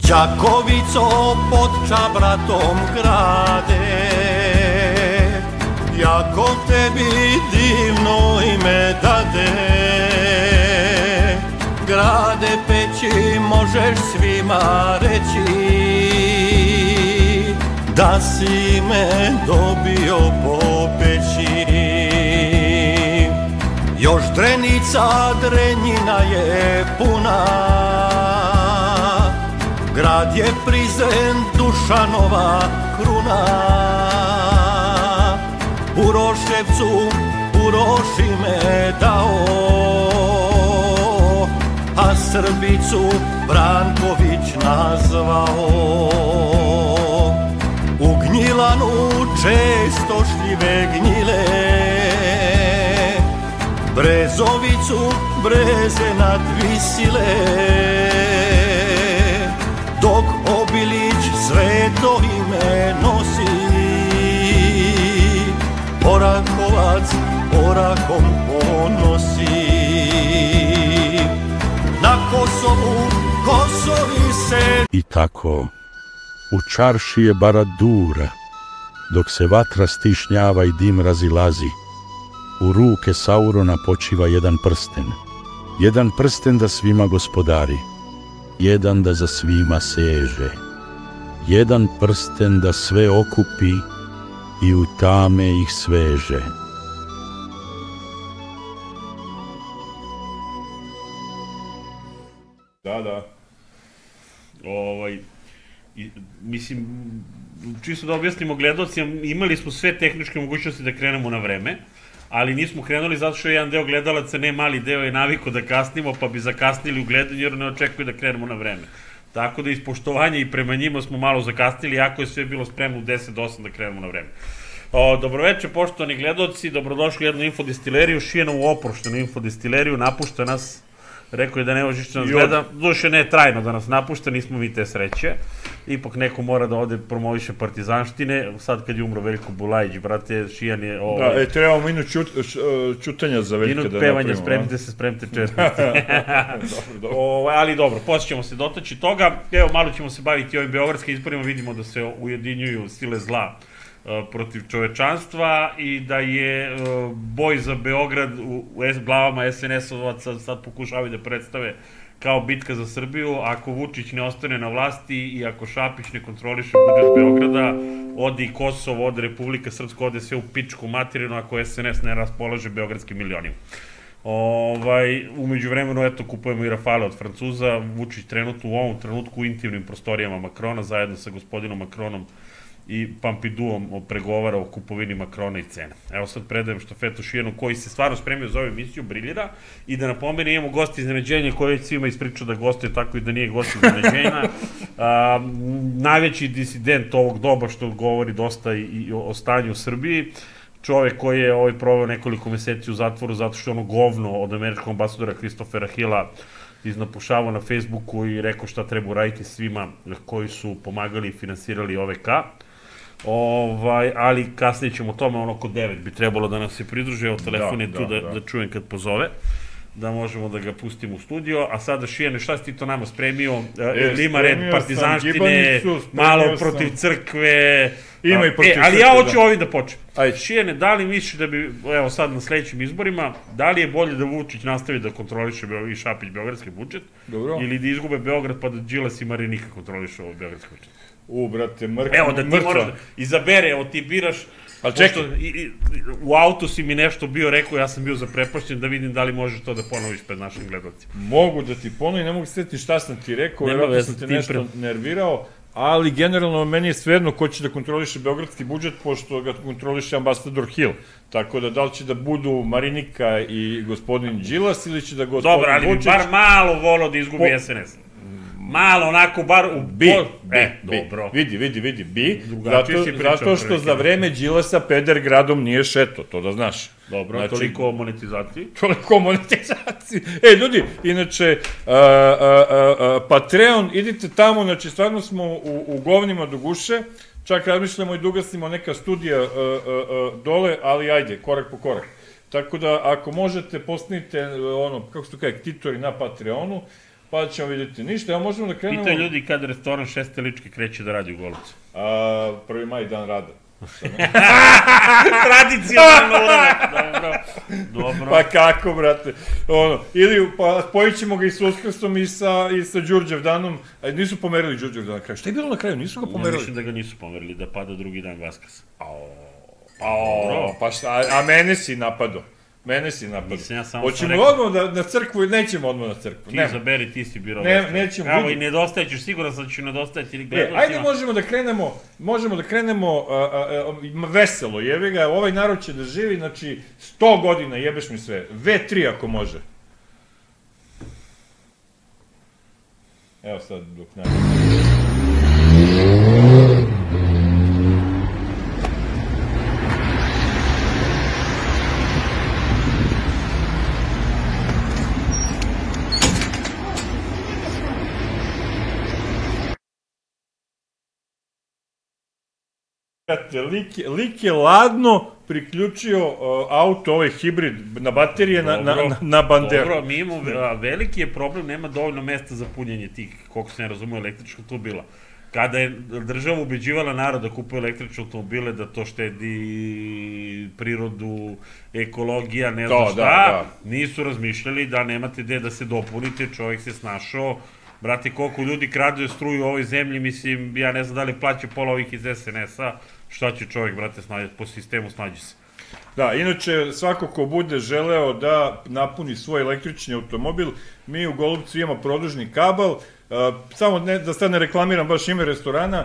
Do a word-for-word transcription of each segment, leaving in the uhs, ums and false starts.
Đakovico pod Čabratom grade, jako tebi divno ime dade. Grade Peći, možeš svima reći da si me dobio po peći. Još Drenica, Drenjina je puna, grad je Prizren, Dušanova kruna. Uroševcu Uroš ime dao, a Srbicu Branković nazvao. U Gnjilanu često šljive gnjile, Brezovicu breze nadvisile, dok Obilić sveto ime nosi. Orahovac orahom ponosi. Na Kosovu Kosovi se... I tako, u čarši je Baradura, dok se vatra stišnjava i dim razilazi, u ruke Saurona počiva jedan prsten. Jedan prsten da svima gospodari, jedan da za svima seže, jedan prsten da sve okupi i u tame ih sveže. Da, da. Ovaj, i, mislim, čisto da objasnimo gledalcima, imali smo sve tehničke mogućnosti da krenemo na vreme, ali nismo krenuli zato što jedan deo gledalaca, ne mali deo, je naviko da kasnimo, pa bi zakasnili u gledanju jer ne očekuju da krenemo na vreme. Tako da iz poštovanja i prema njima smo malo zakasnili, jako je sve bilo spremno u deset do osam da krenemo na vreme. Dobroveče, poštovani gledalci, dobrodošli u jednu infodestileriju, Šijenovu oproštenu infodestileriju, napušta nas, rekao je da ne možeš da nas gleda, duše ne trajno da nas napušta, nismo mi te sreće, ipak neko mora da ode promoviše partizanštine, sad kad je umro Veljko Bulajić, brate, Šijan je... Da, e, trebamo minut čutanja za Veljka da napravimo. Minut pevanja, spremite se, spremite čestnosti. Ali dobro, poslije ćemo se dotaći toga, evo malo ćemo se baviti ovim beogradskim izborima, vidimo da se ujedinjuju sile zla protiv čovečanstva i da je boj za Beograd u glavama es en es-ovaca sad pokušavaju da predstave kao bitka za Srbiju. Ako Vučić ne ostane na vlasti i ako Šapić ne kontroliše budžet Beograda, ode i Kosovo, ode Republika Srpska, ode sve u pičku materinu ako es en es ne raspolaže beogradskim milionima. Umeđu vremenu, eto, kupujemo i Rafale od Francuza. Vučić trenutno u ovom trenutku u intimnim prostorijama Makrona zajedno sa gospodinom Makronom i Pampiduom pregovara o kupovini Makrona i cena. Evo sad predajem štafetu Šijenu koji se stvarno spremio za ovu emisiju, briljira, i da napomene imamo gosti iznenađenja koji je svima ispričao da gostuje, tako i da nije gost iznenađenja. Najveći disident ovog doba što govori dosta i o stanju u Srbiji, čovek koji je proveo nekoliko meseci u zatvoru zato što je ono govno od američkog ambasadora Kristofera Hilla iznapušavao na Facebooku i rekao šta treba uraditi svima koji su pomagali i finansirali O V K. Ali kasnije ćemo o tome, ono oko devet bi trebalo da nas se pridruže, evo telefon je tu da čujem kad pozove, da možemo da ga pustimo u studio. A sada, Šijene, šta si ti to nama spremio? Ima red partizanštine, malo protiv crkve, ali ja hoću ovim da počnem. Šijene, da li misliš da bi, evo sad na sledećim izborima, da li je bolje da Vučić nastavi da kontroliše i Šapić beogradski budžet, ili da izgube Beograd pa da Đilas i Marinika kontroliše ovo beogradski budžet? U, brate, mrtva. Evo, da ti moraš da izabere, evo ti biraš, u autu si mi nešto bio rekao, ja sam bio zaprepašćen da vidim da li možeš to da ponoviš pred našim gledalcima. Mogu da ti ponovim, ne mogu setiti šta sam ti rekao, vjerojatno sam te nešto nervirao, ali generalno meni je svejedno ko će da kontroliše beogradski budžet, pošto ga kontroliše ambasador Hill. Tako da, da li će da budu Marinika i gospodin Đilas ili će da gospodin Vučić... Dobro, ali bi bar malo volao da izgubi es en es. Malo, onako, bar u... Bi, bi, vidi, vidi, vidi, bi, zato što za vreme Đilasa peder gradom nije šeto, to da znaš. Dobro, toliko o monetizaciji. Toliko o monetizaciji. E, ljudi, inače, Patreon, idite tamo, znači, stvarno smo u govnima do guše, čak razmišljamo i da ugasnimo neka studija dole, ali ajde, korak po korak. Tako da, ako možete, postanite, ono, kako se to kaže, ktitori na Patreonu, pa ćemo vidjeti ništa. Evo možemo da krenemo... Pitaju ljudi kad restoran Šestelički kreće da radi u Golubcu. Prvi maj dan rada. Tradicionalno uradak, dobro, dobro. Pa kako, brate, ono, ili, pa spojit ćemo ga i s Uskrsom i sa, i sa Đurđevdanom, a nisu pomerili Đurđevdan na kraju, šta je bilo na kraju, nisu ga pomerili? Ja mislim da ga nisu pomerili, da pada drugi dan Vaskrsa. Ao, ao, pa šta, a mene si napado. Mene si napad. Ja hoćemo rekao... odmah da, na crkvu i nećemo odmah na crkvu. Ti zaberi, ti si birao. Ne, nećemo. Evo i nedostajećeš, siguran sam da ću nedostajati gledalcima. Ajde možemo da krenemo, možemo da krenemo uh, uh, uh, veselo, jebi ga, ovaj narod će da živi, znači sto godina, jebeš mi sve, ve tri ako može. Evo sad dok ne... Lik je, lik je ladno priključio uh, auto, ovaj hibrid na baterije na, na, na banderu. Dobro, mi imamo, veliki je problem, nema dovoljno mesta za punjenje tih, koliko se ne razume, električnih automobila. Kada je država ubeđivala narod da kupuje električne automobile, da to štedi prirodu, ekologija, ne znam šta, nisu razmišljali da nemate gde da se dopunite, čovjek se snašao. Brate, koliko ljudi kraduje struju u ovoj zemlji, mislim, ja ne znam da li plaća pola ovih iz es en es a, šta će čovjek, brate, snađati, po sistemu snađi se. Da, inače, svako ko bude želeo da napuni svoj električni automobil, mi u Golubcu imamo produžni kabel, samo da sad ne reklamiram baš ime restorana,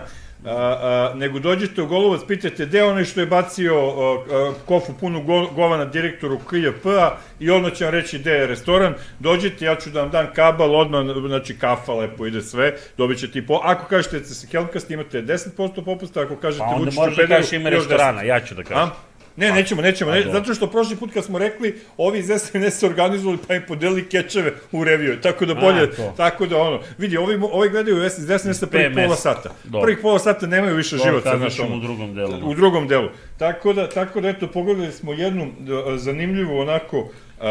nego dođete u Golubac, pitajte gde onaj što je bacio kofu punu govana direktoru K J P-a i odmah će vam reći gde je restoran, dođite, ja ću da vam dam kabel, odmah, znači kafa, lepo ide sve, dobit ćete i po... Ako kažete da se Helmcast, imate deset posto popusta, ako kažete Vučiću Pederu... Pa onda možeš da kažeš ime restorana, ja ću da kažem. Ne, nećemo, nećemo, zato što prošli put kad smo rekli, ovi iz es en es se organizovali pa im podelili kečeve u reviju, tako da bolje, tako da ono, vidi, ovi gledaju iz es en es-a prvih pola sata, prvih pola sata nemaju više života, znaš ono, u drugom delu. U drugom delu, tako da, tako da, eto, pogledali smo jednu zanimljivu onako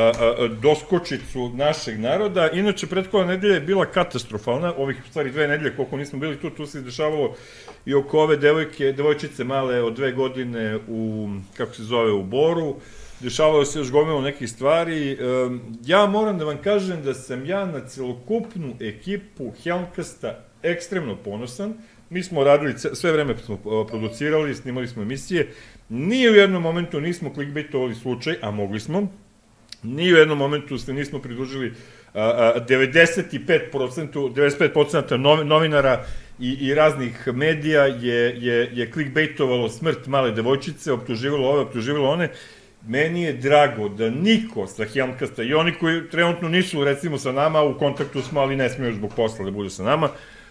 doskočicu našeg naroda, inače prethodna nedelja je bila katastrofalna, ovih stvari dve nedelje koliko nismo bili tu, tu se dešavalo i oko ove devojke, devojčice male od dve godine u, kako se zove, u Boru, dešavalo se još gomilo nekih stvari. Ja moram da vam kažem da sam ja na celokupnu ekipu Helmcasta ekstremno ponosan. Mi smo radili, sve vreme smo producirali, snimali smo emisije, ni u jednom momentu nismo clickbaitovali slučaj, a mogli smo. Ni u jednom momentu se nismo pridružili devedeset pet posto novinara i raznih medija je clickbaitovalo smrt male devojčice, optuživalo ove, optuživalo one. Meni je drago da niko sa Helmcasta, i oni koji trenutno nisu recimo sa nama, u kontaktu smo, ali ne smiju zbog posla da budu sa nama,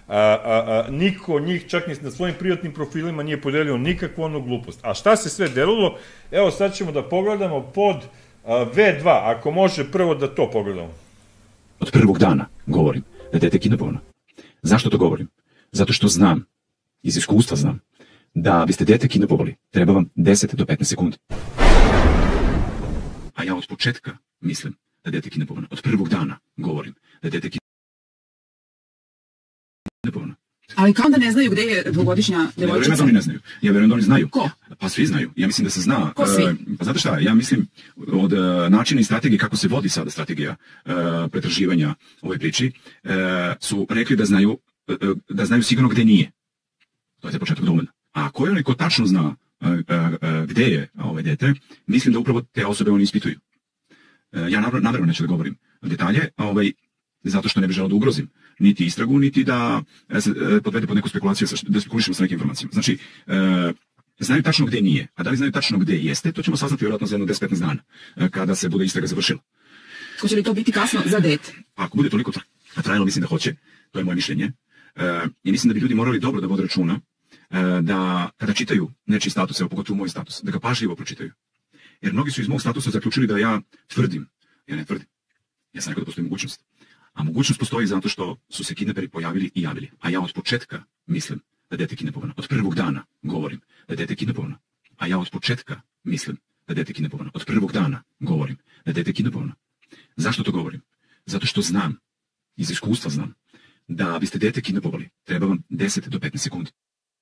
niko od njih čak ni na svojim privatnim profilima nije podelio nikakvu onu glupost. A šta se sve delilo? Evo sad ćemo da pogledamo pod ve dva, ako može prvo da to pogledamo. Od prvog dana govorim da je dete kidnapovano. Zašto to govorim? Zato što znam, iz iskustva znam, da biste dete kidnapovali, treba vam deset do petnaest sekundi. A ja od početka mislim da je dete kidnapovano. Od prvog dana govorim da je dete kidnapovano. Ali kao da ne znaju gde je dvogodišnja devojčica? Ja verujem da oni ne znaju. Ja verujem da oni znaju. Ko? Pa svi znaju. Ja mislim da se zna. Ko svi? Pa znate šta, ja mislim od načina i strategije kako se vodi sada strategija pretraživanja ove priči, su rekli da znaju da znaju sigurno gde nije. To je za početak dovoljno. A ko je onaj ko tačno zna gde je ove dete, mislim da upravo te osobe oni ispituju. Ja namerno neću da govorim detalje, zato što ne bih želeo da ugrozim niti istragu, niti da se podvede pod neku spekulaciju, da spekulišemo sa nekim informacijama. Znači, znaju tačno gde nije, a da li znaju tačno gde jeste, to ćemo saznati vjerojatno za jedno deset do petnaest dana, kada se bude istraga završila. Hoće li to biti kasno za dete? Ako bude toliko trajalo, mislim da hoće, to je moje mišljenje. I mislim da bi ljudi morali dobro da vode računa, da kada čitaju nečiji status, evo pogotovo moj status, da ga pažljivo pročitaju. Jer mnogi su iz mog statusa zaključili da ja tvrdim, ja ne tvrdim, ja sam rekao da postoji mogućnost. A mogućnost postoji zato što su se kidnaperi pojavili i javili. A ja od početka mislim da je dete kidnapovano. Od prvog dana govorim da je dete kidnapovano. A ja od početka mislim da je dete kidnapovano. Od prvog dana govorim da je dete kidnapovano. Zašto to govorim? Zato što znam, iz iskustva znam, da biste dete kidnapovali, treba vam deset do petnaest sekundi.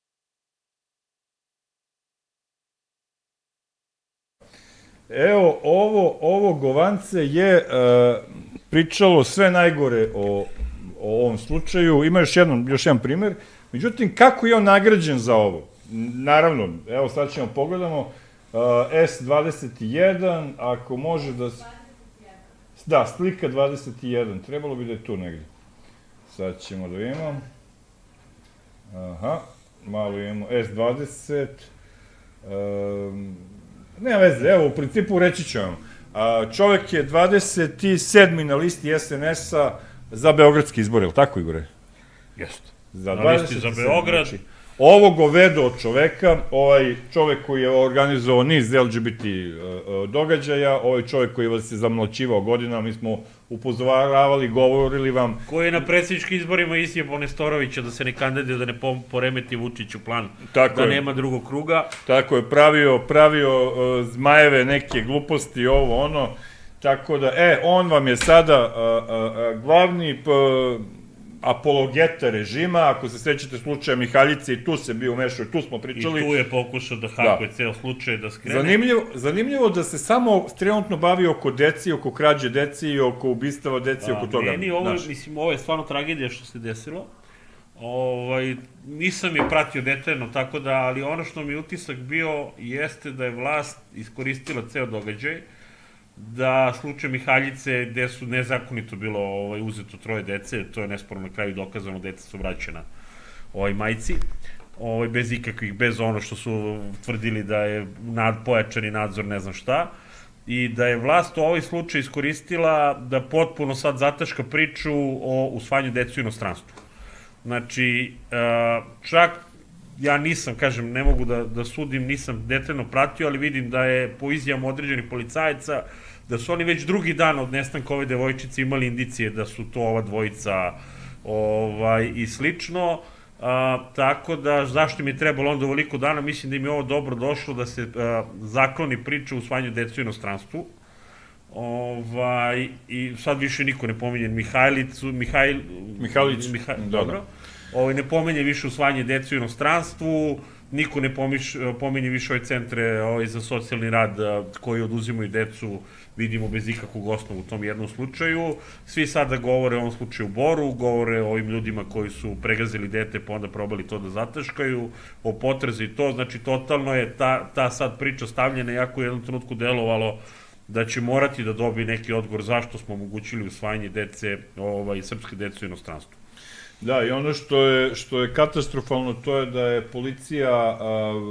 Evo, ovo, ovo govance je uh, pričalo sve najgore o, o ovom slučaju. Ima još jedan, još jedan primer. Međutim, kako je on nagrađen za ovo? Naravno, evo sad ćemo pogledamo. Uh, S dvadeset jedan, ako može da... Da, slika dvadeset jedan. Trebalo bi da je tu negdje. Sad ćemo da vidimo. Aha, malo imamo S dvadeset. Um, nema veze, evo, u principu reći ću vam. Čovek je dvadeset sedmi na listi es en es-a za beogradski izbor, je li tako, Igore? Jeste. Na listi za Beograd. Ovo govedo od čoveka, ovaj čovek koji je organizovao niz el ge be te događaja, ovaj čovek koji vas je zamlaćivao godinama, mi smo upozoravali, govorili vam... Koji je na predsjedničkim izborima isjebao Nestorovića da se ne kandiduje, da ne poremeti Vučiću plan, da nema drugog kruga. Tako je, pravio, pravio zmajeve, neke gluposti, ovo, ono, tako da, e, on vam je sada glavni apologeta režima, ako se sećate slučaja Mihaljice, i tu se bio umešao, tu smo pričali. I tu je pokušao da hakuje ceo slučaj, da skrene. Zanimljivo, zanimljivo da se samo trenutno bavi oko deci, oko krađe deci i oko ubistava deci, oko toga. Meni ovo, mislim, ovo je stvarno tragedija što se desilo. Nisam je pratio detaljno, tako da, ali ono što mi je utisak bio jeste da je vlast iskoristila ceo događaj, da slučaj Mihaljice, gde su nezakonito bilo uzeto troje dece, to je nesporno na kraju dokazano, deca su vraćena ovoj majci, bez ikakvih, bez ono što su tvrdili da je pojačani nadzor, ne znam šta, i da je vlast ovaj slučaj iskoristila da potpuno sad zataška priču o usvajanju dece u inostranstvu. Znači, čak ja nisam, kažem, ne mogu da sudim, nisam detaljno pratio, ali vidim da je po izjavama određenih policajaca, da su oni već drugi dan od nestanka ove devojčice imali indicije da su to ova dvojica i slično, tako da zašto mi je trebalo onda ovoliko dana, mislim da im je ovo dobro došlo da se zakloni priča o usvajanju dece u inostranstvu. I sad više niko ne pominje Mihajlicu, Mihajlić, dobro, ne pominje više usvajanje dece u inostranstvu, niko ne pominje više ove centre za socijalni rad koji oduzimaju decu, vidimo, bez ikakvog osnovu u tom jednom slučaju. Svi sada govore o ovom slučaju u Boru, govore o ovim ljudima koji su pregazili dete pa onda probali to da zataškaju, o potrezi i to, znači totalno je ta sad priča stavljena, jako u jednom trenutku delovalo da će morati da dobije neki odgovor zašto smo omogućili usvajanje dece, srpske dece u inostranstvu. Da, i ono što je katastrofalno to je da je policija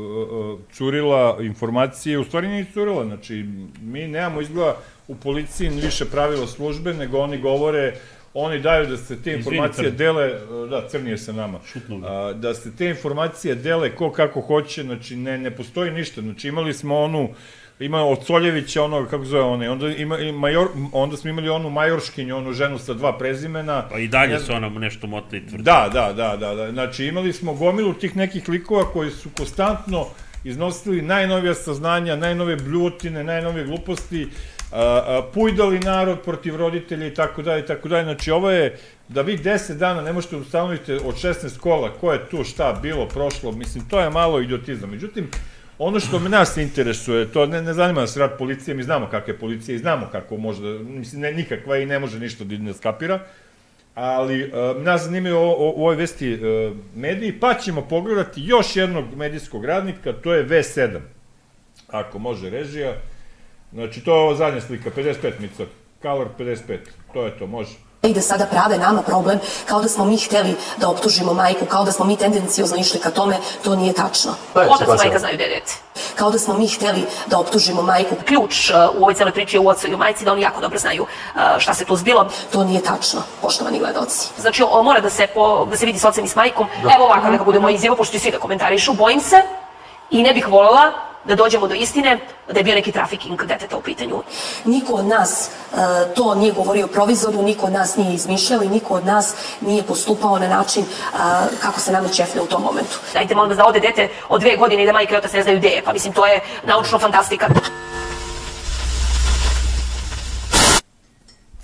curila informacije, u stvari nije curila, znači mi nemamo izgleda u policiji više pravila službe, nego oni govore, oni daju da se te informacije dele, da, crnije se nama, da se te informacije dele ko kako hoće, znači ne postoji ništa, znači imali smo onu, ima od Coljevića onoga, kako zove onaj, onda smo imali onu majorškinju, onu ženu sa dva prezimena. Pa i dalje se ona nešto mota i tvrdi. Da, da, da, da, znači imali smo gomilu tih nekih likova koji su konstantno iznosili najnovija saznanja, najnove bljutine, najnovije gluposti, pujdali narod protiv roditelja i tako dalje, i tako dalje, znači ovo je, da vi deset dana ne možete ustanoviti od šesnaest kola ko je tu šta bilo, prošlo, mislim, to je malo idiotizam, međutim, ono što me nas interesuje, to ne zanima nas rad policije, mi znamo kakve je policija i znamo kako može da, mislim, nikakva i ne može ništa da ne skapira, ali nas zanimaju u ovoj vesti mediji, pa ćemo pogledati još jednog medijskog radnika, to je ve sedam, ako može režija, znači to je ova zadnja slika, pedeset pet mica, Color pedeset pet, to je to, može. I da sada prave nama problem, kao da smo mi hteli da optužimo majku, kao da smo mi tendencijozno išli ka tome, to nije tačno. Otac i majka znaju gde je dete. Kao da smo mi hteli da optužimo majku. Ključ u ovoj celoj priči je u ocu i u majci, da oni jako dobro znaju šta se tu zbilo. To nije tačno, poštovani gledaoci. Znači, mora da se vidi s ocem i s majkom. Evo ovako neka bude moja izjava, pošto će svi da komentarišu. Bojim se i ne bih voljela da dođemo do istine da je bio neki trafiking deteta u pitanju. Niko od nas to nije govorio provizorno, niko od nas nije izmišljao i niko od nas nije postupao na način kako se nama ćefne u tom momentu. Dajte molim vas da ode dete od dve godine i da majka i otac ne znaju gde je, pa mislim to je naučno fantastika.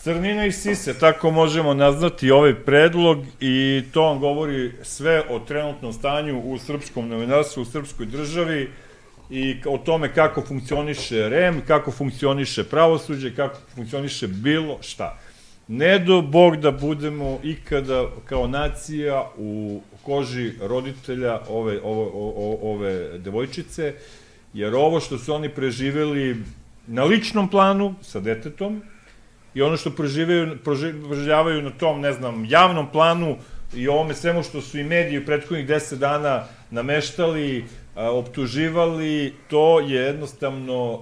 Crnina i sise, tako možemo nazvati ovaj predlog i to vam govori sve o trenutnom stanju u srpskom novinarstvu, u srpskoj državi i o tome kako funkcioniše R E M, kako funkcioniše pravosuđe, kako funkcioniše bilo šta. Ne do Bog da budemo ikada kao nacija u koži roditelja ove, ove, ove devojčice, jer ovo što su oni preživeli na ličnom planu sa detetom i ono što proživljavaju na tom, ne znam, javnom planu i ovome svemu što su i mediji u prethodnih deset dana nameštali, optuživali, to je jednostavno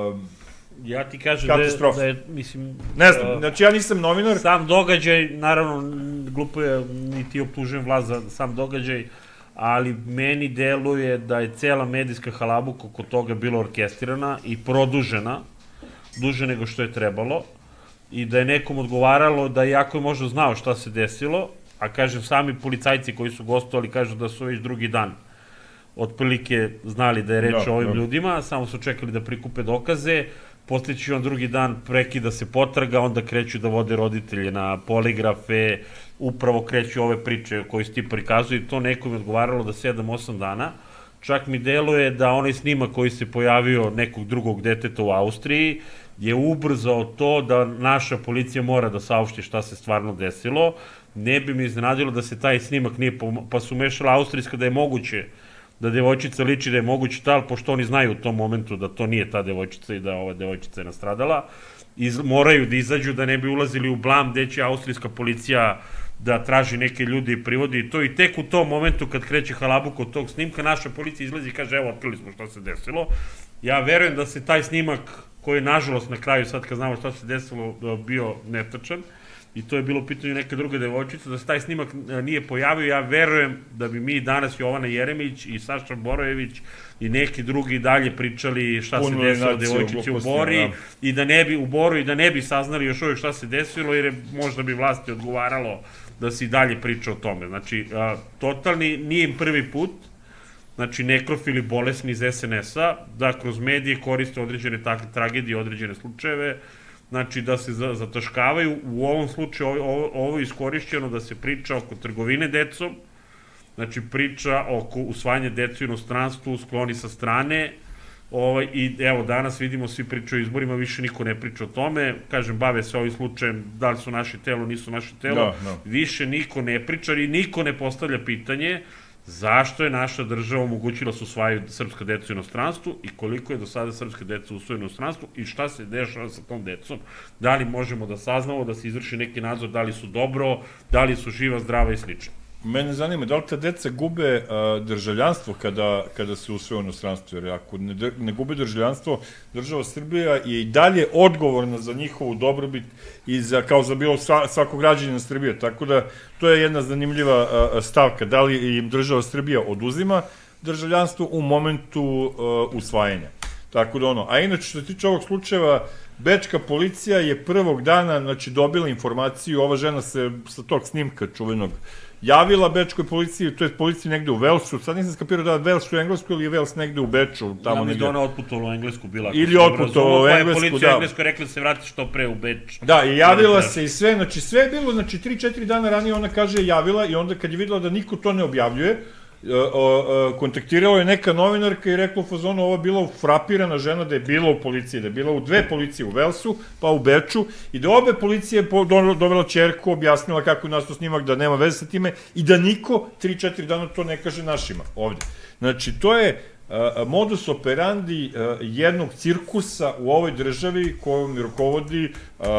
ja ti kažem da je, mislim... Ne znam, znači ja nisam novinar. Sam događaj, naravno, glupo je, niti optužujem vlast za sam događaj, ali meni deluje da je cela medijska halabuka oko toga bila orkestirana i produžena, duže nego što je trebalo, i da je nekom odgovaralo da iako je možda znao šta se desilo, a kažem, sami policajci koji su gostovali kažu da su već drugi dan otprilike znali da je reč o ovim ljudima, samo su čekali da prikupe dokaze, posle će on drugi dan prekida se potraga, onda kreću da vode roditelje na poligrafe, upravo kreću ove priče koje se ti prikazuju i to nekom je odgovaralo da sedam osam dana. Čak mi deluje da onaj snimak koji se pojavio nekog drugog deteta u Austriji je ubrzao to da naša policija mora da saopšti šta se stvarno desilo. Ne bi mi iznenadilo da se taj snimak nije, pa su mešala austrijska da je moguće da devojčica liči da je moguće ta, ali pošto oni znaju u tom momentu da to nije ta devojčica i da ova devojčica je nastradala, moraju da izađu da ne bi ulazili u blam gde će austrijska policija da traži neke ljudi i privodi i to, i tek u tom momentu kad kreće halabuk od tog snimka, naša policija izlazi i kaže evo, otkrili smo šta se desilo. Ja verujem da se taj snimak, koji je nažalost na kraju, sad kad znamo šta se desilo, bio netačan, i to je bilo u pitanju neke druge devojčice, da se taj snimak nije pojavio, ja verujem da bi mi danas Jovana Jeremić i Saša Borojević i neki drugi dalje pričali šta se desilo devojčici u Bori i da ne bi u Boru i da ne bi saznali još uvijek šta se desilo, jer možda bi vlasti odgovaralo da se i dalje priča o tome. Znači, totalni, nije im prvi put, znači nekrofili bolesni iz S N S-a, da kroz medije koriste određene tragedije, određene slučajeve, znači da se zataškavaju. U ovom slučaju ovo je iskorišćeno da se priča oko trgovine decom, znači priča oko usvajanja decu u inostranstvu, skloni sa strane, i evo danas vidimo svi pričaju o izborima, više niko ne priča o tome, kažem, bave se ovim slučajem da li su naše telo, nisu naše telo, više niko ne priča i niko ne postavlja pitanje zašto je naša država omogućila su usvajaju srpska deca u inostranstvu i koliko je do sada srpska deca usvojena u inostranstvu i šta se dešava sa tom decom, da li možemo da saznamo, da se izvrši neki nadzor, da li su dobro, da li su živa, zdrava i slično. Mene zanima, da li ta deca gube državljanstvo kada se usvoje u inostranstvu, jer ako ne gube državljanstvo, država Srbija je i dalje odgovorna za njihovu dobrobit i kao za bilo svakog građanina Srbije, tako da to je jedna zanimljiva stavka, da li im država Srbija oduzima državljanstvo u momentu usvajanja. Tako da ono, a inače što se tiče ovog slučajeva, bečka policija je prvog dana, znači, dobila informaciju, ova žena se sa tog snimka čuvenog javila bečkoj policiji, to je policiji negde u Velsu, sad nisam skapirao da je Vels u Englesku ili je Vels negde u Beču, tamo negde. Da mi je ona otputovala u Englesku bila. Ili otputovala u Englesku, da. Pa je policija u Englesku rekla da se vrati što pre u Beč. Da, i javila se i sve, znači sve je bilo, znači tri četiri dana ranije ona kaže javila i onda kad je videla da niko to ne objavljuje, kontaktirala je neka novinarka i rekla u fazonu, ovo je bila frapirana žena da je bila u policiji, da je bila u dve policije, u Velsu, pa u Beču, i da obe policije dovela ćerku, objasnila kako je nastao snimak, da nema veze sa time i da niko tri četiri dana to ne kaže našima ovde. Znači, to je modus operandi jednog cirkusa u ovoj državi kojom rukovodi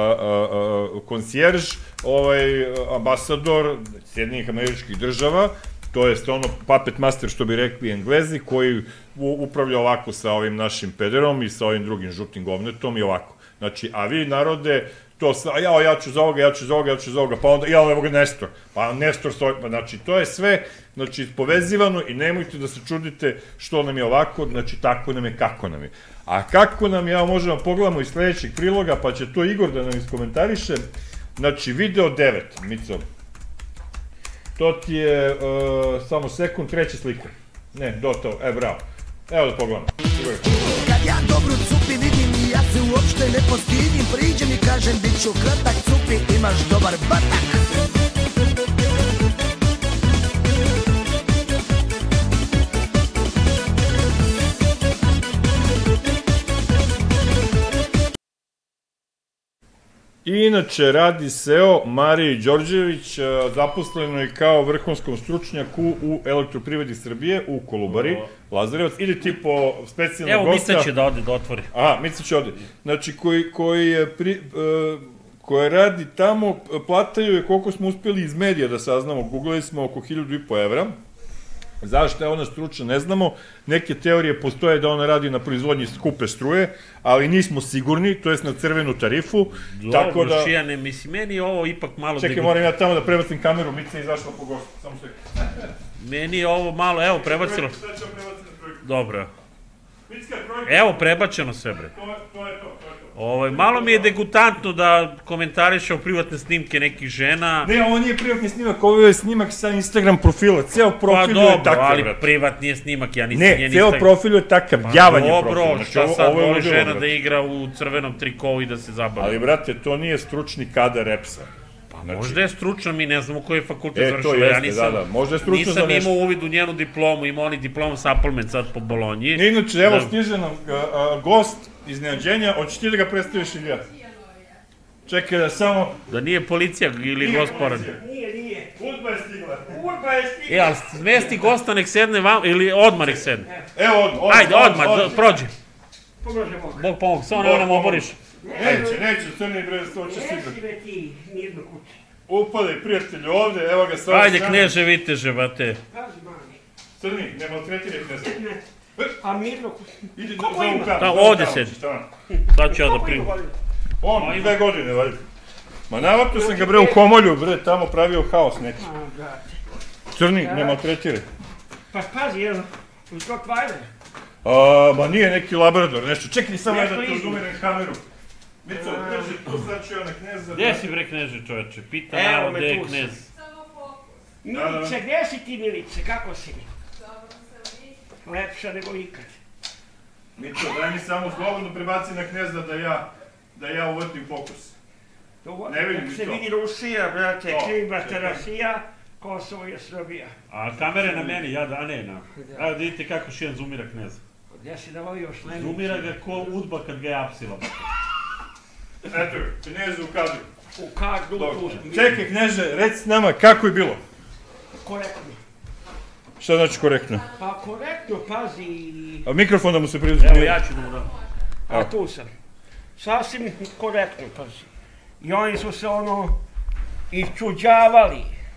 konsjerž, ambasador Sjedinjenih Američkih Država, to je ono puppet master, što bi rekli Englezi, koji upravlja ovako sa ovim našim pederom i sa ovim drugim žutim govnetom i ovako. Znači, a vi, narode, to sa, jao, ja ću za ovoga, ja ću za ovoga, ja ću za ovoga, pa onda, jao, evo ga Nestor, pa Nestor stoji, pa znači, to je sve, znači, povezivano i nemojte da se čudite što nam je ovako, znači, tako nam je, kako nam je. A kako nam je, ja možemo pogledamo iz sledećeg priloga, pa će to Igor da nam iskomentariše, znači, video devet, Mico. To ti je, samo sekund, treća slika. Ne, do to, e, bravo. Evo da pogledamo. Kad ja dobru cupi vidim i ja se uopšte ne postidim, priđem i kažem bit ću kratak cup. baš dobar batak. Inače, radi S E O Mariji Đorđević, zaposleno je kao vrhunskom stručnjaku u Elektroprivredi Srbije u Kolubari, Lazarevac, ili ti po specijalnog gosta... Evo, Mica će da ode, da otvori. Aha, Mica će ode. Znači, koji, koji pri, koja radi tamo, plataju je, koliko smo uspeli iz medija da saznamo, googlali smo oko hiljadu i po evra. Zašto je ona stručna, ne znamo. Neke teorije postoje da ona radi na proizvodnji skupe struje, ali nismo sigurni, to jest na crvenu tarifu. Dobro, da... Šijane, mislim, meni je ovo ipak malo... Čekaj, moram ja tamo da prebacim kameru, Mica je izašla po gostu, samo sve. Meni je ovo malo, evo, prebacilo... Dobro. Evo, prebačeno sve, bre. To je to. Ovo, malo mi je degutantno da komentariše o privatne snimke nekih žena. Ne, ovo nije privatni snimak, ovo je snimak sa Instagram profila, ceo profil je takav. Pa dobro, ali privatni je snimak, ja nisam njen Instagram. Ne, ceo profil je takav, javan je profil. Dobro, šta sad voli žena da igra u crvenom trikovu i da se zabavlja. Ali, brate, to nije stručni kadar repsa. Pa možda je stručno, mi ne znamo koji je fakultet završila. Ja nisam imao uvid u njenu diplomu, imao oni diplomu supplement sad po Bolonji. Inače, evo stiže nam gost iznenađenja, hoćeš ti da ga predstaviš ili ja? Čekaj da samo... Da nije policija ili gost poradni. Nije, nije. Udba je stigla. Udba je stigla. E, ali smesti gosta nek sedne vam, ili odmah nek sedne. Evo odmah. Ajde, odmah, prođi. Pomože Bog. Bog pomog, samo ne nam oboriš. Neće, neće, crni bre, to će sigurno. Neći be ti, mirno kući. Upadaj, prijatelju, ovde, evo ga sad. Ajde, kneže, viteže, bate. Kaži, mani. Crni, ne maltretiraj kneza. Ne, a mirno kući. Idi za ovu kameru. Da, ovde sedi. Sad ću ja da primam. On, dve godine, valjda. Ma navatno sam ga bre u Komolju, bre, tamo pravio haos neki. A, brate. Crni, ne maltretiraj. Pa pazi, jel, u to tvajle? Ma nije neki labrador, nešto. Čekaj samo ja da ti uzumiram kameru. Mico, drži, tu sad ću ja na kneza. Gdje si bre kneže, čoveče? Pita malo gdje je knez. Milice, gdje si ti, Milice, kako si mi? Lepša nego ikad. Mico, daj mi samo slobodno prebaci na kneza da ja, da ja uvrtim fokus. Ne vidim mi to. Se vidi Rusija, brate, Kribata Rasija, Kosovo je Srbija. A kamere na meni, ja da, a ne, na. Ajde, da vidite kako Šijan zoomira kneza. Gdje si davao još Lenin? Zoomira ga ko Udba kad ga je apsila. Eto, knez u kadru. U kadru. Čekaj, kneže, reci nama kako je bilo. Korektno. Šta znači korektno? Pa korektno, pazi... A mikrofon da mu se priđe. Evo, ja ću da mu dam. A tu sam. Sasvim korektno, pazi. I oni su se ono iščuđavali.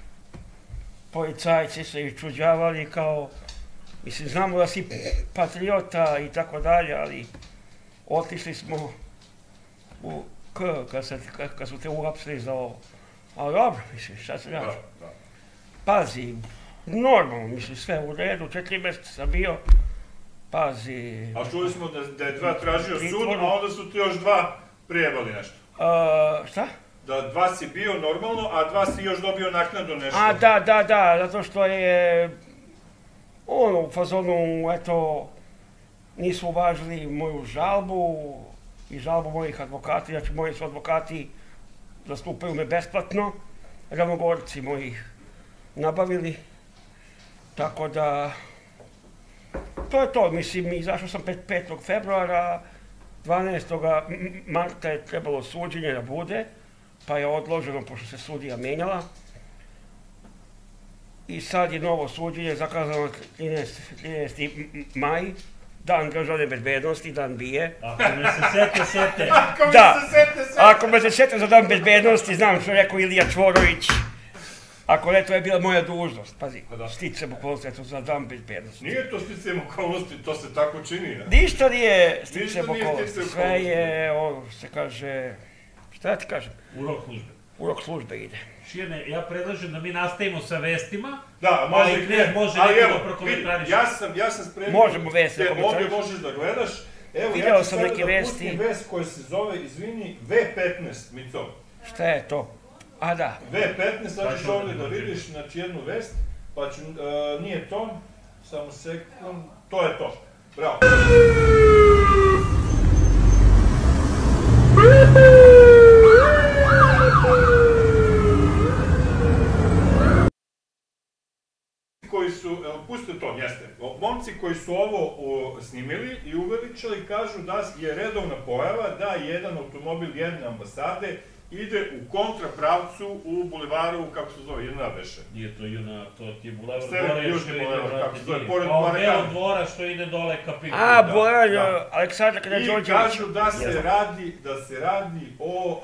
Policajci se iščuđavali kao... Mislim, znamo da si patriota i tako dalje, ali otišli smo u K, kad su te uhapsili za ovo. Ali dobro, mislim, šta se radi? Pazi, normalno, mislim, sve u redu, četiri mjeseca sam bio, pazi... A čuli smo da je dva tražio sud, a onda su ti još dva prijebali nešto. Šta? Da dva si bio normalno, a dva si još dobio naknadu nešto. A da, da, da, zato što je... Ono, u fazonu, eto, nisu uvažili moju žalbu i žalbu mojih advokata, znači moji su advokati zastupaju me besplatno, ravnogorci moji nabavili, tako da, to je to, mislim, izašao sam petog februara, dvanaestog marta je trebalo suđenje da bude, pa je odloženo pošto se sudija menjala. I sad je novo suđenje, zakazano trinaesti maj, dan državne bezbednosti, dan bije. Ako me se sete, sete. Da, ako me se sete za dan bezbednosti, znam što je rekao Ilija Čvorović. Ako ne, to je bila moja dužnost, pazi, sticam okolnosti, eto za dan bezbednosti. Nije to sticam okolnosti, to se tako čini. Ništa nije sticam okolnosti, sve je, ono se kaže, šta ja ti kažem? Urok službe. Urok službe ide. Šijene, ja predlažem da mi nastavimo sa vestima, da, može, ali knez može neko da prokomentariš. Ja sam, ja sam spremio, možemo vesti da komentariš. Ovdje možeš da gledaš. Evo, video ja sam neke vesti. Ja ću sada da pustim vest koja se zove, izvini, ve petnaest, Mico. Šta je to? A da. ve petnaest, sad ćeš ovdje da vidiš, znači jednu vest, pa ću, uh, nije to, samo sekund, to je to. Bravo. koji su ovo snimili i uveličali kažu da je redovna pojava da jedan automobil jedne ambasade ide u kontrapravcu u bulevaru, kako se zove, Juna beše. Nije to Juna, to ti je bulevar Dvora što ide, kako se zove, pored Bulevara Dvora što ide dole ka Piku. A, Bulevar Aleksandra Karađorđevića. I kažu da se radi, da se radi o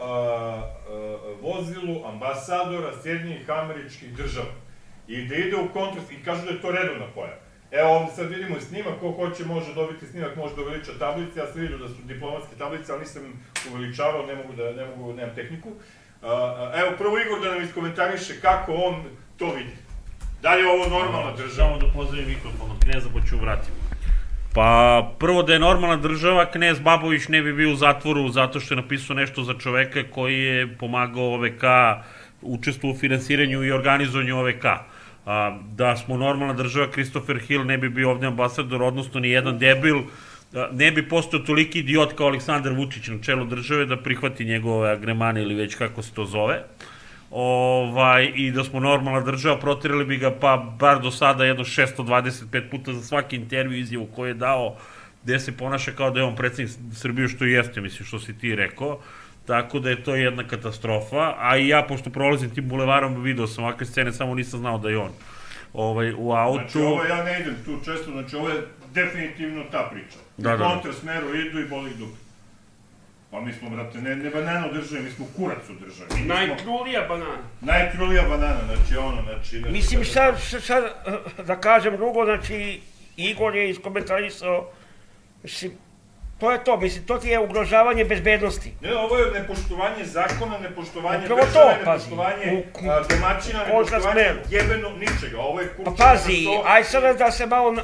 vozilu ambasadora Sjedinjenih Američkih Država. I da ide u kontrast, i kažu da je to redovna pojava. Evo ovdje sad vidimo snimak, ko hoće može dobiti snimak, može da uveliča tablice, ja sam vidio da su diplomatske tablice, ali nisam uveličavao, ne mogu da, ne mogu, nemam tehniku. Evo prvo Igor da nam iskomentariše kako on to vidi. Da li je ovo normalna država? Samo da pozdravim mikrofonom, kneza pa ću vratiti. Pa prvo da je normalna država, knez Babović ne bi bio u zatvoru zato što je napisao nešto za čoveka koji je pomagao O V K, učestvovao u finansiranju i organizovanju O V K. Da smo normalna država, Christopher Hill ne bi bio ovdje ambasador, odnosno ni jedan debil, ne bi postao toliki idiot kao Aleksandar Vučić na čelu države da prihvati njegove agremane ili već kako se to zove. I da smo normalna država, protirali bi ga pa bar do sada jedno šesto dvadeset pet puta za svaki intervju izjavu koju je dao, gde se ponaša kao da je on predsjednik Srbije, što i jeste, mislim, što si ti rekao. Tako da je to jedna katastrofa, a i ja, pošto prolazim tim bulevarom, vidio sam ovakve scene, samo nisam znao da je on u autu. Znači ovo ja ne idem tu često, znači ovo je definitivno ta priča. U kontrasmeru idu i boli dupe. Pa mi smo, brate, ne banana u državi, mi smo kurac u državi. Najtrulija banana. Najtrulija banana, znači ono, znači... Mislim, sad da kažem drugo, znači, Igor je iskomentarisao, mislim, to je to, mislim, to ti je ugrožavanje bezbednosti. Ne, ovo je nepoštovanje zakona, nepoštovanje države, nepoštovanje domaćina, nepoštovanje jebeno ničega. Ovo je kurčina na to... Pa pazi, aj sada da se malo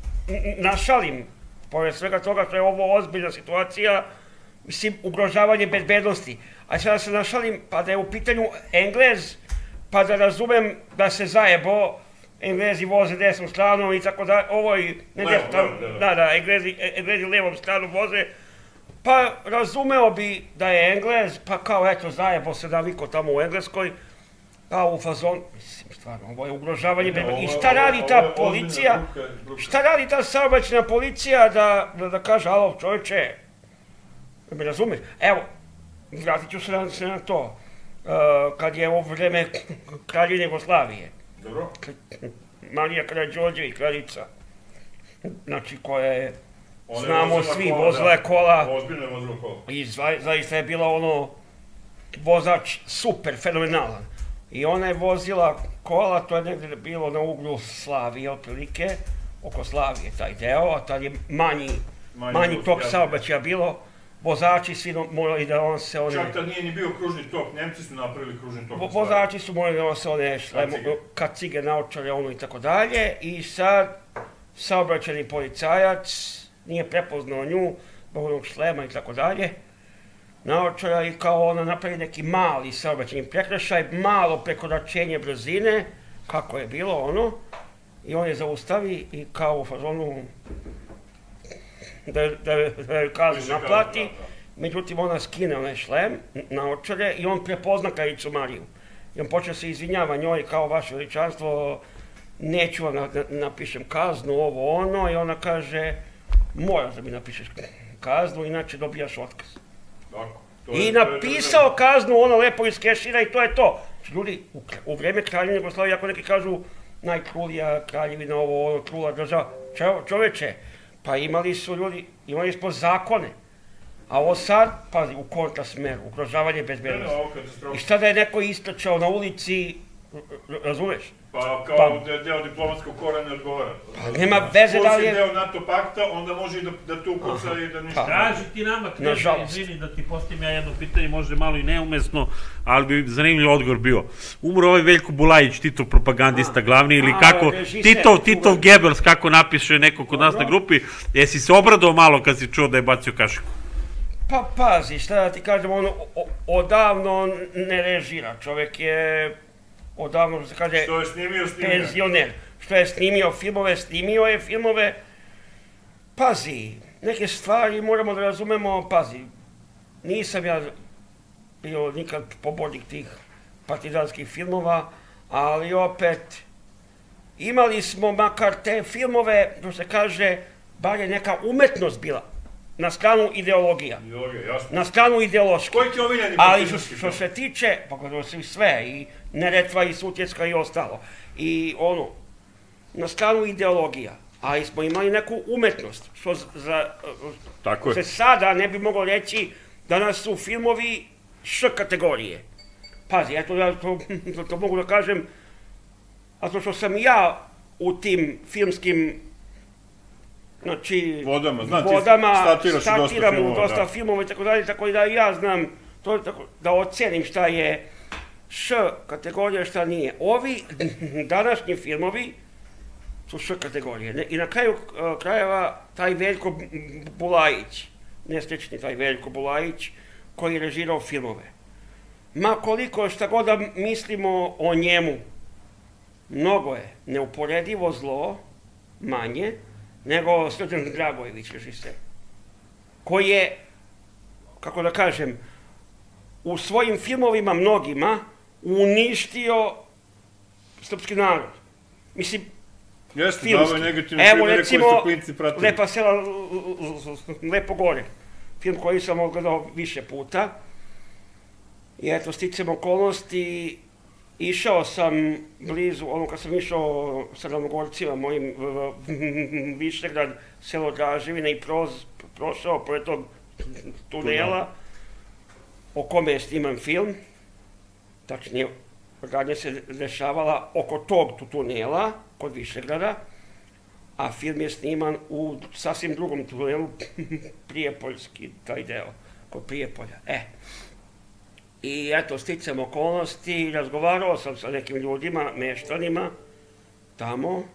našalim, pored svega toga što je ovo ozbiljna situacija, mislim, ugrožavanje bezbednosti. Aj sada se našalim, pa da je u pitanju Englez, pa da razumem da se zajebo, Englezi voze desnom stranom i tako da, ovo i, ne desnom stranom, da, da, Englezi levom stranom voze, pa razumeo bi da je Englez, pa kao eto zajebo se naviko tamo u Engleskoj, pa u fazon, mislim stvarno, ovo je ugrožavanje, i šta radi ta policija, šta radi ta saobraćajna policija da kaže, alo čovječe, da me razumeš, evo, vratit ću se na to, kad je ovo vreme Kraljevine Jugoslavije, dobro. Marija Karađorđe i kraljica, znači koja je, znamo svi, vozila je kola. Ozbiljno je vozila kola. I zaista je bila ono, vozač super, fenomenalan. I ona je vozila kola, to je negdje bilo na uglu Slavije, otprilike, oko Slavije taj deo, a tad je manji, manji tok saobraćaja bilo. Vozači svi morali da on se one... Čak tad nije ni bio kružni tok, Nemci su napravili kružni tok. Vozači su morali da on se one kacige, naočare, ono i tako dalje. I sad saobraćajni policajac nije prepoznao nju, zbog onog šlema i tako dalje. Naočara i kao ona napravi neki mali saobraćajni prekršaj, malo prekoračenje brzine, kako je bilo ono. I on je zaustavi i kao u fazonu... da je kaznu naplati, međutim ona skine onaj šlem na očare i on prepozna kraljicu Mariju. I on počne se izvinjava njoj kao vaše veličanstvo, neću vam napišem kaznu, ovo ono, i ona kaže, moraš da mi napišeš kaznu, inače dobijaš otkaz. I napisao kaznu, ono lepo iz kešira i to je to. Ljudi, u vreme Kraljevine Jugoslavije, ako neki kažu najtrulija kraljevina, ovo ono, trula država, čoveče, pa imali su ljudi, imali smo zakone, a ovo sad, pazi, u kontrasmeru, ugrožavanje bezbednosti. I šta da je neko istračao na ulici, razumeš? Pa kao deo diplomatskog kora ne odgovara. Pa nema veze da li je... Ko si deo NATO pakta, onda može i da tu ukuca i da ništa... Kaži ti nama, Kneza, izvini da ti postavim ja jedno pitanje, možda malo i neumesno, ali bi zanimljiv odgovor bio. Umro ovaj Veljko Bulajić, Titov propagandista glavni, ili kako, Titov Gebels, kako napiše neko kod nas na grupi, jesi se obradao malo kad si čuo da je bacio kašiku? Pa pazi, šta da ti kažem, on odavno ne režira, čovek je... odavno, što se kaže, penzioner. Što je snimio filmove, snimio je filmove. Pazi, neke stvari moramo da razumemo, pazi, nisam ja bio nikad pobornik tih partizanskih filmova, ali opet, imali smo makar te filmove, što se kaže, bar je neka umetnost bila. Na stranu ideologija. Na stranu ideološki. Koji ti omiljeni? Ali što se tiče, pa gledalo se i sve, i Neretva, i Sutjecka, i ostalo. I ono, na stranu ideologija. Ali smo imali neku umetnost, što za, se sada ne bi moglo reći danas su filmovi š kategorije. Pazi, eto ja to, to mogu da kažem, a to što sam ja u tim filmskim znači, vodama, znam, vodama statiraš statiram u dosta, dosta filmova i tako dalje, tako da ja znam to, tako, da ocenim šta je š kategorija, šta nije. Ovi današnji filmovi su š kategorije. I na kraju krajeva taj Veljko Bulajić, nesrećni taj Veljko Bulajić, koji je režirao filmove. Ma koliko šta god da mislimo o njemu, mnogo je neuporedivo zlo, manje, nego Srđan Dragojević, režiser, koji je, kako da kažem, u svojim filmovima mnogima uništio srpski narod. Mislim, jeste, dao je negativne primjere koji su klinci pratili. Lepa sela, Lepo gore, film koji sam ogledao više puta. I eto, sticam okolnosti, išao sam blizu, ono kad sam išao sa Ravnogorcima, mojim Višegrad, selo Draževina i prošao pored tog tunela o kome je sniman film, tačnije, radnja se dešavala oko tog tunela, kod Višegrada, a film je sniman u sasvim drugom tunelu, Prijepoljski, taj deo, kod Prijepolja. E, i eto, sticam okolnosti, razgovarao sam sa nekim ljudima, meštanima, tamo,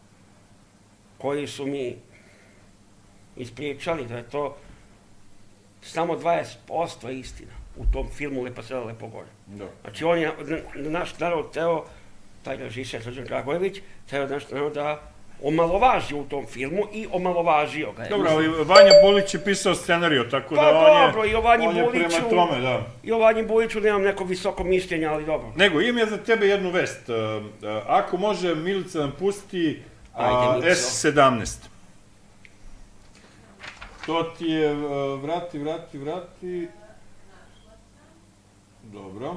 koji su mi ispričali da je to samo dvadeset posto istina u tom filmu Lepa sela, Lepo gore. Znači, on je, naš narod teo, taj režiser Srđan Dragojević, teo naš narod da omalovaži u tom filmu i omalovažio ga je. Dobro, ali Vanja Bulić je pisao scenariju, tako da on je prema tome, da. I o Vanji Buliću nemam neko visoko mišljenje, ali dobro. Nego, imam ja za tebe jednu vest. Ako može, Milica nam pusti es sedamnaest. To ti je, vrati, vrati, vrati. Dobro.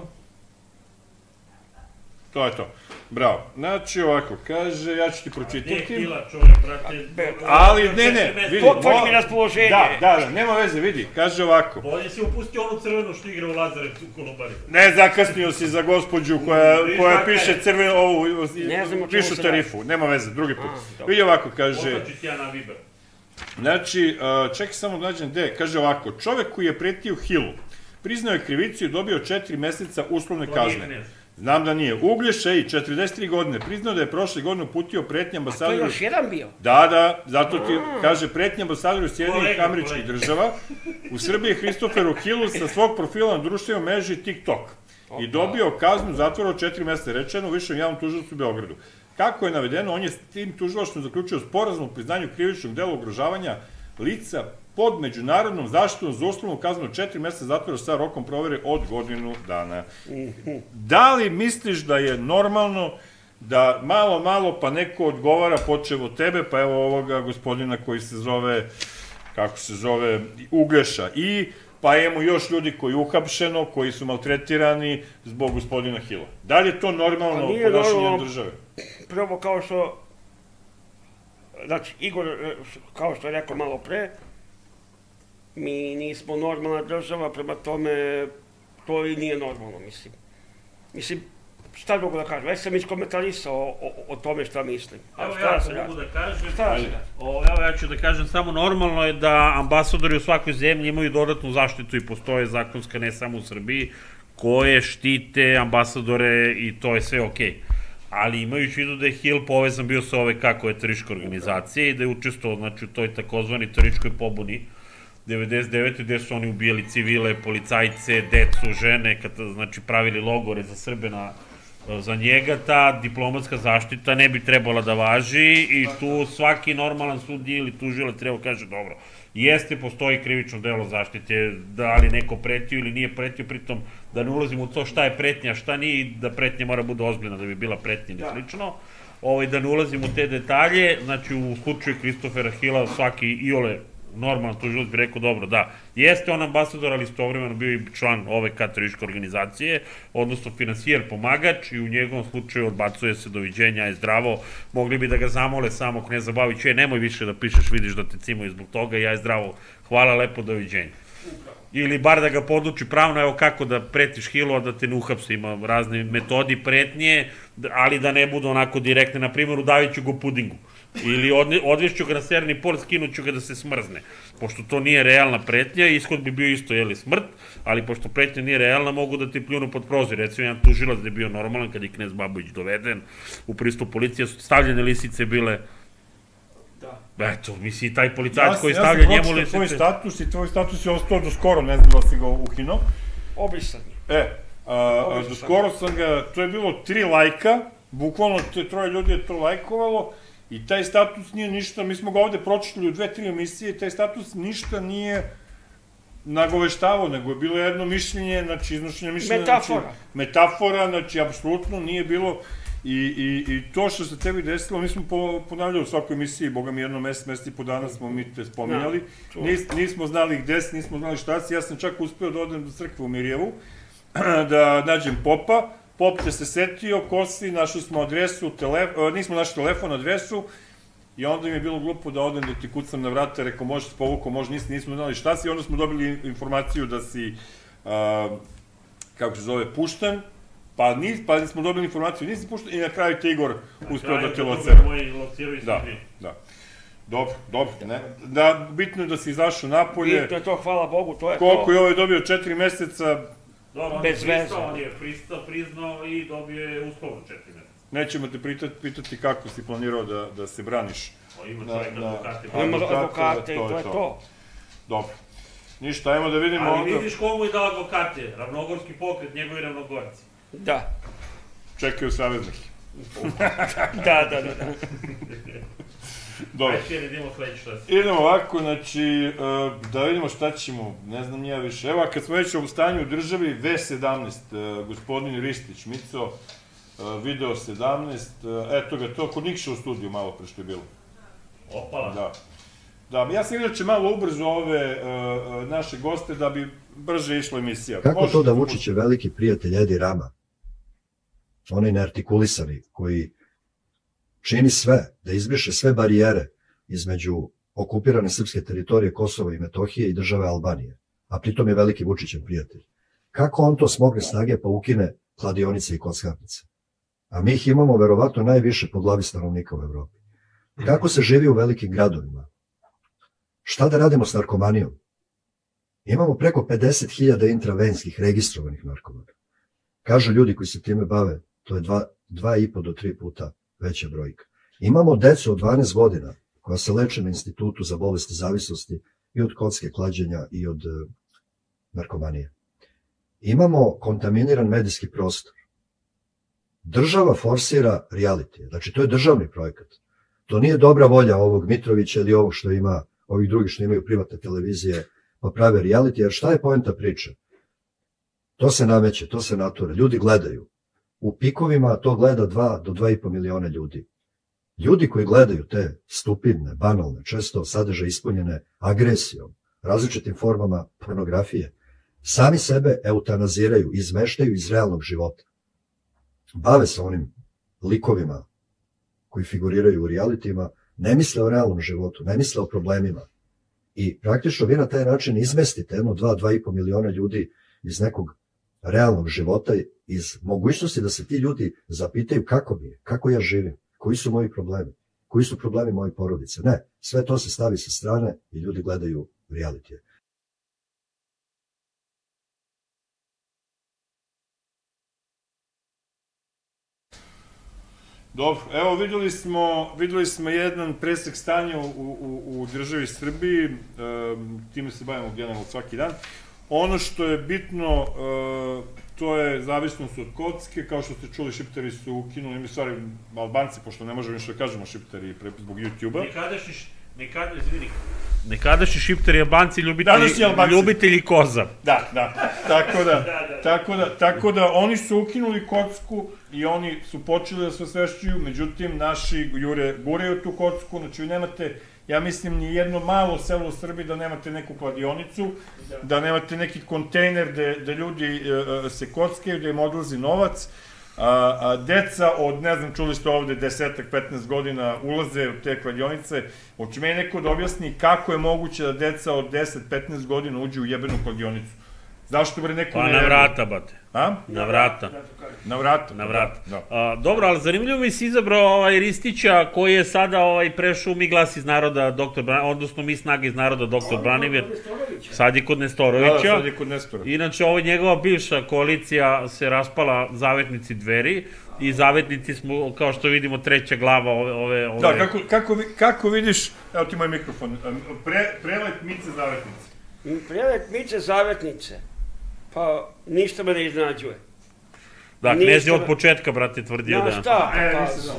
To je to. Bravo. Znači ovako, kaže, ja ću ti pročitati. Ne htila čovjek, brate. Ali, ne, ne, vidi. Potvrdi mi raspoloženje. Da, da, da, nema veze, vidi. Kaže ovako. Bolje si upustio onu crvenu što igra u Lazarevcu u Kolubari. Ne, zakasnio si za gospođu koja piše crvenu, ovu, pišu tarifu. Nema veze, drugi put. Vidi ovako, kaže. Otači ti ja na Viber. Znači, čekaj samo nađem gde. Kaže ovako, čovek koji je pretio Hilu, priznao je krivicu i dobio četiri meseca uslovne kazne. Znam da nije. Uglješa i četrdeset tri godine priznao da je prošle godine uputio pretnje ambasadoru... A to je još jedan bio? Da, da, zato ti kaže pretnje ambasadoru Sjedinjenih Američkih Država u Srbiji Hristoferu Hillu sa svog profila na društvenoj mreži TikTok i dobio kaznu zatvora od četiri meseca, rečeno u Višem javnom tužilaštvu u Beogradu. Kako je navedeno, on je s tim tužilaštvom zaključio sporazum o priznanju krivičnog dela ugrožavanja lica pod međunarodnom zaštitom za uslovnu kaznu od četiri meseca zatvora sa rokom provere od godinu dana. Da li misliš da je normalno da malo, malo pa neko odgovara počev od tebe, pa evo ovoga gospodina koji se zove, kako se zove, Uglješa, i pa imamo još ljudi koji je uhapšeno, koji su maltretirani zbog gospodina Hila. Da li je to normalno ponašanje države? Prvo, kao što, znači, Igor, kao što je rekao malo pre, mi nismo normalna država, prema tome to i nije normalno, mislim. Mislim, šta mogu da kažem? Već sam iskomentarisao o tome šta mislim. Evo ja to mogu da kažem. Evo ja ću da kažem, samo normalno je da ambasadori u svakoj zemlji imaju dodatnu zaštitu i postoje zakonska, ne samo u Srbiji, koje štite ambasadore i to je sve okej. Ali imajući vidu da je Hill povezan bio sa ove kako je teroristička organizacija i da je učestvovao, znači, u toj takozvani terorističkoj pobuni devedeset devete gde su oni ubijali civile, policajce, decu, žene, znači pravili logore za Srbe za njega, ta diplomatska zaštita ne bi trebala da važi i tu svaki normalan sudija ili tužilac treba kaže dobro, jeste, postoji krivično delo zaštite, da li neko pretio ili nije pretio, pritom da ne ulazimo u to šta je pretnja, šta nije i da pretnja mora bude ozbiljna da bi bila pretnja ili slično, da ne ulazim u te detalje, znači u slučaju Kristofera Hilla svaki iole normalno tužilac bi rekao, dobro, da, jeste on ambasador, ali istovremeno bio i član ove katoličke organizacije, odnosno finansijer, pomagač, i u njegovom slučaju odbacuje se doviđenja, je zdravo, mogli bi da ga zamole samo kneza Babića, je, nemoj više da pišeš, vidiš da te cimaju zbog toga, ja je zdravo, hvala lepo, doviđenja. Ili bar da ga poduči pravno, evo kako da pretiš Hillu, a da te ne uhapse, ima razne metodi pretnje, ali da ne budu onako direktne, na primjer, udavit ću ga u pudingu. Ili odvešću ga na severni pol, skinuću ga da se smrzne. Pošto to nije realna pretnja, ishod bi bio isto, jeli, smrt, ali pošto pretnja nije realna, mogu da ti pljunu pod prozor. Recimo, jedan tužilac da je bio normalan, kad je knez Babović doveden u pristup policije, su stavljene lisice bile... Eto, misli, i taj policajac koji stavlja njemu lisice... Ja sam pročitao tvoj status i tvoj status je ostao do skoro, ne znam da si ga ukinuo. Obisan. E, do skoro sam ga, to je bilo tri lajka, bukvalno troje ljudi je to lajkovalo, i taj status nije ništa, mi smo ga ovde pročitali u dve, tri emisije, i taj status ništa nije nagoveštavao, nego je bilo jedno mišljenje, znači iznošenje mišljenja... Metafora. Metafora, znači, apsolutno nije bilo... I to što se tebi desilo, mi smo ponavljali u svakoj emisiji, boga mi jedno mesec, mesec i po dana smo mi te spominjali, nismo znali gde si, nismo znali šta si, ja sam čak uspeo da odem do crkve u Mirjevu, da nađem popa, pop te se setio, ko si, našli smo adresu, nismo našli telefon, adresu, i onda im je bilo glupo da odem da ti kucam na vrata, rekao može se povuko, može nisi, nismo znali šta si, onda smo dobili informaciju da si, kako se zove, pušten, pa smo dobili informaciju, nisi pušten, i na kraju te Igor uspeo da te locira. Na kraju moji lociraju i da, da. Dobro, dobro, ne. Da, bitno je da si izašao napolje. Bitno je to, hvala Bogu, to je to. Koliko je ovaj dobio četiri meseca... Bez veze. On je priznao i dobio je uslovno četiri meseca. Nećemo te pitati kako si planirao da se braniš. Ima čovjek advokate. Ima advokate i to je to. Dobro. Ništa, ajmo da vidimo... Ali vidiš komu je dao advokate, Ravnogorski pokret, njegovi Ravnogorci. Da. Čekaju saveznik. Da, da, da. Dobro. Idemo ovako, znači, da vidimo šta ćemo, ne znam ja više. Evo, kad smo već u stanju u državi, V sedamnaest, gospodin Ristić, Mico, Video sedamnaest, eto ga, to kod Nikša u studiju malo pre što je bilo. Opala. Da. Da, ja sam inače malo ubrzo ove naše goste da bi brže išla emisija. Kako to da Vučić je veliki prijatelj Edi Rama? Onaj neartikulisani koji čini sve, da izbriše sve barijere između okupirane srpske teritorije Kosova i Metohije i države Albanije, a pritom je veliki Vučićev prijatelj. Kako on to smogne snage pa ukine kladionice i kockarnice? A mi ih imamo verovatno najviše po glavi stanovnika u Evropi. Kako se živi u velikim gradovima? Šta da radimo s narkomanijom? Imamo preko pedeset hiljada intravenskih registrovanih narkomana. Kažu ljudi koji se time bave, to je dva i po do tri puta veća brojka. Imamo decu od dvanaest godina koja se leče na institutu za bolesti zavisnosti i od kocke, klađenja i od narkomanije. Imamo kontaminiran medijski prostor. Država forsira reality, znači to je državni projekat. To nije dobra volja ovog Mitrovića ili ovog što ima, ovih drugih što imaju privatne televizije pa prave reality, jer šta je poenta priče? To se nameće, to se natura, ljudi gledaju. U pikovima to gleda dva do dva i po miliona ljudi. Ljudi koji gledaju te stupidne, banalne, često sadržaje ispunjene agresijom, različitim formama pornografije, sami sebe eutanaziraju, izmeštaju iz realnog života. Bave se onim likovima koji figuriraju u realitima, ne misle o realnom životu, ne misle o problemima. I praktično vi na taj način izmestite jedno dva, dva i po miliona ljudi iz nekog realnog života, iz mogućnosti da se ti ljudi zapitaju kako mi je, kako ja živim, koji su moji problemi, koji su problemi moje porodice. Ne, sve to se stavi sa strane i ljudi gledaju realitije. Dobro, evo videli smo, videli smo jedan presek stanja u državi Srbiji, time se bavimo generalno svaki dan. Ono što je bitno, to je zavisnost od kocke, kao što ste čuli, šiptari su ukinuli, mi stvari Albanci, pošto ne možemo ništa da kažemo šiptari zbog YouTube-a. Nekadašnji šiptari Albanci, ljubitelji koza. Da, da. tako da, tako da, tako da, oni su ukinuli kocku i oni su počeli da se osvešćuju, međutim, naši jure guraju tu kocku, znači vi nemate, ja mislim, ni jedno malo selo u Srbiji da nemate neku kladionicu, da nemate neki kontejner gde ljudi se kockaju, gde im odlazi novac, a deca od, ne znam, čuli ste ovde, desetak, petnaest godina ulaze u te kladionice. Hoće meni neko da objasni kako je moguće da deca od deset do petnaest godina uđe u jebenu kladionicu. Zašto bre neko ne... Pa na vrata, bate. A? Na vrata. Na vrata. Na vrata. Dobro, ali zanimljivo mi si izabrao Ristića koji je sada prešao Mi glas iz naroda doktor Branimir, odnosno Mi snaga iz naroda doktor Branimir. Sad je kod Nestorovića. Da, sad je kod Nestorovića. Inače, ovo njegova bivša koalicija se raspala Zavetnici Dveri i Zavetnici smo, kao što vidimo, treća glava ove... Da, kako vidiš, evo ti moj mikrofon, prelet Mice Zavetnice. Prelet Mice Zavetnice? Pa, ništa me ne iznenađuje. Da, knez je od početka, brate, tvrdio da... Znaš šta, pa pazi.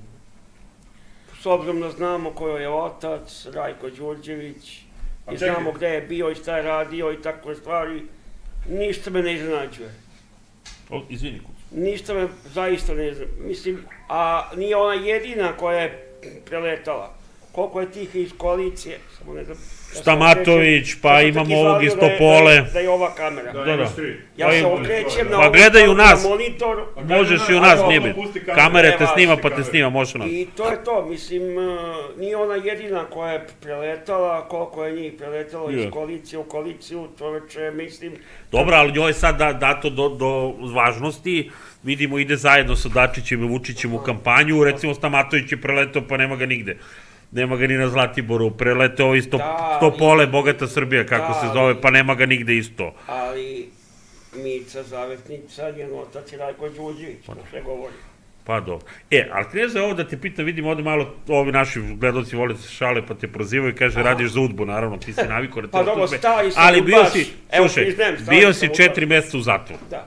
S obzirom da znamo ko je otac, Rajko Đurđević, i znamo gde je bio i šta je radio i takve stvari, ništa me ne iznenađuje. Izvini, kuć. Ništa me zaista ne iznenađuje. Mislim, a nije ona jedina koja je preletala. Koliko je tih iz koalicije, samo ne znam... Stamatović, pa imamo ovog iz Topole. Da je ova kamera. Da, da. Ja se okrećem na monitor. Možeš i u nas, nije biti. Kamere te snima, pa te snima, može u nas. I to je to, mislim, nije ona jedina koja je preletala, koliko je njih preletalo iz koalicije u koaliciju, to već mislim... Dobro, ali njoj je sad dato do važnosti, vidimo ide zajedno sa Dačićem i Vučićem u kampanju, recimo Stamatović je preletao pa nema ga nigde. Nema ga ni na Zlatiboru, prelete ovo isto Topole, Bogata Srbija, kako se zove, pa nema ga nigde isto. Ali Mica Zavetnica, njen otac je Rajko Đurđević, to sve govori. Pa dobro. E, ali kneze, ovo da te pitam, vidim ovde malo, ovi naši gledalci vole se šale, pa te prozivaju i kaže, radiš za udbu, naravno, ti si navikao na te udbe. Pa dobro, stari sam ali bio baš, si, evo slušaj, priznajem, bio si četiri meseca u zatvoru. Da.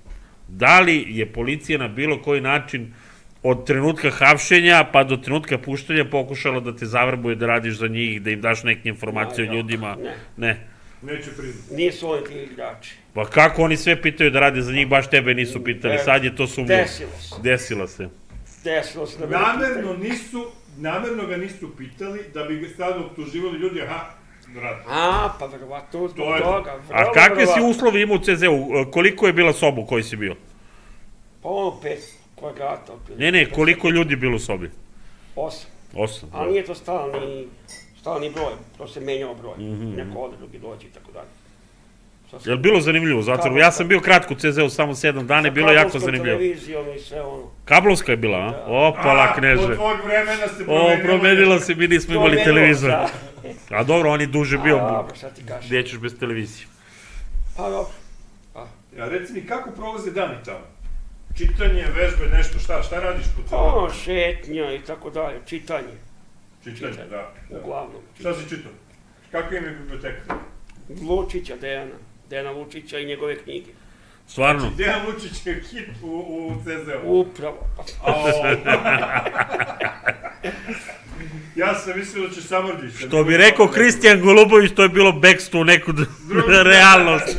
Da li je policija na bilo koji način od trenutka hapšenja pa do trenutka puštanja pokušala da te zavrbuje, da radiš za njih, da im daš neke informacije o ljudima? Ne. Ne. Neće priznati. Nisu oni ti igrači. Pa kako oni sve pitaju da rade za njih, baš tebe nisu pitali, sad je to sumnjivo. Desilo se. Desilo se. Desilo se. Namerno nisu, namerno ga nisu pitali da bi ga sada optuživali ljudi, aha, radi. A, pa verovatno zbog toga. A kakve si uslovi imao u ce ze u? Koliko je bila soba u kojoj si bio? Pa ono pet kvadrata. Ne, ne, koliko ljudi je bilo u sobi? Osam. Osam. Ali nije to stalni, stalni broj, to se menjao broj. Neko ode, drugi dođe i tako dalje. Je li bilo zanimljivo u zatvoru? Ja sam bio kratko u ce ze u samo sedam dana i bilo jako zanimljivo. Sa kablovskom televizijom i sve ono. Kablovska je bila, a? Opala, kneže. Od tvojeg vremena se promenila. O, promenila se, mi nismo imali televizor. A dobro, on je duže bio. A dobro, šta ti kažem. Gdje ćeš bez televizije? Pa dobro. Ja, reci mi, kako prolaze dani tamo? Čitanje, vežbe, nešto, šta, šta radiš po celom? Ono, šetnja i tako dalje, čitanje. Čitanje, da. Uglavnom. Šta si čitao? Kakva im je biblioteka? Lučića, Dejana. Dejana Lučića i njegove knjige. Stvarno? Znači, Dejan Lučić je hit u ce ze u. Upravo. Ja sam mislio da ćeš Samrđić. Što bi rekao Kristijan Golubović, to je bilo bekstvo u neku realnost.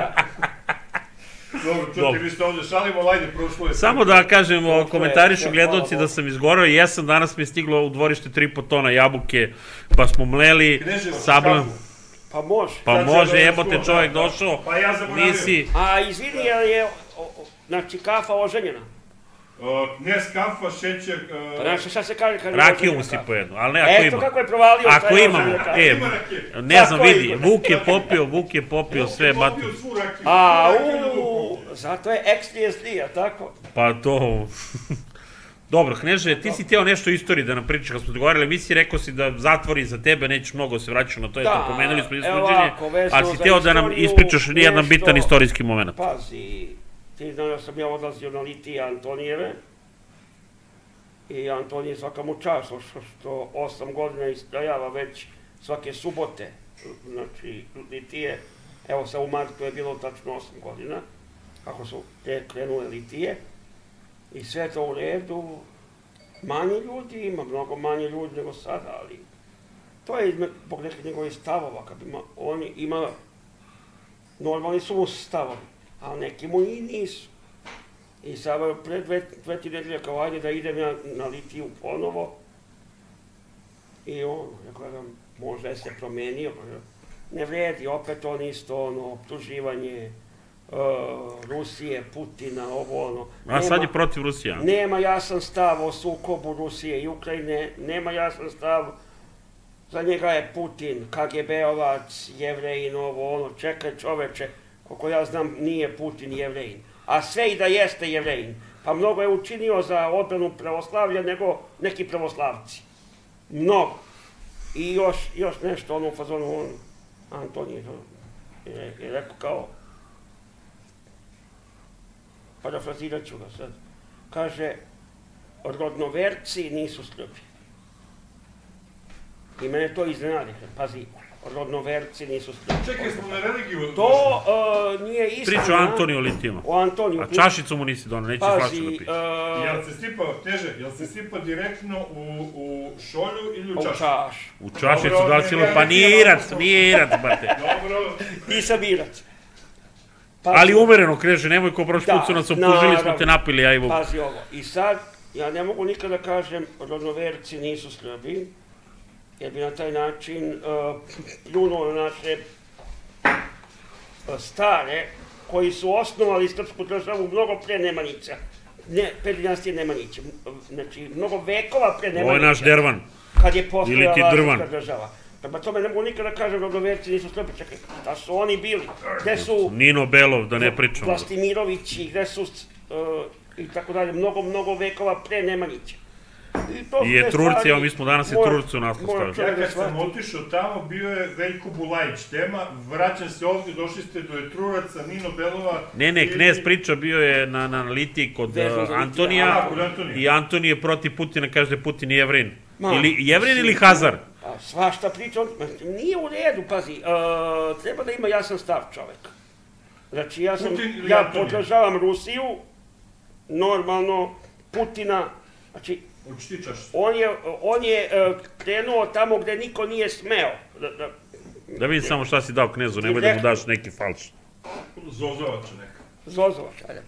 Dobro, čuti, vi ste ovdje šalimo, lajde, prošlo je... Samo da kažem, komentarišu gledalci da sam izgorao i jesam, danas mi je stiglo u dvorište tri po tona jabuke, pa smo mleli... Sablam. Pa može. Pa može, jebote čovjek došao, nisi... A izvini, je, znači, kafa oženjena? Ne kafa, šećer... Pa znači, šta se kaže kad je rakiju mu si pojedno, ali ne, ako ima. Eto kako je provalio. Ako imamo, e, ne znam, vidi, Vuk je popio, Vuk je popio sve, batu. A, uuu, zato je eks de es de, a tako? Pa to... Dobro, Kneže, ti si teo nešto o istoriji da nam pričaš, kad smo dogovarali, mi si rekao si da zatvori za tebe, nećeš mnogo se vraćati na to, eto, pomenuli smo isluđenje, ali si teo da nam ispričaš nijedan bitan istorijski moment. Pazi, ti znaš da sam ja odlazio na litije Antonijeve i Antonije svaka mu čast, što osam godina istrajava već svake subote, znači litije, evo sa u martu je bilo tačno osam godina, kako su te krenule litije. I sve to u redu, manje ljudi ima, mnogo manje ljudi nego sada, ali to je zbog nekih njegovih stavova, kad bi oni imala normalni su mu stavovi, a neki mu i nisu. I sad pre dve, dve ti nedelje kao ajde da idem ja na litiju ponovo. I ono, ja gledam, možda je se promenio, ne vredi, opet on isto, ono, optuživanje uh, Rusije, Putina, ovo, ono. A nema, sad je protiv Rusija. Nema jasan stav o sukobu Rusije i Ukrajine, nema jasan stav, za njega je Putin, K G B-ovac, Jevrejin, ovo, ono, čekaj čoveče, koliko ja znam, nije Putin Jevrejin. A sve i da jeste Jevrejin, pa mnogo je učinio za odbranu pravoslavlja nego neki pravoslavci. Mnogo. I još, još nešto, ono u fazonu, on, Antonije, je, je rekao kao, parafrazirat ću ga sad, kaže, rodnoverci nisu Srbi. I mene to iznenadi, pazi, rodnoverci nisu Srbi. Čekaj, smo na religiju. To uh, nije istina. Priča o Antoniju Litijama. O Antoniju. A čašicu mu nisi donao, neće flašu da pije. Uh, jel se sipa, teže, jel se sipa direktno u, u šolju ili u čašu? U čašu. U čašicu, da li si lo... Pa nije irac, nije irac, brate. Dobro. Nisam irac. Ali umereno, kreže, nemoj ko prošli put su nas optužili, smo te napili, ja i Vuk. Pazi ovo, i sad, ja ne mogu nikada kažem, rodnoverci nisu Srbi, jer bi na taj način uh, pljunuo na naše uh, stare, koji su osnovali srpsku državu mnogo pre Nemanjića. Ne, pre dinastije Nemanjića. Znači, mnogo vekova pre Nemanjića. Ovo je naš Dervan. Kad je postojala srpska država. Prema tome ne mogu nikada kažem rodnoverci nisu Srbi. Čekaj, da su oni bili? Gde su... Nino Belov, da ne pričamo. Vlastimirovići, gde su... Uh, i tako dalje, mnogo, mnogo vekova pre Nemanjića. I je Turci, evo mi smo danas i Turci u naslov stavili. Ja kad sam otišao tamo, bio je Veljko Bulajić tema, vraćam se ovdje, došli ste do Etruraca, Nino Belova... Ne, ne, knez priča bio je na, na litiji kod uh, Antonija i Antonije je protiv Putina, kaže da je Putin Jevrin. Ili Jevrin ili Hazar? A svašta priča, nije u redu, pazi, uh, treba da ima jasan stav čovek. Znači ja sam, ja podržavam Rusiju, normalno, Putina, znači, on je, on je uh, krenuo tamo gde niko nije smeo. Da, da, da vidim samo šta si dao knezu, nemoj da mu daš neki falš. Zozovača neka. Zozovača, ajde.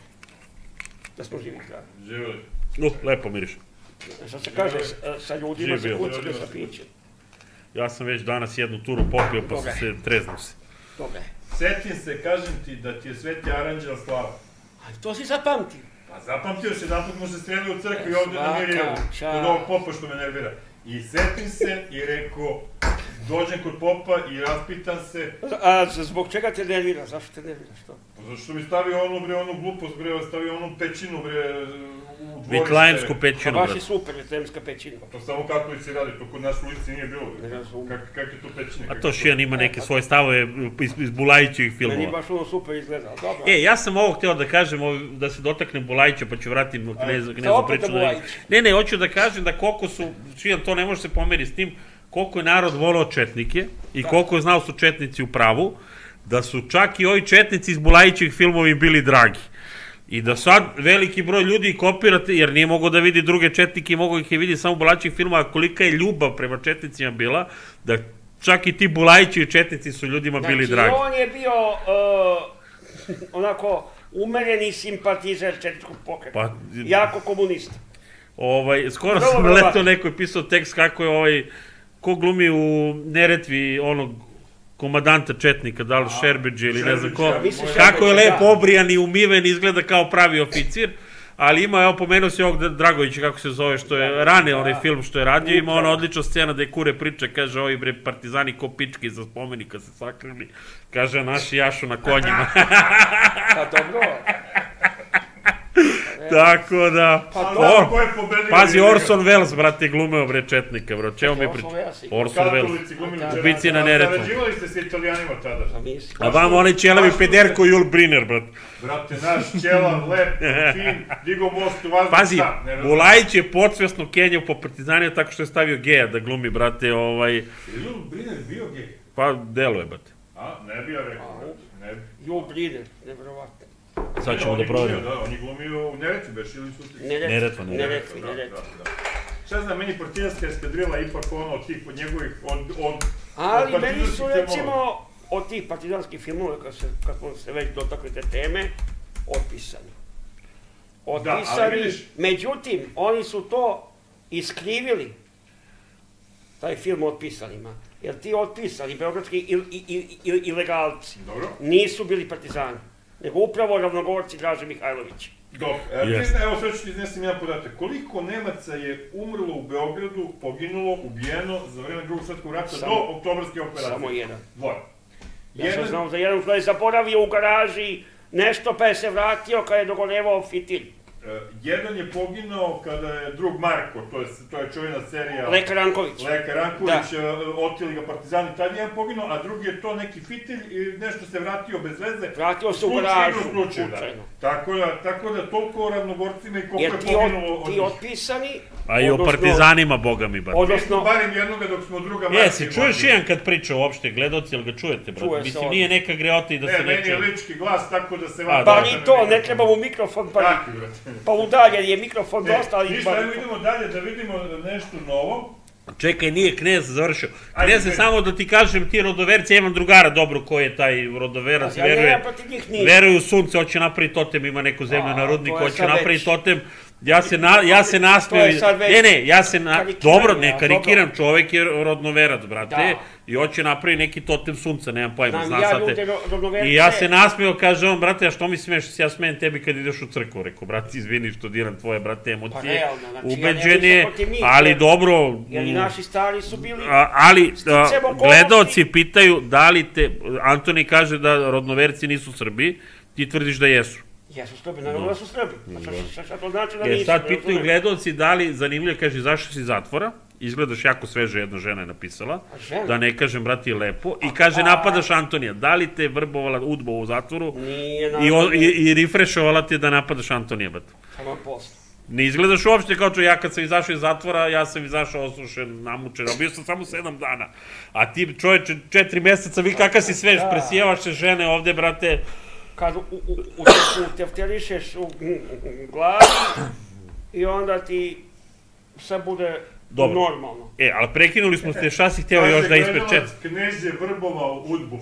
Da smo živi zdravi. Živjeli. Uh, lepo miriš. Što se kaže, sa ljudima se kucali sa pićem. Ja sam već danas jednu turu popio, pa sam se treznuo se. Dobre. Setim se, kažem ti, da ti je Sveti Aranđel slava. A to si zapamtio. Pa zapamtio se, zato smo se sreli u crkvi ovdje na Mirjevu, kod ovog popa što me nervira. I setim se i rekao, dođem kod popa i raspitam se... A zbog čega te nervira? Zašto te nervira? Što? Zašto mi stavio onu, bre, onu glupost, bre, stavio onu pećinu, bre, u dvorište. Vitlajemsku pećinu, bre. Pa baš je super, vitlajemska pećina. Pa to samo kako se radi, to kod nas u ulici nije bilo. Kak je to pećina? A to Šijan ima neke svoje stavove iz Bulajićevih filmova. Meni baš ono super izgleda, dobro. E, ja sam ovo htio da kažem, da se dotaknem Bulajića, pa ću vratim knezu priču. Ne, ne, hoću da kažem da koliko su, Šijan, to ne može se pomeri s tim, koliko je narod volao četnike i koliko je znao su četnici u pravu, da su čak i ovi četnici iz Bulajićevih filmovi bili dragi. I da sad veliki broj ljudi kopirate, jer nije mogo da vidi druge četnike i mogo ih je vidi samo u Bulajićevih filmova, kolika je ljubav prema četnicima bila, da čak i ti Bulajićevi četnici su ljudima bili dragi. Znači, on je bio onako umereni simpatizer četničkog pokreta, jako komunista. Skoro sam letao, neko je pisao tekst kako je ovaj, ko glumi u Neretvi onog komadanta četnika, da li Šerbeđe ili ne znam ko, kako je lepo obrijan i umiven, izgleda kao pravi oficir, ali ima, evo, pomenuo si ovog Dragovića, kako se zove, što je rane onaj film što je radio, ima ona odlična scena da je Kure priča, kaže, ovi bre partizani ko pički za spomenika se sakrili, kaže, naši jašu na konjima. Pa dobro. Tako da, pazi, Orson Welles, brate, glumeo bre četnika, bro, čeo mi priča? Orson Welles, ubici na Neretvu. Zarađivali ste se Italijanima tada. A vam onaj ćelavi pederko Jul Briner, brate. Brate, naš ćelav, lep, fin, digo most u vazduh. Pazi, Bulajić je podsvjesno kenjao po partizaniju tako što je stavio geja da glumi, brate, ovaj... Je Jul Briner bio gej? Pa, delo je, brate. A, ne bi ja rekao, ne bi. Jul Briner, nevjerovatno. Sad ćemo da provjerimo. Da, on je glumio u Neretvi, beš, ili su ti? Neretva, Neretvi, Neretvi. Šta znam, meni partizanska eskadrila ipak ono od tih, od njegovih, od... Ali meni su, recimo, od tih partizanskih filmova, kad smo se već dotakli te teme, otpisani. Otpisani, međutim, oni su to iskrivili, taj film o otpisanima. Jer ti otpisani, beogradski ilegalci, nisu bili partizani, nego upravo ravnogorci Draže Mihajlovića. Dobro, evo sve ću ti iznesem jedan podatak. Koliko Nemaca je umrlo u Beogradu, poginulo, ubijeno za vreme drugog svjetskog rata do oktobarske operacije? Samo jedan. Dvoje. Ja sam znao za jedan što je zaboravio u garaži nešto pa je se vratio kada je dogorevao fitilj. Jedan je poginao kada je drug Marko, to je čuvena serija... Leka Ranković. Leka Ranković, otili ga partizani, tad je jedan poginao, a drugi je to neki fitilj i nešto se vratio bez veze. Vratio se u garažu, slučajno. Tako da toliko o ravnogorcima i koliko je poginulo od njih. Ti otpisani... A i o partizanima, boga mi, bar. Mi smo barim jednoga dok smo druga Marka. Jesi, čuješ jedan kad priča uopšte, gledoci, ili ga čujete, brate? Mislim, nije neka greota i da se ne čuje. Ne, meni je lički glas, tako da se vam... Pa ni to, ne treba mu mikrofon, pa udaljen je mikrofon dosta, ali... Ništa, ajmo idemo dalje da vidimo nešto novo. Čekaj, nije Knez završio. Knez je samo da ti kažem, ti rodoverci, ja imam drugara dobro koji je taj rodoverac, veruje, veruje u sunce, hoće napraviti totem, ima neku zemlju na rudniku, hoće napraviti totem. Ja se nasmeo, ne, ne, ja se, dobro, ne karikiram, čovek je rodnoverac, brate, i hoće napraviti neki totem sunca, nemam pojma, zna sad te. I ja se nasmeo, kaže on, brate, a što mi smeš, ja smejem tebi kad ideš u crkvu, rekao, brate, izvini što diram tvoje, brate, emocije, ubeđenje, ali dobro. Jer i naši stari su bili... Ali, gledaoci pitaju da li te, Antoni kaže da rodnoverci nisu Srbi, ti tvrdiš da jesu. Jesu Srbi, naravno da su Srbi. Šta to znači da nisu? Sad pitaju gledalci da li, zanimljivo, kaže, zašto si zatvora? Izgledaš jako sveže, jedna žena je napisala. Da ne kažem, brati, lepo. I kaže, napadaš Antonija. Da li te vrbovala udba u zatvoru? I rifrešovala te da napadaš Antonija, brate? Samo posle. Ne izgledaš uopšte kao čo, ja kad sam izašao iz zatvora, ja sam izašao osušen, namučen, a bio sam samo sedam dana. A ti, čoveče, četiri meseca, vi kakav si svež, presijevaš se žene ovde, brate. Kad utefterišeš u glavi i onda ti sve bude normalno. E, ali prekinuli smo te, šta si hteo još da isprečet? Knez je vrbovao udbu.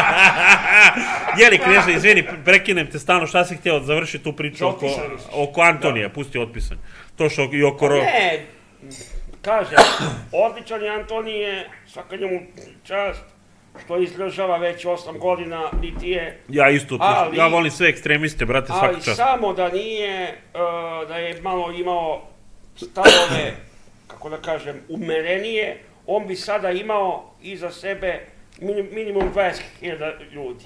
Jeli, Kneža, izvini, prekinem te stano, šta si hteo završiti tu priču oko Antonija, pusti otpisanje. To što i oko... Ne, kažem, odličan je Antonije, svaka njemu čast, što izdržava već osam godina, niti je... Ja isto, ja volim sve ekstremiste, brate, svaka čast. Ali samo da nije, da je malo imao stavove, kako da kažem, umerenije, on bi sada imao iza sebe minimum dvadeset hiljada ljudi.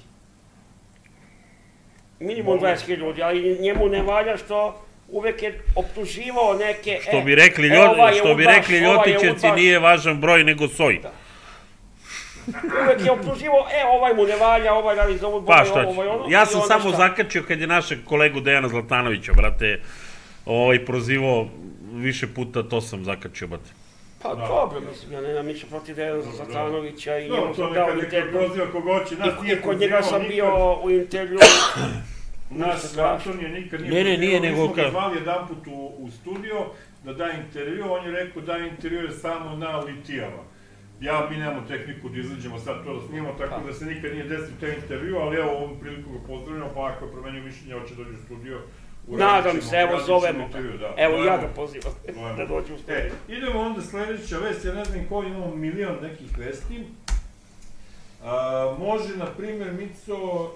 Minimum dvadeset hiljada ljudi, ali njemu ne valja što uvek je optuživao neke... Što bi rekli Ljotićevci, nije važan broj nego soj. Uvek je optuživo, e, ovaj mu ne valja, ovaj radi za ovo, ovaj ono. Ja sam samo zakačio kad je našeg kolegu Dejana Zlatanovića, brate, ovaj prozivao više puta, to sam zakačio, brate. Pa dobro, mislim, ja nemam ništa protiv Dejana Zlatanovića i njemu sam dao intervju. I kod njega sam bio u intervju. Nas Antonija nikad nije prozivao, mi smo ga zvali jedan put u studio da da intervju, on je rekao da intervju samo na litijama. Ja, mi nemamo tehniku da izađemo sad to da snimamo, tako da se nikad nije desio taj intervju, ali evo ovom priliku ga pozdravljamo, pa ako je promenio mišljenje, hoće dođe u studio. Nadam se, evo zovemo ga. Evo ja ga pozivam da dođe u studio. Idemo onda sledeća vest, ja ne znam ko, imamo milion nekih vesti. Može, na primjer, Mico,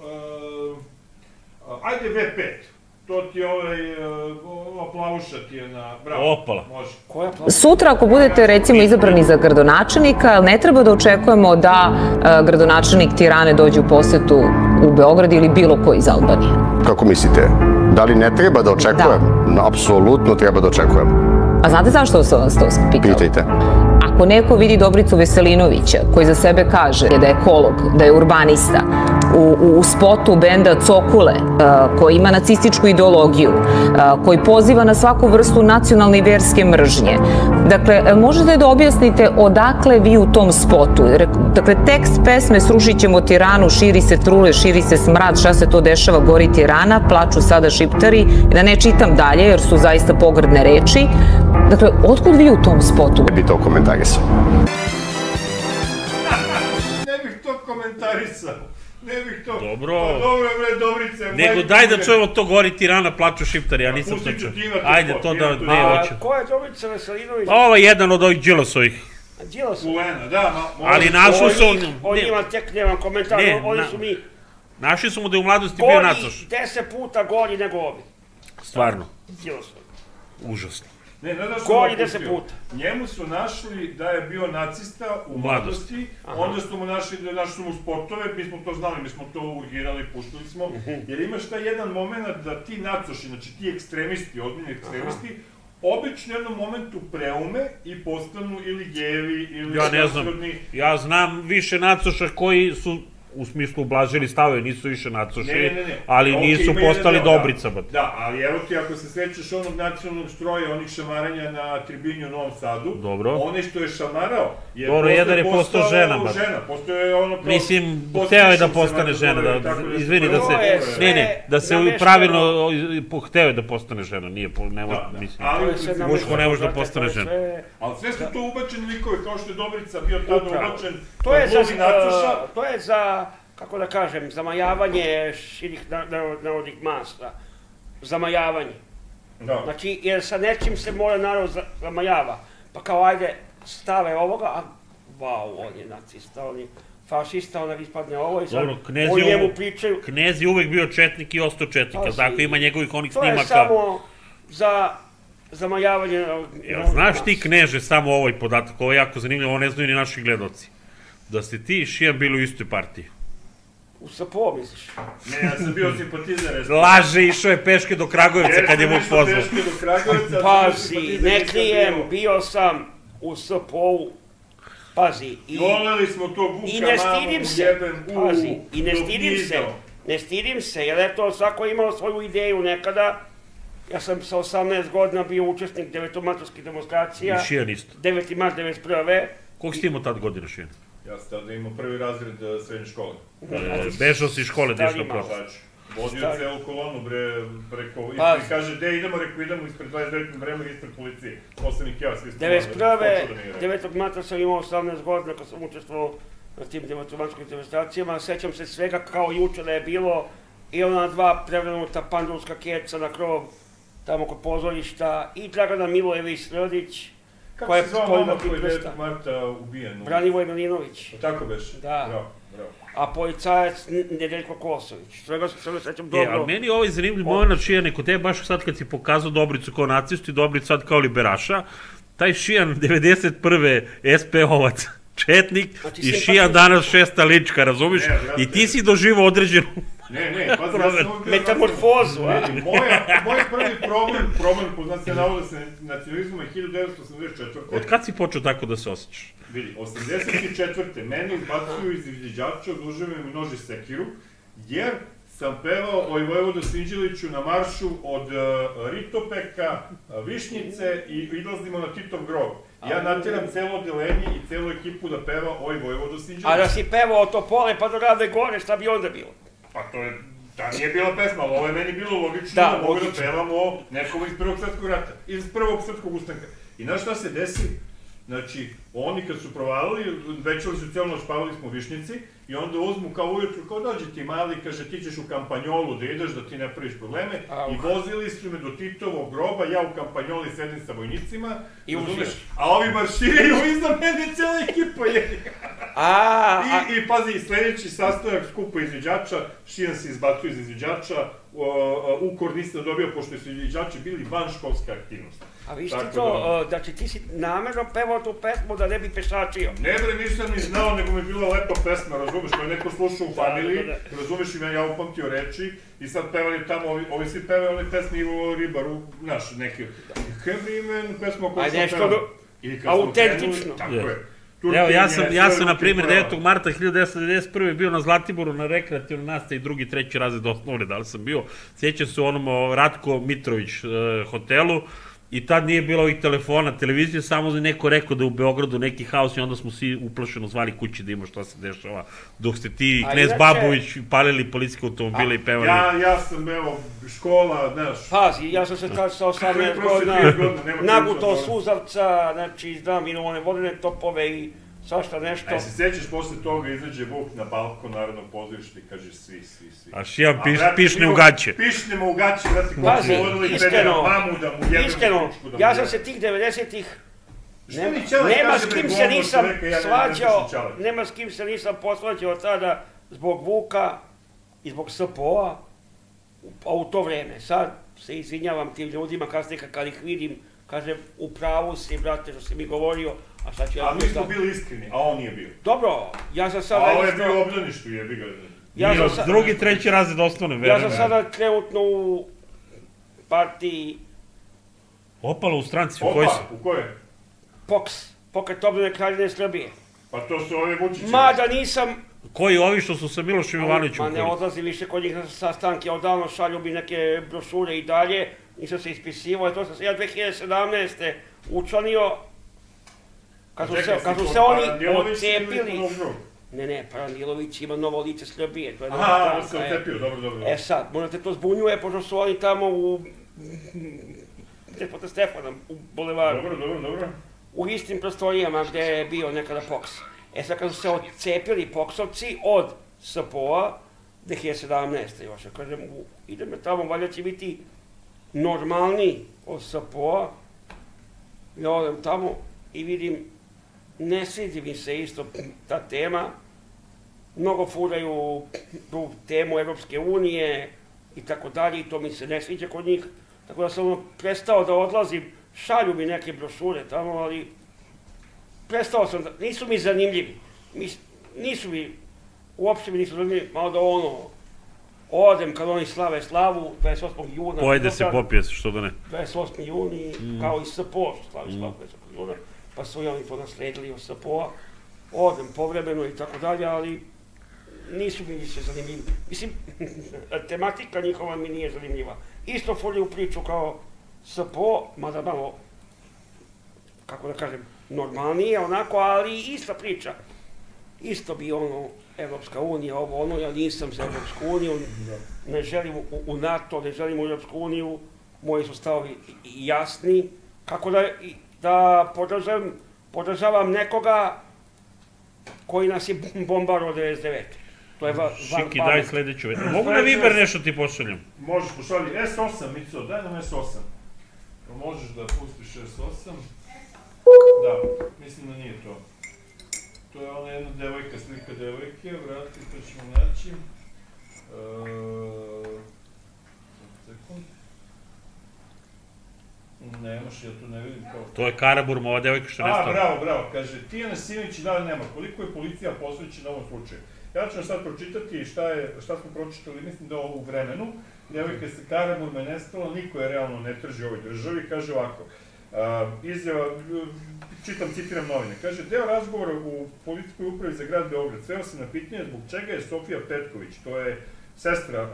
ajde ve pet. To ti je ovaj, ova plavuša ti je na... Bravo, opala. Može. Sutra, ako budete, recimo, izabrani za gradonačelnika, ne treba da očekujemo da gradonačelnik Tirane dođe u posetu u Beograd ili bilo ko iz Albanije. Kako mislite? Da li ne treba da očekujem? Da. Apsolutno treba da očekujem. A znate zašto sam vas to pitala? Pitajte. Ako neko vidi Dobricu Veselinovića, koji za sebe kaže da je ekolog, da je urbanista, u spotu benda Cokule, koji ima nacističku ideologiju, koji poziva na svaku vrstu nacionalne i verske mržnje. Dakle, možete da objasnite odakle vi u tom spotu? Dakle, tekst pesme Srušit ćemo Tiranu, širi se trule, širi se smrad, šta se to dešava, gori Tirana, plaču sada Šiptari, da ne čitam dalje jer su zaista pogrdne reči. Dakle, otkud vi u tom spotu? Ne bi to komentarisao. Ne bih to komentarisao. komentarisao. Ne bih to... Dobro. Pa dobro, bre, Dobrice. Nego daj da čujemo to gori Tirana, plaču Šiptari, ja nisam to čuo. Ajde, to da ne hoću. A ko je Dobrica Veselinović? Ovo je jedan od ovih Đilasovih. Đilasovih? Kulena, da. Ali našli su... O njima tek nemam komentar, oni su mi... Našli su mu da je u mladosti bio nacoš. Gori, deset puta gori nego ovi. Stvarno. Đilasovi. Užasno. Ne, ne da što gori deset puta. Njemu su našli da je bio nacista u mladosti, onda su mu našli, našli su mu spotove, mi smo to znali, mi smo to urgirali, puštili smo, jer imaš taj jedan moment da ti nacoši, znači ti ekstremisti, ozbiljni ekstremisti, obično u jednom momentu preume i postanu ili gejevi, ili... Ja ne znam, ja znam više nacoša koji su u smislu ublažili stavove, nisu više nacoši, ali nisu postali Dobrica. Da, ali evo ti, ako se sećaš onog nacionalnog stroja, onih šamaranja na tribini u Novom Sadu, onaj što je šamarao, je postao žena. Mislim, hteo je da postane žena, izvini, da se, ne, ne, da se pravilno, hteo je da postane žena, nije, mislim, muško ne može da postane žena. Ali sve su to ubačeni likovi, kao što je Dobrica bio tada ubačen, to je za, kako da kažem, zamajavanje širih narodnih masa. Zamajavanje. Znači, jer sa nečim se mora narod zamajava. Pa kao, ajde, stave ovoga, a vau, on je nacista, on je fašista, onda ispadne ovo i sad o njemu pričaju. Knez je uvek bio četnik i ostao četnik, ali tako ima njegovih onih snimaka. To je samo za zamajavanje. Znaš ti, Kneže, samo ovaj podatak, ovo je jako zanimljivo, ovo ne znaju ni naši gledoci. Da ste ti i Šijan bili u istoj partiji. U S P O, misliš? Ne, ja sam bio simpatizer. Laže, išao je peške do Kragujevca kad je Vuk pozvao. Pazi, ne krijem, bio sam u S P O-u. Pazi. Voleli smo to Vuka, mamu, jebem, u, pazi, i ne stidim se. Ne stidim se, jer eto, svako je imao svoju ideju nekada. Ja sam sa osamnaest godina bio učesnik devetomartovskih demonstracija. I Šijan isto. deveti mart devedeset prve. Koliko si imao tad godina, Šijan? Ja sam tada imao prvi razred srednje škole. Bežao si iz škole, gdje što prošlo? Vodio celu kolonu, bre, preko... I kaže, gde idemo, rekao, idemo ispred dvadeset devetog vremena, ispred policije. Poslanik ja, svi smo... devedeset prve. devetog marta sam imao osamnaest godina kad sam učestvovao na tim devetomarskim demonstracijama. Sećam se svega kao juče da je bilo i ona dva prevrnuta pandurska keca na krov tamo kod pozorišta i Dragana Milojević Rodić. Kako se zvao mama koji je devetog marta ubijen? Branivoj Milinović. Tako beš? Da. Bravo, bravo. A policajac Nedeljko Kosović. Svega se sve sećam dobro. Ali meni je ovaj zanimljiv moment, Šijan, kod tebe baš sad kad si pokazao Dobricu kao nacistu i Dobricu sad kao liberaša, taj Šijan devedeset prve S P O-vac, četnik i Šijan danas šesta lička, razumiš? I ti si doživao određenu... Ne, ne, pazi, ja sam ovdje... Metamorfozu, a? Moj prvi problem, problem poznat se navoda sa nacionalizmom je hiljadu devetsto osamdeset četvrte. Od kad si počeo tako da se osjećaš? Vidi, osamdeset četvrte mene izbacuju iz izviđača, odužuju mi noži sekiru, jer sam pevao o Vojvodu Sinđeliću na maršu od Ritopeka, Višnjice i idlazimo na Titov grob. Ja natjeram celo odelenje i celu ekipu da peva Oj Vojvodu Sinđeliću. A da si pevao Topole pa do Rade Gore, šta bi onda bilo? Pa to je, da nije bila pesma, ali ovo je meni bilo logično da mogu da pevam o nekom iz Prvog svetskog rata, iz Prvog svetskog ustanka. I znaš šta se desi? Znači, oni kad su provalili, večeli su cijelo noć, spavali smo u Višnjici i onda uzmu kao ujutru, kao dođe ti mali, kaže ti ćeš u kampanjolu da ideš, da ti ne praviš probleme i vozili su me do Titovog groba, ja u kampanjoli sedim sa vojnicima, a ovi marširaju iza mene cijela ekipa je. I pazi, sljedeći sastojak skupa izviđača, Šijan se izbacuje iz izviđača, ukor nisi dobio pošto su izviđači bili vanškolska aktivnost. A viš ti to, znači ti si namjerno pevao tu pesmu da ne bi pešačio? Ne bre, nisam ni znao, nego mi je bila lepa pesma, razumeš, koja je neko slušao u familiji, razumeš, i ja upamtio reči i sad pevali tamo, ovi svi pevali one pesme Ivo Ribaru, znaš, neke, Hebrimen, pesma koju sam pevao. A nešto autentično. Tako je. Evo, ja sam, na primjer, devetog marta hiljadu devetsto devedeset prve bio na Zlatiboru na rekreativnoj nastavi drugi, treći razred osnovne, da li sam bio, sjećam se u onom Ratko Mitrović hotelu, i tad nije bilo ovih telefona, televizije, samo da je neko rekao da je u Beogradu neki haos i onda smo svi uplašeno zvali kući da ima šta se dešava, dok ste ti i Knez Babović palili policijske automobile i pevali. Ja sam, evo, škola, znaš... Pazi, ja sam se kad sa osamnaest godina nagutao suzavca, znači, znam, i one vodene topove i svašta nešto. A se sećaš, posle toga izađe Vuk na balkon Narodnog pozorišta i kaže svi, svi, svi. A Šijan pišne u gaće. Pišnemo u gaće, da ti Pazi, iskreno, mamu, da mu jebem iskreno, ručku, da mu ja sam jebem. se tih devedesetih Nema, nema s kim se nisam svađao, nema s kim se nisam posvađao tada zbog Vuka i zbog S P O-a, a u to vreme. Sad se izvinjavam tim ljudima, kasnije kad ih vidim, kažem, u pravu si, brate, što si mi govorio, a šta ću ja... A mi smo bili iskreni, a on nije bio. Dobro, ja sam sada... A ovo je bio u obdaništu, jebi ga. Ja sam drugi, treći razred osnovne, verujem. Ja sam sada trenutno u partiji... Opala u stranci, u kojoj si? Opa, u kojoj? P O K S, Pokret obnovne Kraljevine Srbije. Pa to su ove Vučiće. Mada nisam... Koji ovi što su sa Milošem Jovanovićem? Ma ne odlazi više kod njih na sastanke, odavno šalju mi neke brošure i dalje, nisam se ispisivao, to sam se ja dve hiljade sedamnaeste učlanio, kad su se, kad su se oni odcepili. Ne, ne, Parandilović ima novo lice Srbije, to je nova stranka. Aha, on se odcepio, dobro, dobro. E sad, možda te to zbunjuje, pošto su oni tamo u... Despota Stefana, u bulevaru. Dobro, dobro, dobro. U istim prostorijama gde je bio nekada P O K S. E sad kad su se odcepili P O K S-ovci od S P O-a, dve hiljade sedamnaeste još, kažem, idem me tamo, valjda će biti normalniji od S P O-a. Ja odem tamo i vidim, ne svidi mi se isto ta tema, mnogo furaju tu temu Evropske unije i tako dalje, i to mi se ne sviđa kod njih, tako da sam prestao da odlazim, šalju mi neke brošure tamo, ali prestao sam da, nisu mi zanimljivi, nisu mi, uopšte mi nisu zanimljivi, malo da ono, odem kad oni slave slavu, dvadeset osmog juna. Pojede se, popije se, što da ne. dvadeset osmi juni, kao i S P O, što slavi slavu dvadeset osmog juna, pa su i oni ponasledili od S P O-a, odem povremeno i tako dalje, ali nisu mi više zanimljivi. Mislim, tematika njihova mi nije zanimljiva. Isto furaju priču kao S P O, mada malo, kako da kažem, normalnije onako, ali ista priča. Isto bi ono, Evropska unija, ovo ono, ja nisam za Evropsku uniju, ne želim u NATO, ne želim u Evropsku uniju, moji su stavovi jasni, kako da, da podržavam, podržavam nekoga koji nas je bombaro od devedeset devete. To je van pamet. Šiki, daj sledeću. Mogu na Viber nešto ti pošaljem? Možeš pošalji S osam, Mico, daj nam S osam. Možeš da pustiš S osam. Da, mislim da nije to. To je ona jedna devojka, slika devojke, vrati, to ćemo naći. Sekund. Nemaš, ja tu ne vidim kao... To je Karaburma, ova devojka što nestala. A, bravo, bravo, kaže, Tijana Simić i dalje nema. Koliko je policija posvećena ovom slučaju? Ja ću vam sad pročitati šta smo pročitali, mislim da ovo u vremenu. Devojka se Karaburma je nestala, niko je realno ne trži u ovoj državi, kaže ovako. Izjava, čitam, citiram novine, kaže, deo razgovora u policijskoj upravi za grad Beograd sveo se na pitanje zbog čega je Sofija Petković, to je sestra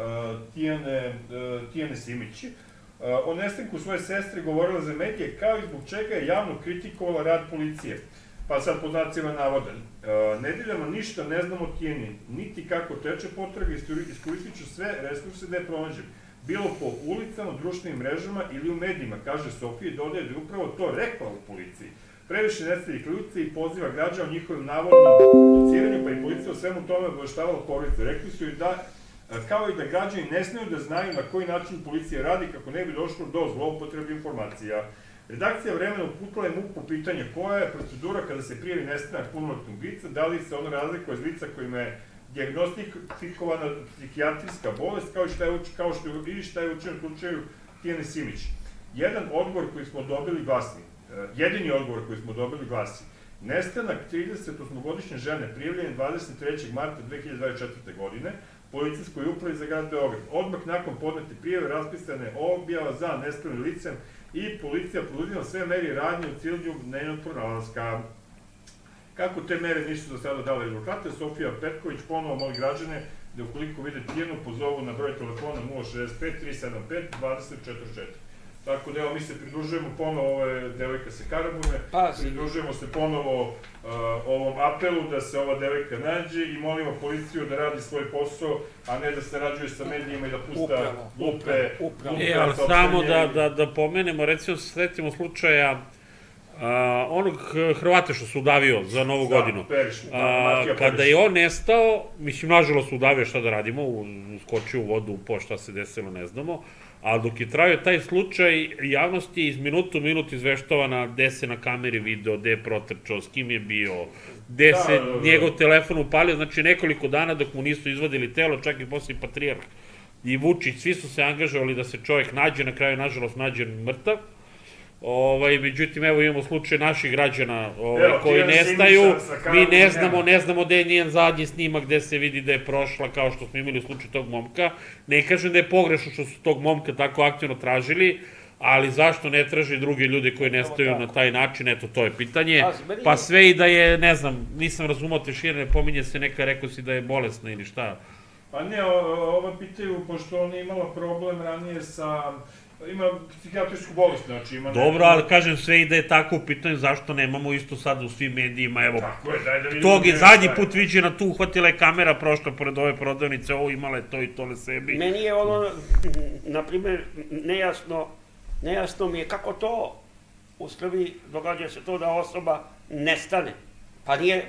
Tijane Simić, o nestanku svoje sestre govorila za medije, kao i zbog čega je javno kritikovala rad policije. Pa sad pod znacima navoda. Nedeljama ništa ne znamo o Tijani, niti kako teče potraga, iskoristit ću sve resurse da je pronađem. Bilo po ulicama, društvenim mrežama ili u medijima, kaže Sofija i dodaje da je upravo to rekla u policiji. Previše nestavih kljuca i poziva građana o njihovim navodnom dociranju, pa i policija o svemu tome obaveštavala porodicu. Rekli su i da, kao i da građani ne smeju da znaju na koji način policija radi kako ne bi došlo do zloupotrebe informacija. Redakcija Vremena uputila je M U P po pitanje koja je procedura kada se prijavi nestanak punoletnog lica, da li se ono razlikuje iz lica kojima je dijagnostikovana psihijatrijska bolest, kao i šta je učinjeno u slučaju Tijane Simić. Jedan odgovor koji smo dobili glasi, jedini odgovor koji smo dobili glasi, nestanak tridesetosmogodišnje žene prijavljen dvadeset trećeg marta dve hiljade dvadeset četvrte. godine, policijskoj upravi za grad Beograd. Odmah nakon podnete prijave raspisane objava za nestalim licem i policija poduzima sve mere i radnje u cilju njenog pronalaska. Kako te mere nisu do sada dale rezultate, Sofija Petković ponovo moli građane da ukoliko vide Tijanu pozovu na broj telefona nula šezdeset pet tri sedam pet dvadeset četrdeset četiri. Tako da evo mi se pridružujemo ponovo, ovo je devojka se Karaburme, pridružujemo se ponovo ovom apelu da se ova devojka nađe i molimo policiju da radi svoj posao, a ne da se rađuje sa medijima i da pusta lupe. E, ali samo da pomenemo, recimo se sretimo slučaja Onog Hrvata što se udavio za Novu godinu. Kada je on nestao, mislim, nažalost udavio, šta da radimo, skočio u vodu, po šta se desilo, ne znamo, ali dok je trajao taj slučaj, javnost je iz minutu u minut izveštavana gde se na kameri video, gde je protrčao, s kim je bio, gde se njegov telefon upalio, znači nekoliko dana dok mu nisu izvadili telo, čak i poslije Patrijarh i Vučić, svi su se angažovali da se čovjek nađe, na kraju, nažalost, nađe mrtav. Međutim, evo imamo slučaj naših građana koji nestaju, mi ne znamo, ne znamo gde je njen zadnji snimak, gde se vidi da je prošla, kao što smo imali u slučaju tog momka. Ne kažem da je pogrešno što su tog momka tako aktivno tražili, ali zašto ne traže druge ljude koji nestaju na taj način, eto, to je pitanje. Pa sve i da je, ne znam, nisam razumao te šire, ne pominje se neka, rekao si da je bolesna ili šta. Pa ne, ova pitaju, pošto ona imala problem ranije sa... Ima psihijatrijsku bolest, znači ima... Dobro, ali kažem sve i da je tako u pitanju, zašto nemamo isto sad u svim medijima, evo... Tako je, daj da vidimo... Tog je zadnji put viđena tu, uhvatila je kamera, prošla pored ove prodavnice, ovo imala je to i to na sebi. Meni je ono, na primjer, nejasno, nejasno mi je kako to u Srbiji događa se to da osoba nestane. Pa nije...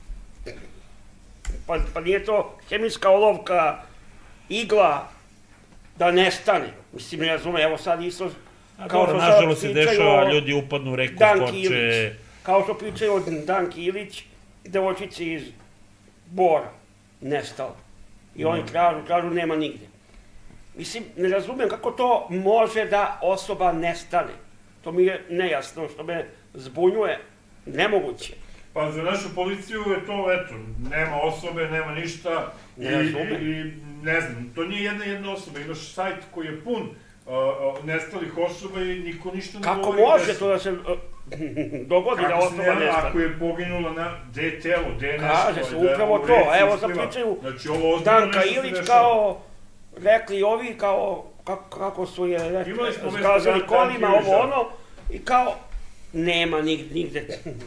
Pa nije to hemijska olovka, igla, da nestane. Mislim, ne razume, evo sad isto... Nažalost se dešava, ljudi upadnu u reku, skoče... Kao što pričaju o Danki Ilić, devojčici iz Bora, nestala. I oni kažu, kažu, nema nigde. Mislim, ne razumem kako to može da osoba nestane. To mi je nejasno, što me zbunjuje, nemoguće. Pa za našu policiju je to, eto, nema osobe, nema ništa. Ne razumem. I ne znam, to nije jedna jedna osoba, imaš sajt koji je pun nestalih osoba i niko ništa ne govori. Kako može to da se dogodi da osoba nestane? Ako je poginula na, gde je telo, gde je nešto. Kaže se, upravo to, evo zapričaju Danka Ilić kao, rekli ovi, kao, kako su je skazali kolima, ovo ono, i kao, nema nigde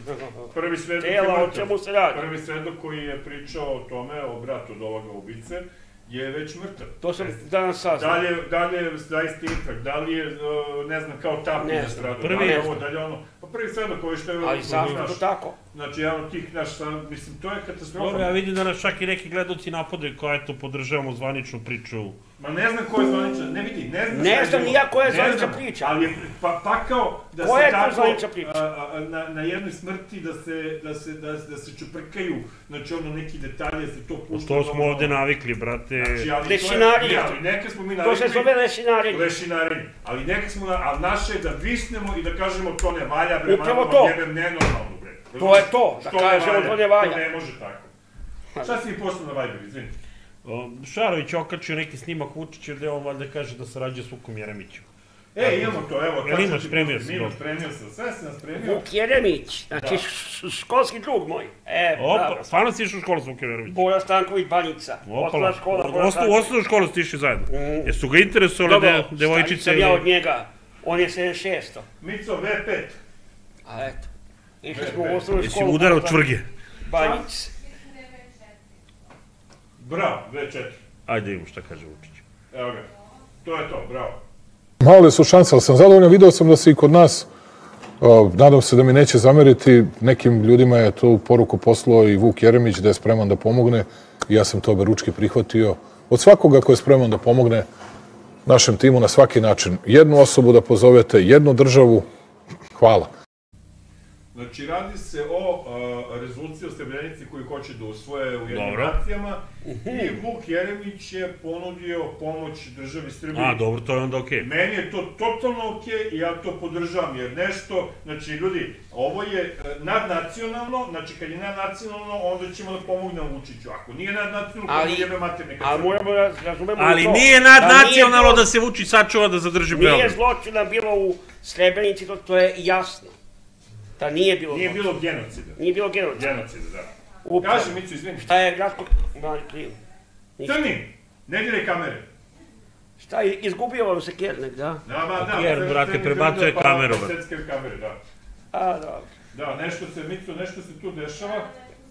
tela, o čemu se radi. Prvi svedok koji je pričao o tome, o bratu od ovoga ubice, je već mrtav. To sam danas saznao. Da li je zaista ipak, da li je, ne znam, kao tapni na stradu, da li je ovo, da li je ono... Pa prvi svedok koji što je... Ali zašto to tako? Znači, jedan od tih naš, mislim, to je katastrofa. Dobro, ja vidim da nas čak i neki gledalci napade kao eto, podržavamo zvaničnu priču. Ma ne znam ko je zvanična, ne vidi, ne znam... Ne znam nija koja je zvanična priča. Ali je pa kao da se tako na jednoj smrti da se čuprkaju, znači ono neki detalje se to pušta... To smo ovde navikli, brate. Lešinarenje. To se zove lešinarenje. Lešinarenje. Ali neka smo, ali naše je da visnemo i da kažemo to ne valja, bre, upravo to. Jebem nenormalno, bre. To je to, da kažemo to ne valja. To ne može tako. Šta si mi poslao na Viber, izvini? Šarović okačio neki snimak Vučića gde on valjda kaže da sarađuje s Vukom Jeremićem. E, imamo to, evo. Jel imaš, spremio si to? Spremio sam, sve sam spremio. Vuk Jeremić, znači školski drug moj. Opa, stvarno si išao u školu s Vukom Jeremićem? Bora Stanković, Banjica. Osnovna škola, Bora Stanković. Osnovnu školu ste išli zajedno. Jesu ga interesovali devojčice? Dobro, sam ja od njega. On je sedamdeset šesto. Mico, ve pet. A eto. Išli smo u osnovnu školu. Jesi udarao čvrge? Banjice. Bravo, ve četiri. Ajde vidimo šta kaže Vučić. Evo ga, to je to, bravo. Male su šanse, ali sam zadovoljan, video sam da se i kod nas, nadam se da mi neće zameriti, nekim ljudima je tu poruku poslao i Vuk Jeremić da je spreman da pomogne i ja sam to beručki prihvatio. Od svakoga ko je spreman da pomogne našem timu na svaki način. Jednu osobu da pozovete, jednu državu, hvala. Znači, radi se o rezoluciji o Srebrenici koju hoće da usvoje u jednim nacijama i Vuk Jeremić je ponudio pomoć državi Srbiji. A, dobro, to je onda okej. Meni je to totalno okej i ja to podržavam, jer nešto, znači, ljudi, ovo je nadnacionalno, znači, kad je nadnacionalno, onda ćemo da pomognemo Vučiću. Ako nije nadnacionalno, kada jebe materne. Ali moramo da razumemo to. Ali nije nadnacionalno da se Vučić sačuva da zadrži Beograd. Nije zločina bilo u Srebrenici, to je jasno. Da nije bilo... Nije bilo genocida. Nije bilo genocida. Genocida, da. Kaži, Micu, izvini. Šta je gradsko... Crni, ne diraj kamere. Šta je, izgubio vam se Kernek, da? Da, ba, da. Jer, brate, prebacuje kameru. Svetske kamere, da. A, da. Da, nešto se, Micu, nešto se tu dešava.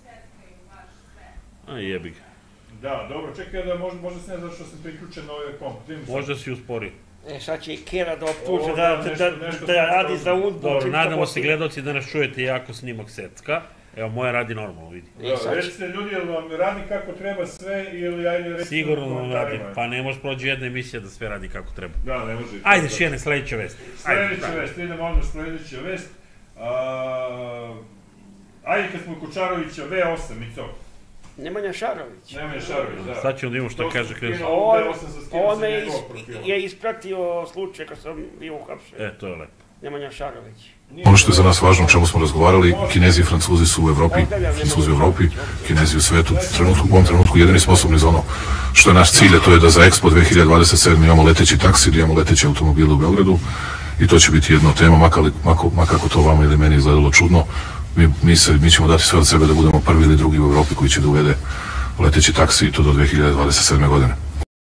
A, jebi ga. Da, dobro, čekaj da možda se ne znaš što sam priključen na ovaj komp. Možda si uspori. E, sad će i Kera da optuže da radi za udbu. Dobro, nadamo se gledalci da nas čujete jako snimak secka. Evo, moja radi normalno, vidi. Recite ljudi, jel vam radi kako treba sve ili ajde recite... Sigurno vam radi, pa ne može prođe jedna emisija da sve radi kako treba. Da, ne može. Ajde, Šene, sledeća vest. Sledeća vest, idemo odmah sledeća vest. Ajde kad smo Kučarovića, ve osam, Mico. Nemanja Šarović. Nemanja Šarović, da. Sad ćemo da imamo šta kaže Krez. On me je ispratio slučaj kad sam bio uhapšen. E, to je lepo. Nemanja Šarović. Ono što je za nas važno, o čemu smo razgovarali, Kinezi i Francuzi su u Evropi, Francuzi u Evropi, Kinezi u svetu, trenutku, u ovom trenutku jedini sposobni za ono što je naš cilj, to je da za Expo dve hiljade dvadeset sedme imamo leteći taksi, da imamo leteći automobile u Beogradu i to će biti jedna tema, makako to vama ili meni izgledalo čudno, mi, mi, se, mi ćemo dati sve od sebe da budemo prvi ili drugi u Evropi koji će da uvede leteći taksi i to do dve hiljade dvadeset sedme godine.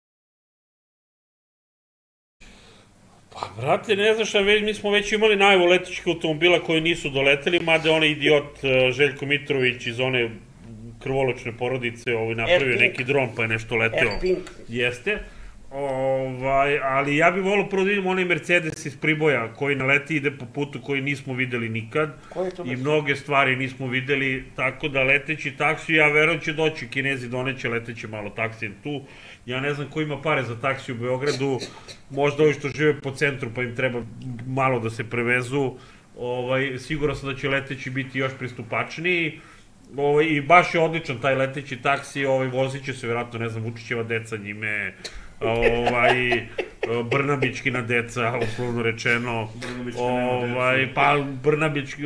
Brate, ne znaš šta, mi smo već imali najavu letećih automobila koji nisu doleteli, mada onaj idiot Željko Mitrović iz one krvoločne porodice napravio neki dron pa je nešto leteo. Jeste. Ali ja bih volio prvo da vidimo onaj Mercedes iz Priboja koji naleti ide po putu koji nismo videli nikad i mnoge stvari nismo videli, tako da leteći taksi, ja verujem će doći Kinezi, doneće leteće malo taksi tu. Ja ne znam ko ima pare za taksi u Beogradu, možda ovi što žive po centru pa im treba malo da se prevezu. Siguran sam da će leteći biti još pristupačniji i baš je odličan taj leteći taksi, vozit će se vjerojatno, ne znam, Vučićeva deca njime, Brnabićkina deca, uslovno rečeno, pa Brnabićki,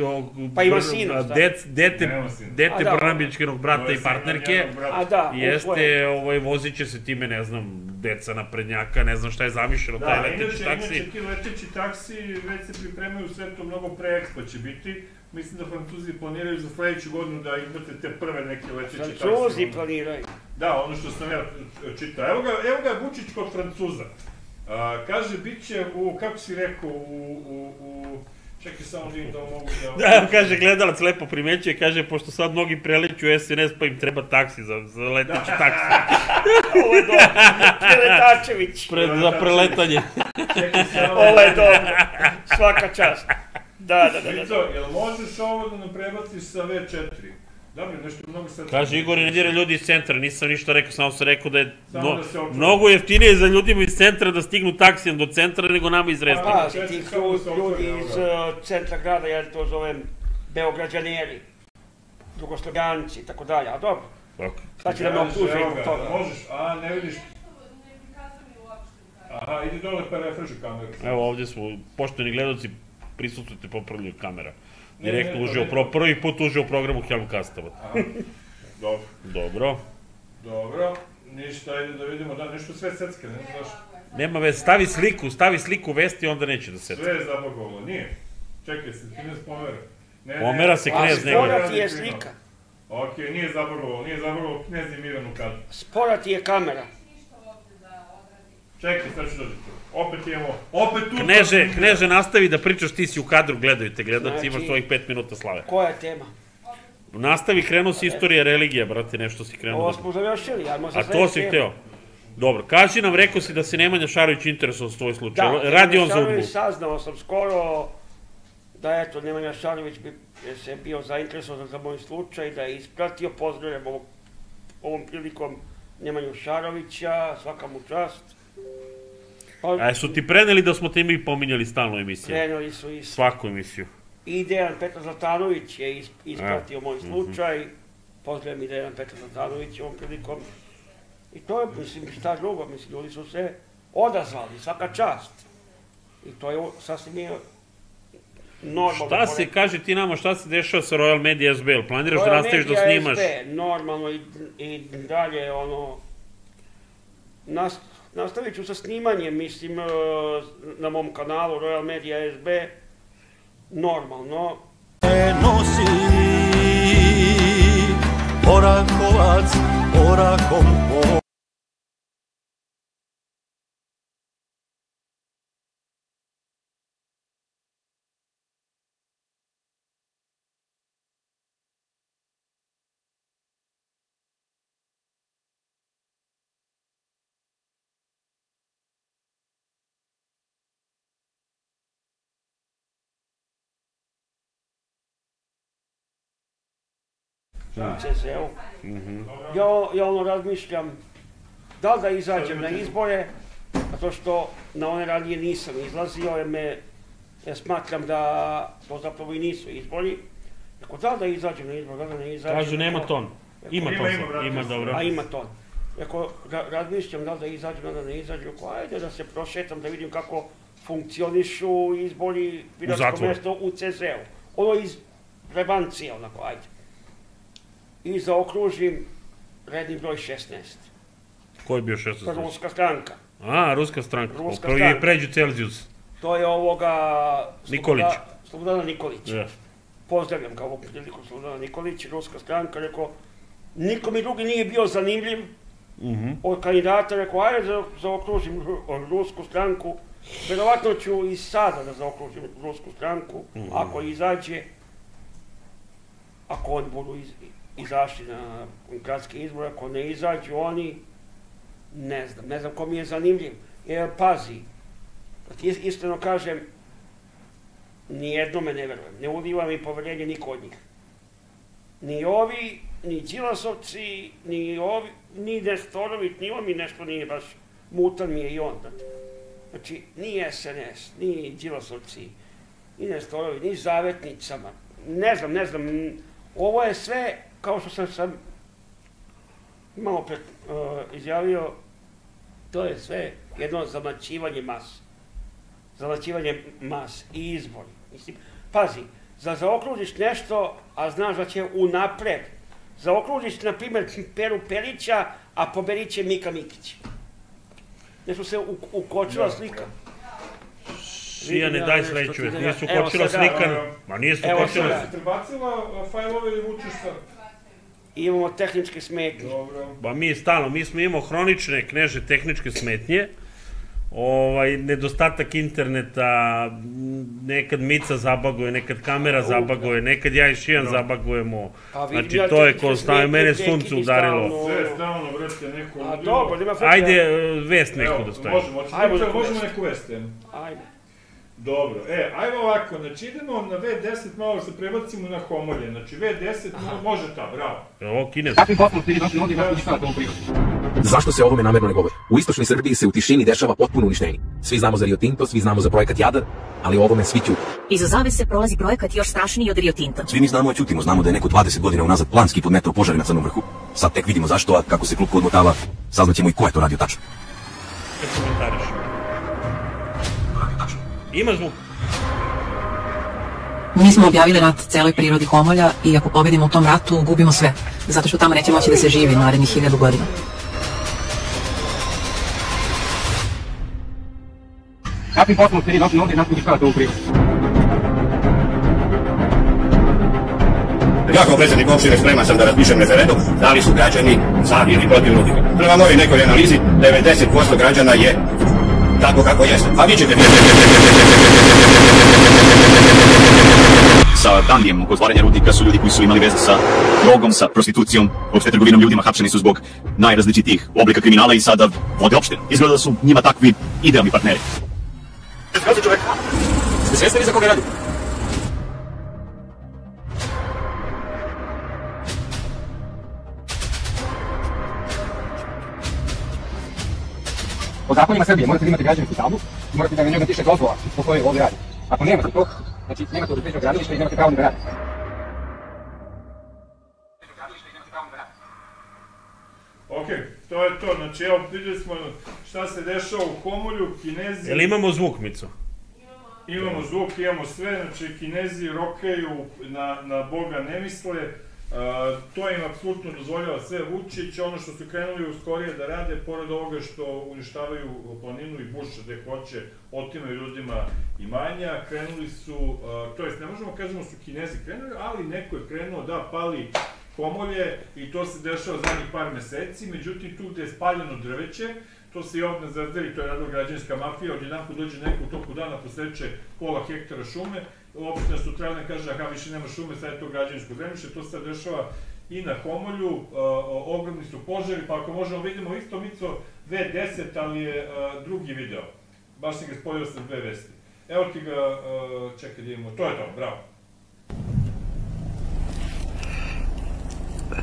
dete Brnabićkinog brata i partnerke, jeste, vozit će se time, ne znam, deca naprednjaka, ne znam šta je zamišljeno, taj leteći taksi. Inače ti leteći taksi već se pripremaju sve to mnogo pre Expo će biti. Mislim da Francuzi planiraju za sledeću godinu da imate te prve neke leteće taksi. Francuzi planiraju. Da, ono što sam ja čitao. Evo ga Vučić kod Francuza. Kaže, bit će u, kako si rekao, u... Čekaj samo da im da mogu da... Da, kaže, gledalac lepo primećuje, kaže, pošto sad mnogi preleću S N S pa im treba taksi za leteći taksi. Ovo je dobro. Preletačević. Za preletanje. Ovo je dobro. Svaka čast. Da, da, da. Mico, jel možeš ovo da nam prebaciš sa ve četiri? Dobro, nešto mnogo sad... Kaže, Igor, ne dira ljudi iz centra, nisam ništa rekao, samo sam rekao da je mnogo jeftinije za ljudima iz centra da stignu taksijem do centra nego nama iz Resnika. Pa, ti ljudi iz centra grada, ja to zovem Beograđaneri, Jugoslovenci i tako dalje, a dobro. Sad će da me optuže zbog toga. Možeš, a ne vidiš... Aha, idi dole pa refreši kameru. Evo, ovdje smo, poštovani gledalci, prisutujte popravljaju kamera. Direktno uživo, prvi put uživo u programu Helmcastova. Dobro. Dobro. Dobro, ništa, ajde da vidimo, da, nešto sve secka, ne znam zašto. Nema veze, stavi sliku, stavi sliku vesti, onda neće da secka. Sve je zabagovalo, nije. Čekaj se, Knez pomera. Pomera se Knez nego. A spora ti je slika. Ok, nije zabagovalo, nije zabagovalo Knez i Miran u kadru. Spora ti je kamera. Čekaj, sad ću dođeti. Opet imamo, opet tu... Kneže, Kneže, nastavi da pričaš, ti si u kadru, gledaju te gledalci, imaš svojih pet minuta slave. Koja je tema? Nastavi, krenuo si istorija religija, brate, nešto si krenuo. Ovo smo završili, ajmo za sve. A to si hteo. Dobro, kaži nam, rekao si da se Nemanja Šarović interesovao s tvoj slučaj. Radi on za udbu. Da, saznao sam skoro da eto, Nemanja Šarović bi se bio zainteresovan za moj slučaj, da je ispratio, pozdravljam ovom prilikom Nemanju Šarovića, svaka mu čast. A su ti preneli da smo te mi pominjali stalno emisiju? Preneli su i svaku emisiju. I Dejan Petar Zlatanović je ispratio moj slučaj. Pozdravljam i Dejan Petar Zlatanović ovom prilikom. I to je, mislim, šta drugo, mislim, ljudi su se odazvali, svaka čast. I to je sasvim je normalno. Šta se, kaži ti nama, šta se dešava sa Royal Media S B? Planiraš da nastaviš da snimaš? Royal Media S B, normalno i dalje, ono, nastavit ću sa snimanjem, mislim, na mom kanalu Royal Media S B, normalno. Nosi Orahovac, orahom u C Z U. Ja ono razmišljam da li da izađem na izbore, zato što na one ranije nisam izlazio, jer me smatram da to zapravo i nisu izbori. Rekao, da li da izađem na izbor, da li da ne izađem. Kažu, nema ton. Ima ton, ima dobro. A ima ton. Rekao, razmišljam da li da izađem, da li da ne izađem. Rekao, ajde da se prošetam, da vidim kako funkcionišu izbori biračko mesto u C Z U. Ono iz prebancije, onako, ajde. I zaokružim redni broj šesnaest. Ko je bio šesnaest? Ruska stranka. A, ruska stranka. I pređu Celzijus. To je ovoga... Nikolić. Slobodana Nikolić. Pozdravljam ga ovom priliku Slobodana Nikolić, ruska stranka. Rekao, niko mi drugi nije bio zanimljiv od kandidata. Rekao, ajde da zaokružim rusku stranku. Verovatno ću i sada da zaokružim rusku stranku, ako izađe, ako oni budu izašli na gradske izbore, ako ne izađu oni, ne znam, ne znam ko mi je zanimljiv. Jer pazi, iskreno kažem, nijednome ne verujem, ne uliva mi poverenje niko od njih. Ni ovi, ni Đilasovci, ni ovi, ni Nestorović, ni on mi nešto nije baš, mutan mi je i on. Znači, ni S N S, ni Đilasovci, ni Nestorović, ni Zavetnicama, ne znam, ne znam, ovo je sve, kao što sam sam malo pre izjavio, to je sve jedno zamlaćivanje mas. Zamlaćivanje mas i izbori. Mislim, pazi, za zaokružiš nešto, a znaš da će unapred, zaokružiš, na primjer, Peru Perića, a pobedit će Mika Mikić. Nešto se ukočila slika. Šija, ne daj sledeću već, nije se ukočila slika. Ma nije se ukočila slika. Ste prebacila fajlove ili vučeš sad? Imamo tehničke smetnje. Ba mi stalno, mi smo imamo hronične, kneže, tehničke smetnje. Nedostatak interneta, nekad Mica zabaguje, nekad kamera zabaguje, nekad ja i Šijan zabagujemo. Znači, to je ko stavio, mene sunce udarilo. Sve stalno, vrste, neko... A dobro, nema frekvencija. Ajde, vest neku da stavimo. Možemo, možemo neku vest, jedno. Ajde. Dobro, e, ajmo ovako, znači idemo na V deset, malo se prebacimo na Homolje, znači V deset može ta, bravo. Ovo, kines. Kakvi poslovi ste vi došli ovdje nakon šta to uprihodi? Zašto se o ovome namerno ne govori? U istočnoj Srbiji se u tišini dešava potpuno uništenje. Svi znamo za Rio Tinto, svi znamo za projekat Jadar, ali o ovome svi ćute. Iza zavese prolazi projekat još strašniji od Rio Tinta. Svi mi znamo, a ćutimo, znamo da je neko dvadeset godina unazad planski podmetao požari na Crnom vrhu. Sad tek vidimo zašto, a kako se klupko odmotava, saznaćemo i ko je to radio tačno. Kad se komentariš? Ima zvuk. Mi smo objavili rat celoj prirodi Homolja i ako pobedimo u tom ratu, gubimo sve. Zato što tamo neće moći da se živi narednih hiljadu godina. Kakvim poslom ste vi došli ovdje nakon šta to uprihodi? Ja kao predsjednik opštine spreman sam da raspišem referendum, da li su građani za ili protiv rudnika. Prema mojoj nekoj analizi, devedeset posto građana je tako kako jeste. A vi ćete... Sa Dandijem oko otvaranja rudnika su ljudi koji su imali veze sa drogom, sa prostitucijom, uopšte trgovinom ljudima, hapšeni su zbog najrazličitijih oblika kriminala i sada vode opštinu. Izgleda da su njima takvi idealni partneri. Skazi čovek, ste svjesni za koga radi? Po zakonima Srbije morate da imate građevinsku tablu i morate da na njoj napišete dozvola po kojoj ovdje radi. Ako nemate to, znači nemate obezbeđenog gradilišta i nemate pravo ni da radite. Ok, to je to, znači evo vidjeli smo šta se dešava u Homolju, Kinezi... Jel imamo zvuk, Mico? Imamo zvuk, imamo sve, znači Kinezi rokaju, na Boga ne misle, to im apsolutno dozvoljava sve Vučić, ono što su krenuli u skorije da rade, pored ovoga što uništavaju planinu i buše gde hoće, otimaju ljudima imanja, krenuli su, to jest ne možemo kažemo su Kinezi krenuli, ali neko je krenuo da pali Homolje i to se dešava zadnjih par meseci, međutim tu gde je spaljeno drveće, to se i ovdje zazdeli, to je radila građanska mafija, od jedan put dođe neko u toku dana, posreće pola hektara šume, opština Sutralna kaže, aha, više nema šume, sad je to građansko zemljište, to se dešava i na Homolju, ogromni su požari, pa ako možemo vidimo isto Mico V deset, ali je drugi video, baš sam ga spojio sa dve vesti. Evo ti ga, čekaj da imamo, to je to, bravo.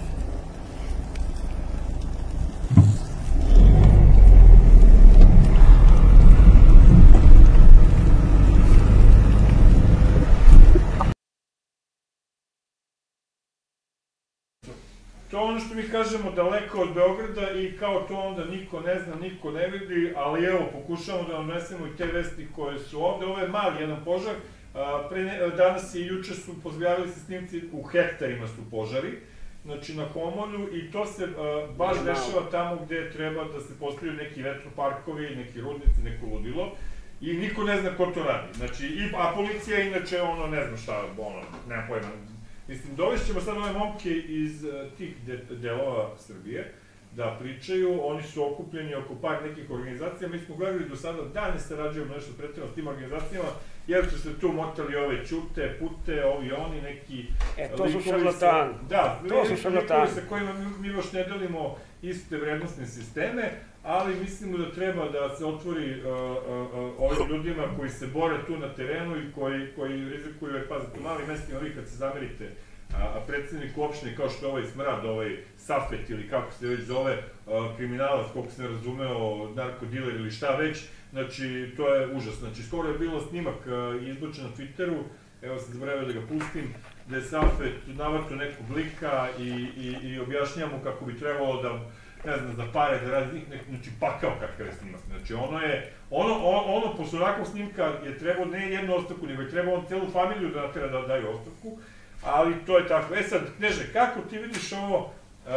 to je ono što mi kažemo daleko od Beograda i kao to onda niko ne zna, niko ne vidi, ali evo, pokušamo da vam nesemo i te vesti koje su ovde. Ovo je mali jedan požar, danas i juče su pozbjavili se snimci, u hektarima su požari, znači na Homolju, i to se baš dešava tamo gde treba da se postavljaju neki vetroparkovi, neki rudnici, neko ludilo, i niko ne zna ko to radi. Znači, a policija inače, ono, ne znam šta, ono, nema pojma. Mislim, dovešćemo sad ove momke iz tih delova Srbije da pričaju, oni su okupljeni oko par nekih organizacija, mi smo gledali do sada da ne sarađujemo nešto pretredno s tim organizacijama, jer su se tu motali ove Ćute, Pute, ovi oni, neki... E, to su šarlatani. Da, likovi sa kojima mi još ne delimo iste vrednostne sisteme, ali mislimo da treba da se otvori ovim ljudima koji se bore tu na terenu i koji rizikuju, jer pazite, u malim mestima, vi kad se zamerite predsedniku opštine kao što je ovaj Smrad, ovaj Safet ili kako se već zove, kriminalac, koliko se ne razumeo, narkodiler ili šta već, znači to je užas. Znači skoro je bilo snimak izbačen na Twitteru, evo sam zaboravio da ga pustim, gde je Safet navrtao nekog lika i objašnjava mu kako bi trebalo da, ne znam, za pare da radi njih, znači pakao kakav je snimak. Znači ono je, ono posle onakvog snimka je trebao ne jednu ostavku, nego je trebao on celu familiju da natera da daju ostavku, ali to je tako. E sad, Kneže, kako ti vidiš ovo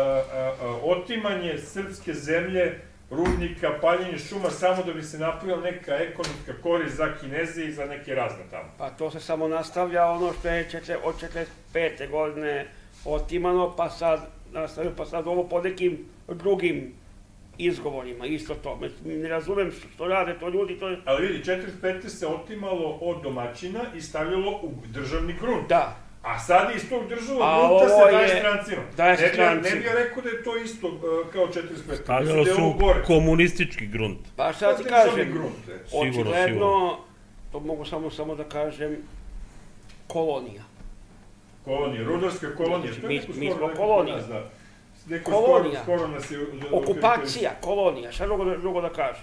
otimanje srpske zemlje, rudnika, paljenje šuma, samo da bi se napravila neka ekonomska korist za Kineze i za neke razne tamo? Pa to se samo nastavlja ono što je od četrdeset pete godine otimano, pa sad nastavio, pa sad ovo po nekim drugim izgovorima, isto to. Ne razumem što rade to ljudi, to je... Ali vidi, četrdeset pete se otimalo od domaćina i stavljalo u državni grunt. Da. A sad iz tog državnog grunta se daje strancima. Daje se strancima. Ne bih rekao da je to isto kao četrdeset pete. Stavljalo se u komunistički grunt. Pa šta ti kažem, očigledno, to mogu samo da kažem, kolonija. Kolonija, rudarska kolonija. Mi smo kolonija. Kolonija, okupacija, kolonija, šta drugo da kažem.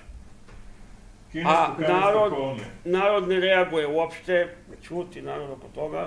A narod ne reaguje uopšte, čuti narod oko toga.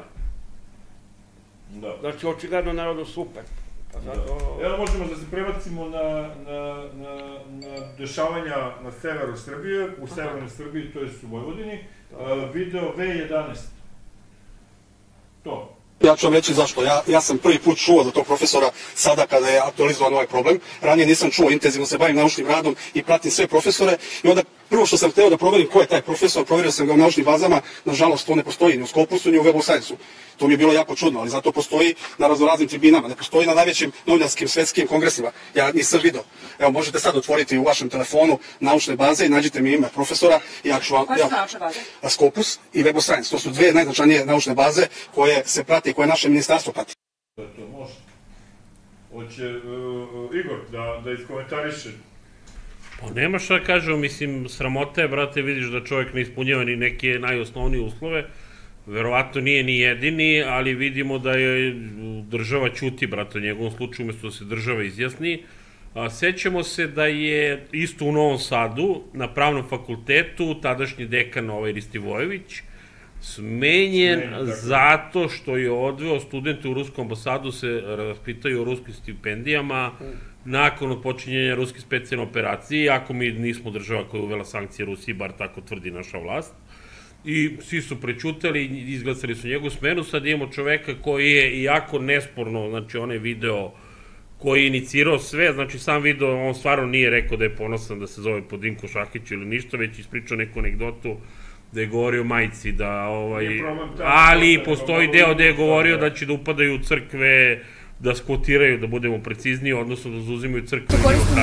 Znači, očigledno narodu super. Evo možemo da se prebacimo na dešavanja na severu Srbije, u severnoj Srbiji, to je u Vojvodini. Video ve jedanaest. To. Ja ću vam reći zašto. Ja sam prvi put čuo za tog profesora sada kada je aktualizovan ovaj problem. Ranije nisam čuo, intenzivno se bavim naučnim radom i pratim sve profesore. I onda prvo što sam hteo da proverim ko je taj profesor, proverio sam ga u naučnim bazama, nažalost to ne postoji ni u Skopusu ni u Web of Science-u. To mi je bilo jako čudno, ali zato postoji na raznoraznim tribinama, ne postoji na najvećim novinarskim svetskim kongresima. Ja nisam video. Evo, možete sad otvoriti u vašem telefonu naučne baze i nađite mi ime profesora i ja ću vam... Koje su naučne baze? Scopus i Web of Science. To su dve najznačajnije naučne baze koje se prate i koje naše ministarstvo prati. To može. Hoće Igor da iskomentariše. Pa nema šta kažem, mislim, sramota je, brate, vidiš da čovjek ne ispunjava ni neke najosnovnije uslove. Verovatno nije ni jedini, ali vidimo da je država ćuti, brate, u njegovom slučaju, umesto da se država izjasni. Sećamo se da je isto u Novom Sadu, na pravnom fakultetu, tadašnji dekan ovaj Ristivojević, smenjen zato što je odveo studente u Rusku ambasadu se raspitaju o ruskim stipendijama nakon odpočinjenja ruske specijalne operacije, iako mi nismo država koja je uvela sankcije Rusiji, bar tako tvrdi naša vlast. I svi su prećutali i izglasali su njegovu smenu. Sad imamo čoveka koji je jako nesporno, znači onaj video koji je inicirao sve, znači sam video, on stvarno nije rekao da je ponosan da se zove Podinko Šahić ili ništa, već ispričao neku anegdotu da je govorio majici da, ali postoji deo gde je govorio da će da upadaju u crkve, da skvotiraju, da budemo precizniji, odnosno da zauzimaju crkve.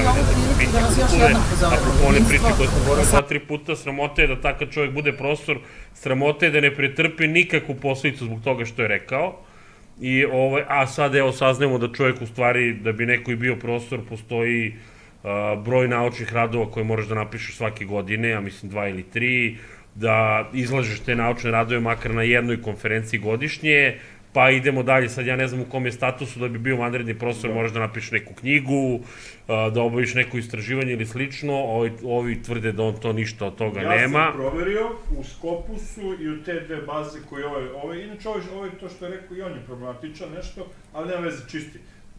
Apropo one priče koje smo govorili dva, tri puta, sramota je da takav čovjek bude profesor, sramota je da ne pretrpi nikakvu posledicu zbog toga što je rekao. A sad evo saznajemo da čovjek u stvari, da bi neko i bio profesor, postoji broj naučnih radova koje moraš da napišeš svake godine, ja mislim dva ili tri, da izlažeš te naučne radove makar na jednoj konferenciji godišnje, pa idemo dalje, sad ja ne znam u kom je statusu da bi bio vanredni profesor, moraš da napišeš neku knjigu, da obaviš neko istraživanje ili slično, ovi tvrde da on to ništa od toga nema. Ja sam proverio u Skopusu i u te dve baze koje ove, inače ovo je to što je rekao i on je problematičan nešto, ali nema veze čisti.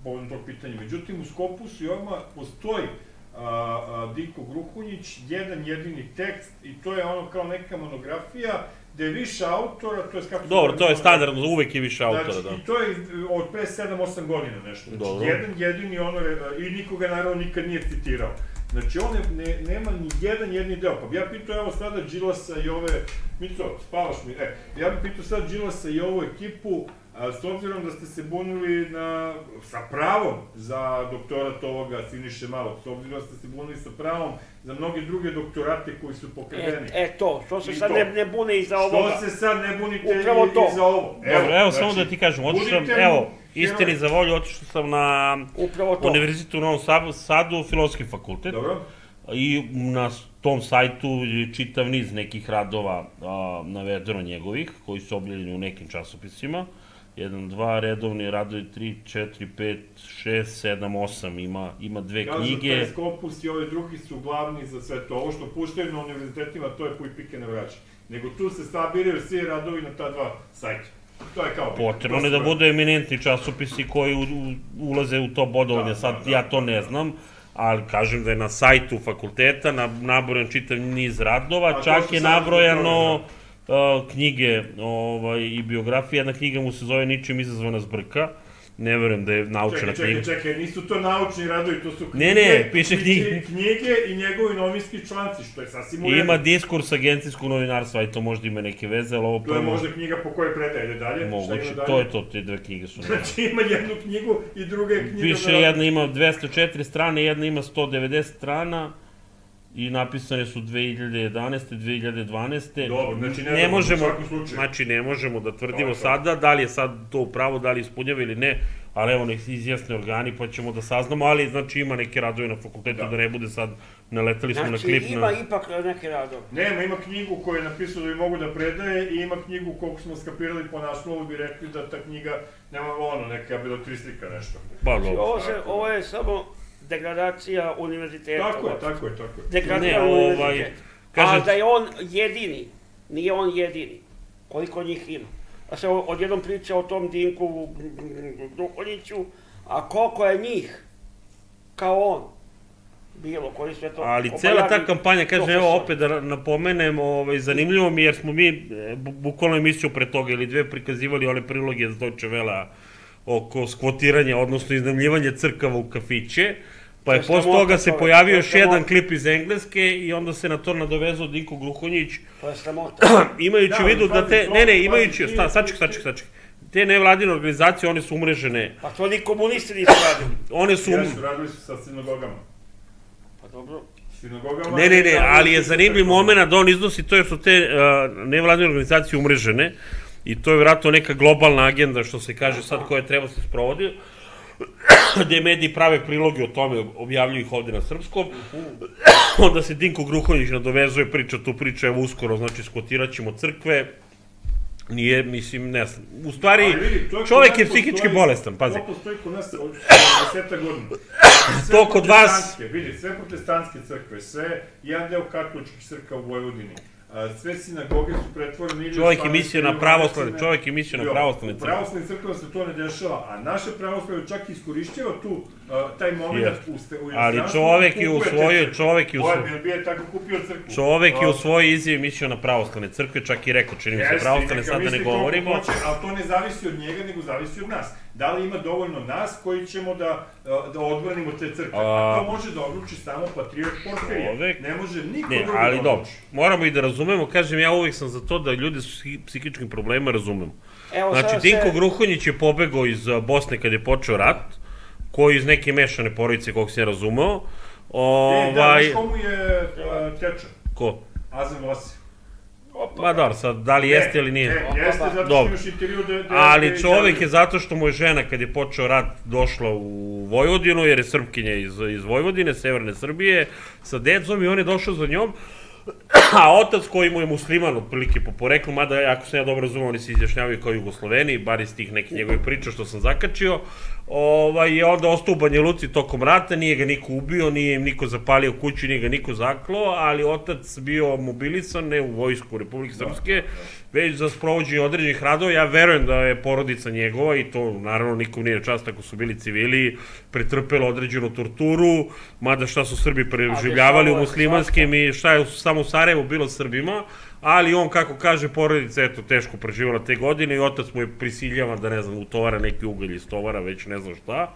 povodom tog pitanja. Međutim, u Skopusu i odmah postoji Dinko Gruhonjić, jedan jedini tekst i to je ono kao neka monografija gde je više autora, to je kako... Dobro, to je standardno, uvek je više autora, da. I to je od pre sedam osam godina nešto. Znači, jedan jedini ono, i nikoga naravno nikad nije citirao. Znači, on nema ni jedan jedni deo. Pa bi ja pitao, evo sada Đilasa i ove... Mico, spavaš mi? E, ja bih pitao sada Đilasa i ovu ekipu, s obzirom da ste se bunili sa pravom za doktorat ovoga Siniše Malog, s obzirom da ste se bunili sa pravom za mnoge druge doktorate koji su pokredeni. E to, što se sad ne buni i za ovoga. Što se sad ne bunite i za ovo. Dobro, evo samo da ti kažem, otišao sam, evo, istini za volju, otišao sam na Univerzitet u Novom Sadu, Filozofski fakultet. Dobro. I na tom sajtu je čitav niz nekih radova navedeno njegovih, koji su objavljeni u nekim časopisima. Jedan, dva, redovni radovi, tri, četiri, pet, šest, sedam, osam, ima dve knjige. Kažu, taj Skopus i ove drugi su glavni za sve to. Ovo što puštaju na univerzitetima, to je puj pike ne vraća. Nego tu se sabiraju svi radovi na ta dva sajta. To je kao... Potrebno je da budu eminentni časopisi koji ulaze u to bodovanje. Sad ja to ne znam, ali kažem da je na sajtu fakulteta nabrojan čitav niz radova, čak je nabrojano knjige i biografije. Jedna knjiga mu se zove Ničim izazvana zbrka. Ne verujem da je naučena knjiga. Čekaj, čekaj, nisu to naučni radovi, to su knjige i njegovi novinski članci, što je sasvim u redu. Ima diskurs agencijskog novinarstva i to možda ima neke veze, ali ovo... To je možda knjiga po kojoj predaje, ide dalje? Moguće, to je to, te dve knjige su... Znači ima jednu knjigu i druga je knjiga... Piše, jedna ima dvesta četiri strane, jedna ima sto devedeset strana i napisane su dve hiljade jedanaeste. dve hiljade dvanaeste. Dobro, znači ne možemo, u svakom slučaju. Znači ne možemo da tvrdimo sada da li je sad to upravo, da li ispunjava ili ne, ali evo nek izjasne organi pa ćemo da saznamo, ali znači ima neke radove na fakultetu da ne bude sad, naletali smo na klip. Znači ima ipak neke radove. Nema, ima knjigu koju je napisao da bi mogu da predaje i ima knjigu koliko smo skapirali po naslovu bi rekli da ta knjiga nema ono, neka bilotristrika nešto. Ovo je samo degradacija univerziteta. Tako je, tako je, tako je. Degradacija univerziteta. A da je on jedini, nije on jedini. Koliko njih ima? A se odjednom priča o tom Dinku Gruhonjiću, a koliko je njih kao on bilo, koji sve to... Ali cela ta kampanja, kažem, evo opet da napomenem, zanimljivo mi jer smo mi bukvalno emisiju pre toga ili dve prikazivali one priloge za Deutsche Welle oko skvotiranja, odnosno iznajmljivanja crkava u kafiće, pa je posle toga se pojavio još jedan klip iz Engleske i onda se na to nadovezao Dinko Gruhonjić. To je sramota. Imajući u vidu da te, ne ne, imajući, saček, saček, saček, te nevladine organizacije, one su umrežene. Pa to ni komunisti nisu radili. One su... Jesu, radili su sa sinagogama. Pa dobro. Ne, ne, ne, ali je zanimljiv moment da on iznosi to jer su te nevladine organizacije umrežene. I to je vjerojatno neka globalna agenda, što se kaže sad, koja treba se sprovodi, gde mediji prave priloge o tome, objavljuju ih ovde na srpskom, onda se Dinko Gruhonjić nadovezuje, priča tu priča, evo uskoro, znači skvotirat ćemo crkve, nije, mislim, ne znam. U stvari, čovek je psihički bolestan, pazi. To postoji kod nas od deseta godina. To kod vas... Vidi, sve protestantske crkve, sve jedan deo katoličkih crkva u Vojvodini, sve sinagoge su pretvorene... Čovjek je mislio na pravoslavne, čovjek je mislio na pravoslavne crkve. U pravoslavnim crkvama se to ne dešava, a naše pravoslavlje čak iskorišćava tu, taj moment u inostranstvu. Ali čovjek je u svojoj, čovjek je u svojoj... Čovjek je u svojoj izjavi mislio na pravoslavne crkve, čak i rekao, čini mi se pravoslavne, sad da ne govorimo. Ali to ne zavisi od njega, nego zavisi od nas. Da li ima dovoljno nas koji ćemo da odbranimo te crkve? A to može da odluči samo patriot Porfirije. Ne može niko drugi da odluči. Ali dobro, moramo i da razumemo, kažem, ja uvijek sam za to da ljudi s psihičkim problemima razumemo. Znači, Dinko Gruhonjić je pobegao iz Bosne kad je počeo rat, koji iz neke mešane porodice, kog se je razumeo. E, da, viš komu je teča? Ko? Azem Vasi. Pa dobro, sad, da li jeste ili nije? Ne, jeste, zato što imaš intervju da... Ali čovek je zato što mu je žena, kad je počeo rat, došla u Vojvodinu, jer je Srpkinja iz Vojvodine, severne Srbije, sa decom i on je došao za njom A otac koji mu je musliman, otprilike po poreklu, mada ako sam ja dobro razumio, oni se izjašnjavaju kao Jugosloveni, bar iz tih nekih njegovih priča što sam zakačio, je onda ostao u Banja Luci tokom rata, nije ga niko ubio, nije im niko zapalio kuću, nije ga niko zaklo, ali otac bio mobilisan, ne u vojsku Republike Srpske, već za sprovođenje određenih radova. Ja verujem da je porodica njegova, i to naravno nikom nije čast ako su bili civili, pretrpela određenu torturu, mada šta su Srbi preživljavali u muslimanskim i šta je samo u Sarajevu bilo Srbima, ali on, kako kaže, porodica je teško preživjela te godine i otac mu je prisiljavan da, ne znam, utovara neki ugalj iz tovara, već ne znam šta.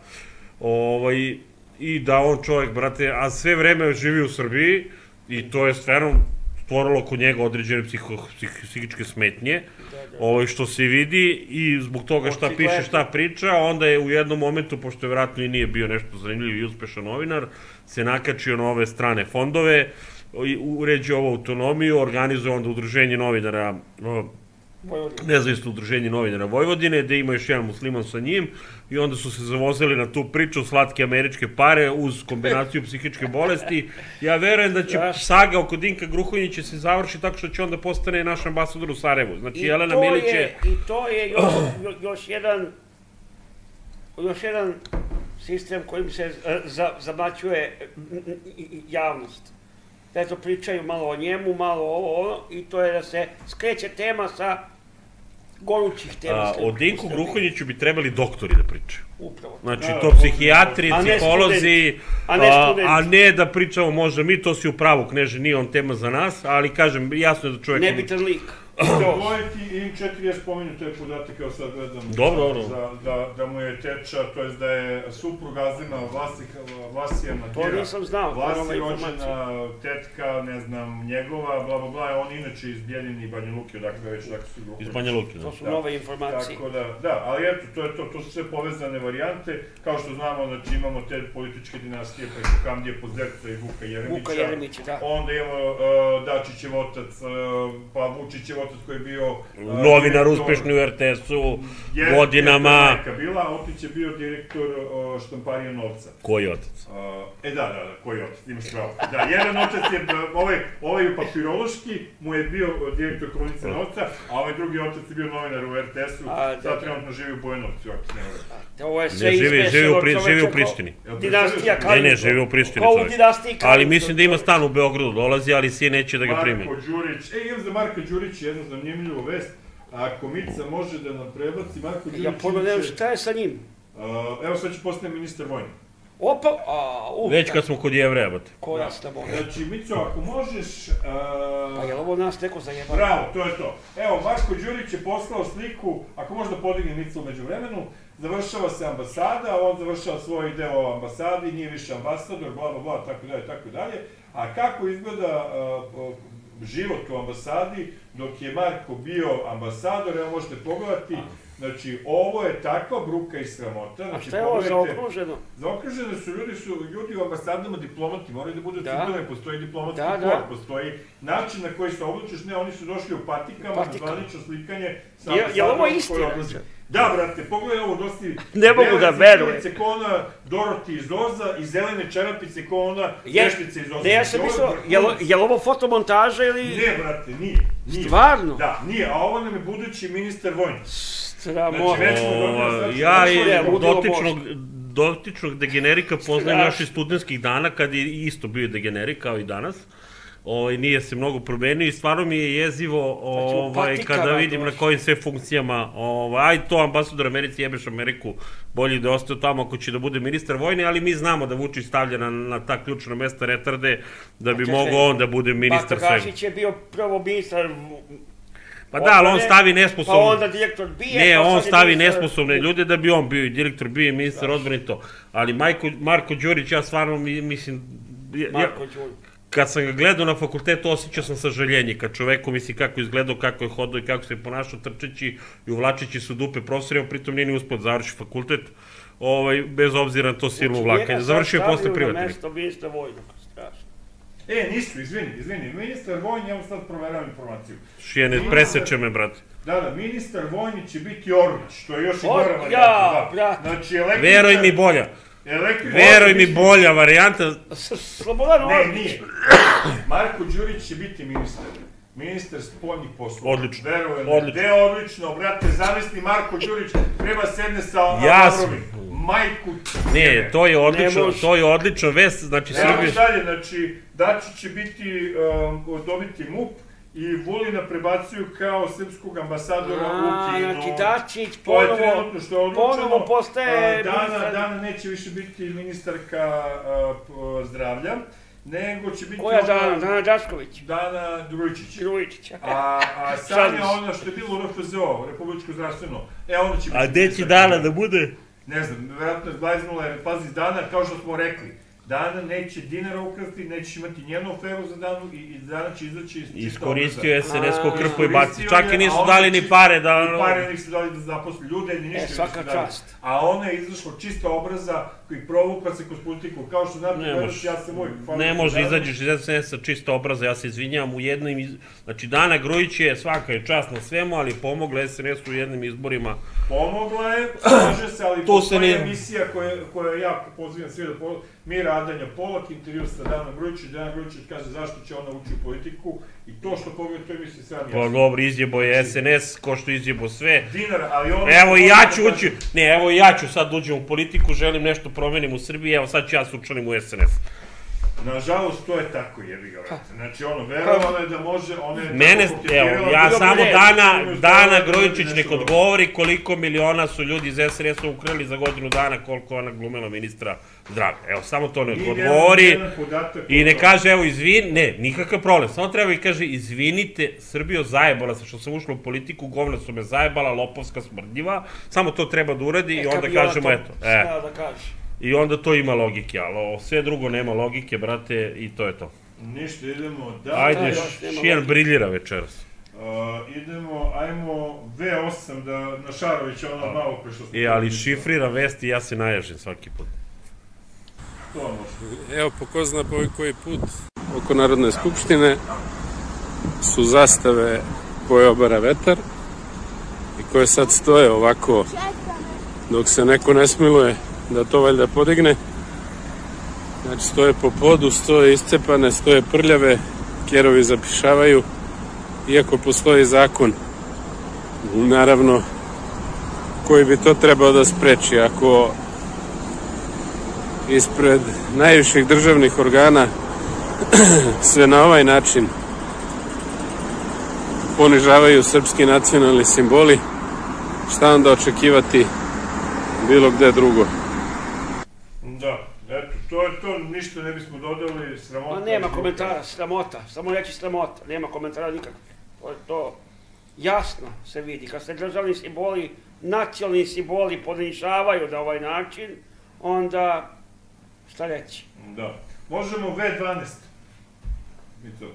I da on čovjek, brate, a sve vreme živi u Srbiji i to je stvarno stvorilo kod njega određene psihičke smetnje, što se vidi, i zbog toga šta piše, šta priča, onda je u jednom momentu, pošto je vjerojatno i nije bio nešto zanimljiv i uspešan novinar, se nakačio na ove strane fondove, uređuje ovu autonomiju, organizuje onda udruženje novinara, nezavisno udruženje novinara Vojvodine, gde ima još jedan musliman sa njim, i onda su se zavozili na tu priču slatke američke pare uz kombinaciju psihičke bolesti. Ja verujem da će saga oko Dinka Gruhonjića se završi tako što će onda postane naš ambasador u Sarajevu. Znači, Jelena Milić je... I to je još jedan još jedan sistem kojim se zamaćuje javnost. Eto, pričaju malo o njemu, malo ovo, ono, i to je da se skreće tema sa gorućih tema. O Dinku Gruhonjiću bi trebali doktori da pričaju. Upravo. Znači, to psihijatri, psiholozi, a ne da pričamo možda mi, to si u pravu, Kneže, nije on tema za nas, ali kažem, jasno je da čovjek... Nebitan lik. Dvojki im četiri je spominju te podatak, evo sad gledam. Dobro, dobro. Da mu je teča, to je da je suprug Azima Vlasija Madira. To nisam znao. Vlasi rođena, tetka, ne znam, njegova, bla, bla, bla, on inače iz Bijeljine i Banja Luke, odakle već, dakle su grupe. Iz Banja Luke, da. To su nove informacije. Tako da, da, ali eto, to je to, to su sve povezane varijante, kao što znamo, znači imamo te političke dinastije preko Kamdije Pozerca i Vuka Jeremića. Vuka Jeremića, da. Onda imamo Dačićev otac, pa Vučićev otac koji je bio... Novinar uspešni u er te es-u, godinama... Jedna majka bila, otac je bio direktor štamparije novca. Koji otac? E da, da, da, koji otac, imaš pravo. Da, jedan otac je, ovaj papirološki, mu je bio direktor Kovnice novca, a ovaj drugi otac je bio novinar u er te es-u, sad trenutno živi u Bojanovcu, ako se ne vrati. Ovo je sve izmešano čoveče. Živi u Prištini. Dinastija Kalina. Ne, ne, živi u Prištini čovjek. Ali mislim da ima stan u Beogradu, dolazi, ali sin neće da ga primi. Marko Đurić, e, imam za Marka Đurić jednu zanimljivu vest, ako Mica može da nam prebaci, Marko Đurić... Ja pogledam šta je sa njim. Evo sad će postane ministar vojni. Opa, a, uf. Već kad smo kod Jevreja, bate. Ko ja ste bolje. Znači, Mico, ako možeš... Pa je li ovo nas neko zajebao? Bravo, to je to. Evo, Marko Đurić je poslao sliku, ako može da podigne Mico umeđu vremenu, završava se ambasada, on završava svoj deo o ambasadi, nije više ambasador, bla, bla, bla, tako dalje, tako dalje. A kako izgleda život u ambasadi dok je Marko bio ambasador, evo možete pogledati, znači ovo je takva bruka i sramota. A šta je ovo zaokruženo? Zaokruženo su ljudi, su ljudi u ambasadama diplomati, moraju da budu civilni, postoji diplomatski kod, postoji način na koji se oblačiš, ne, oni su došli u patikama, na zvanično slikanje sa ambasadom. Je li ovo istina? Da, brate, pogledaj ovo, dosti... Ne mogu da verujem. Bele ko ona Doroti iz Oza i zelene čarapice ko ona veštice iz Oza. Ne, ja sam mislio, je li ovo fotomontaža ili... Ne, brate, nije. Stvarno? Da, nije, a ovo nam je budući ministar vojni. Sramota. Ja i dotičnog degenerika poznajem još iz studentskih dana, kad je isto bio degenerik kao i danas. Nije se mnogo promenio i stvarno mi je jezivo kada vidim na kojim sve funkcijama, aj to ambasador Americi, jebeš Ameriku, bolje da ostaje tamo ako će da bude ministar vojni, ali mi znamo da Vučić stavlja na ta ključna mesta retarde da bi mogao on da bude ministar svega. Bata Gašić je bio prvo ministar... Pa da, ali on stavi nesposobne... Pa onda direktor bije... Ne, on stavi nesposobne ljude da bi on bio i direktor bije i ministar odbrane i to. Ali Marko Đurić, ja stvarno mislim... Marko Đurić. Kad sam ga gledao na fakultetu, osjećao sam sažaljenje. Kad čoveku misli kako je izgledao, kako je hodao i kako se je ponašao trčeći i uvlačeći su dupe profesorima, pritom nije ni uspod završi fakultet, bez obzira na to silno uvlakanje. Završio je posle privatnik. Znači, njega sad stavio na mesto ministra vojnog, strašno. E, nisu, izvini, izvini, ministar vojni, evo sad proveravam informaciju. Šijene, preseče me, brate. Da, da, ministar vojni će biti Orlić, to je još i gora varijanta. Ja, brate. Veroj mi bolja. Veroj mi bolja varijanta. Slobodan Orlić. Ne, nije. Marko Đurić će biti ministar. Ministar spoljnih poslova. Odlično. Verujem. Gde odlično, brate, zamisli Marko Đurić treba sedne sa Lavrovim. Majku. Ne, to je odlično, to je odlično vest, znači Srbije... Evo dalje, znači, Dačić će biti, dobiti M U P i Vulina prebacuju kao srpskog ambasadora u Kinu. Znači, Dačić ponovo postaje... Dana neće više biti ministarka zdravlja, nego će biti... Koja Dana? Dana Đašković? Dana Grujičić. Grujičić. A sad je ono što je bilo u R F Z O, Republičko zdravstveno. E, ono će biti... A gde će Dana da bude? Ne znam, vjerojatno je zglajznula, jer pazi, Dana, kao što smo rekli, Dana neće dinara ukrasti, nećeš imati njenu aferu za Danu i Dana će izaći iz čista obraza. Iskoristio je S N S ko krpu i baci. Čak i nisu dali ni pare da... Ni pare nisu dali da zaposli ljude, ni ništa nisu dali. A ona je izašla čista obraza koji provukla se kroz politiku. Kao što znam, ja sam moj... Ne može, izađeš iz S N S-a čista obraza, ja se izvinjam u jednom... Znači, Dana Grujić je svaka je čast na svemu, ali pomogla S N S-u u jednim izborima. Pomogla je, može se, ali postoji emisija koja ja pozivam sve da pogledam. Mira Adanja Polak, intervju sa Danom Grujičić, Dana Grujičić kaže zašto će ona ući u politiku i to što pogleda to emisije sve vam jasno. Pa dobro, izjebo je S N S, ko što izjebo sve. Dinar, ali ono... Evo i ja ću ući, ne, evo i ja ću sad uđem u politiku, želim nešto promenim u Srbiji, evo sad ću ja se učlanim u S N S. Nažalost, to je tako, jebi ga, vrati. Znači, ono, verovala je da može, ona je... Mene, evo, ja samo Dana, Dana Grujičić nek odgovori koliko miliona su ljudi iz S N S-a ukrali za godinu dana, koliko ona glumela ministra zdravlja. Evo, samo to nek odgovori i ne kaže, evo, izvin, ne, nikakav problem, samo treba i kaže, izvinite, Srbijo, zajebala se što sam ušla u politiku, govna su me zajebala, lopovska smrdljiva, samo to treba da uradi i onda kažemo, eto. Šta da kažeš? I onda to ima logike, ali sve drugo nema logike, brate, i to je to. Ništa, idemo da... Ajde, Šijan briljira večeras. Idemo, ajmo V osam da na Šarovića ono malo pre što smo... E, ali šifrira vesti i ja se naježim svaki put. To može. Evo, po ko zna po koji put oko Narodne skupštine su zastave koje obara vetar i koje sad stoje ovako dok se neko ne smiluje da to valjda podigne. Znači, stoje po podu, stoje iscepane, stoje prljave, kerovi zapišavaju, iako postoji zakon, naravno, koji bi to trebao da spreči. Ako ispred najviših državnih organa se na ovaj način ponižavaju srpski nacionalni simboli, šta onda očekivati bilo gde drugo? Da, eto, to je to, ništa ne bismo dodali, sramota. Nema komentara, sramota, samo reći sramota, nema komentara nikakve. To je to, jasno se vidi, kad se državni simboli, nacionalni simboli ponižavaju na ovaj način, onda, šta reći? Da, možemo V dvanaest. I to.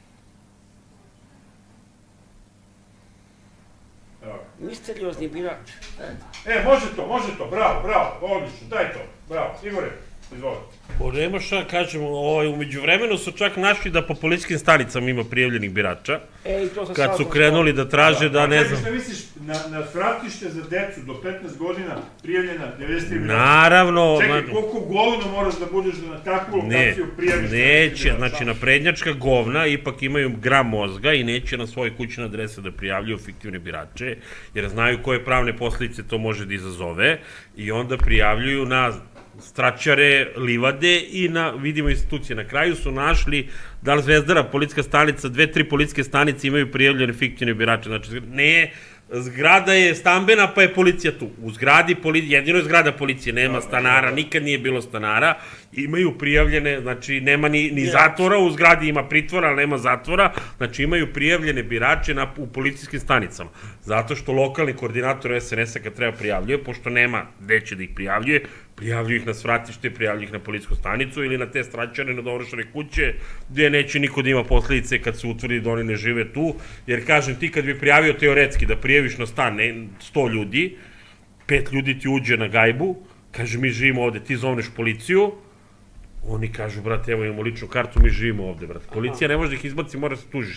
Misteriozni birač. E, može to, može to, bravo, bravo, odlično, daj to, bravo, Igore, izvolite. O, nema šta kažemo, umeđu vremenu su čak našli da po policijskim stanicama ima prijavljenih birača, kad su krenuli da traže da, ne znam... Šta misliš, na stratište za decu do petnaest godina prijavljena devedeset tri birača? Naravno... Čekaj, koliko govno moraš da budeš da na takvu lokaciju prijaviš? Neće, znači naprednjačka govna ipak imaju gram mozga i neće na svoje kućne adrese da prijavljuju fiktivne birače, jer znaju koje pravne posljedice to može da izazove i onda prijavljuju na stračare, livade i na, vidimo institucije. Na kraju su našli da li Zvezdara, policijska stanica, dve, tri policijske stanice imaju prijavljene fiktivne birače. Znači, ne, zgrada je stambena pa je policija tu. U zgradi, jedino je zgrada policije, nema stanara, nikad nije bilo stanara, imaju prijavljene, znači nema ni zatvora, u zgradi ima pritvora, ali nema zatvora, znači imaju prijavljene birače u policijskim stanicama. Zato što lokalni koordinator S N S-a kad treba prijavljuje, pošto nema gde će da ih prijavljuje, prijavljuju ih na svratište, prijavljuju ih na policijsku stanicu ili na te stračane, na dovršene kuće, gde neće niko da ima posljedice kad se utvrdi da oni ne žive tu, jer kažem ti kad bi prijavio teoretski da prijaviš na stan sto ljudi, pet ljudi ti uđe na gajbu, kaže mi živimo ovde, ti zovneš policiju, oni kažu, brate, evo imamo ličnu kartu, mi živimo ovde, brate. Policija ne može da ih izbaci, mora se tužiš s njima.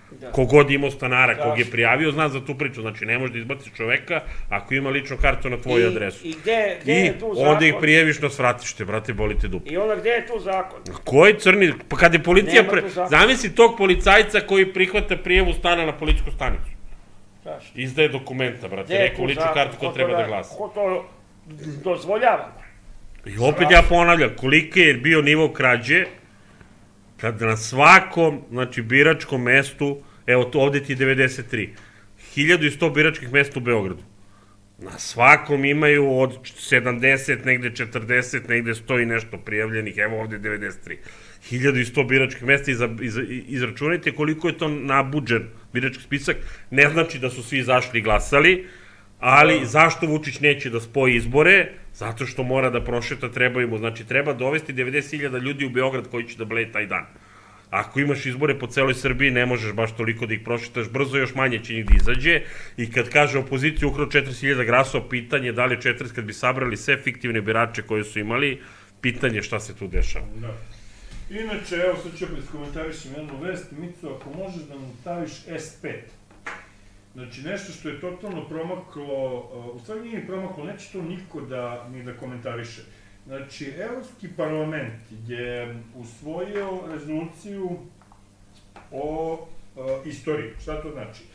Kogod imao stanara, kog je prijavio, zna za tu priču. Znači, ne možeš da izbaciš čoveka ako ima ličnu kartu na tvoju adresu. I gde je tu zakon? I onda ih prijeviš na svratište, brate, bolite dupe. I onda gde je tu zakon? Koji crni? Pa kad je policija... Zamisli tog policajca koji prihvata prijevu stana na policijsku stanicu. Izdaje dokumenta, brate, neku ličnu kartu ko treba da glasa. Ko to dozvoljava? I opet ja ponavljam, koliki je bio nivo krađe, kad na svakom, znači, biračkom mestu, evo ovde ti je devedeset tri, hiljadu i sto biračkih mesta u Beogradu. Na svakom imaju od sedamdeset, negde četrdeset, negde sto i nešto prijavljenih, evo ovde devedeset tri. hiljadu i sto biračkih mesta, izračunajte koliko je to nabuđen birački spisak, ne znači da su svi izašli i glasali, ali zašto Vučić neće da spoji izbore? Zato što mora da prošeta, treba mu, znači treba dovesti devedeset hiljada ljudi u Beograd koji će da bleje taj dan. Ako imaš izbore po celoj Srbiji, ne možeš baš toliko da ih prošetaš, brzo još manje će njih da izađe i kad kaže opoziciju ukrao četrdeset hiljada glasova, pitanje da li je četrdeset kad bi sabrali sve fiktivne birače koje su imali, pitanje šta se tu dešava. Inače, evo sad ću opet komentarišem jednu vest, Mico, ako možeš da nam staviš S pet. Znači, nešto što je totalno promaklo, u stvari nije ni promaklo, neće to niko da ni da komentariše. Znači, Evropski parlament je usvojio rezoluciju o istoriji. Šta to znači?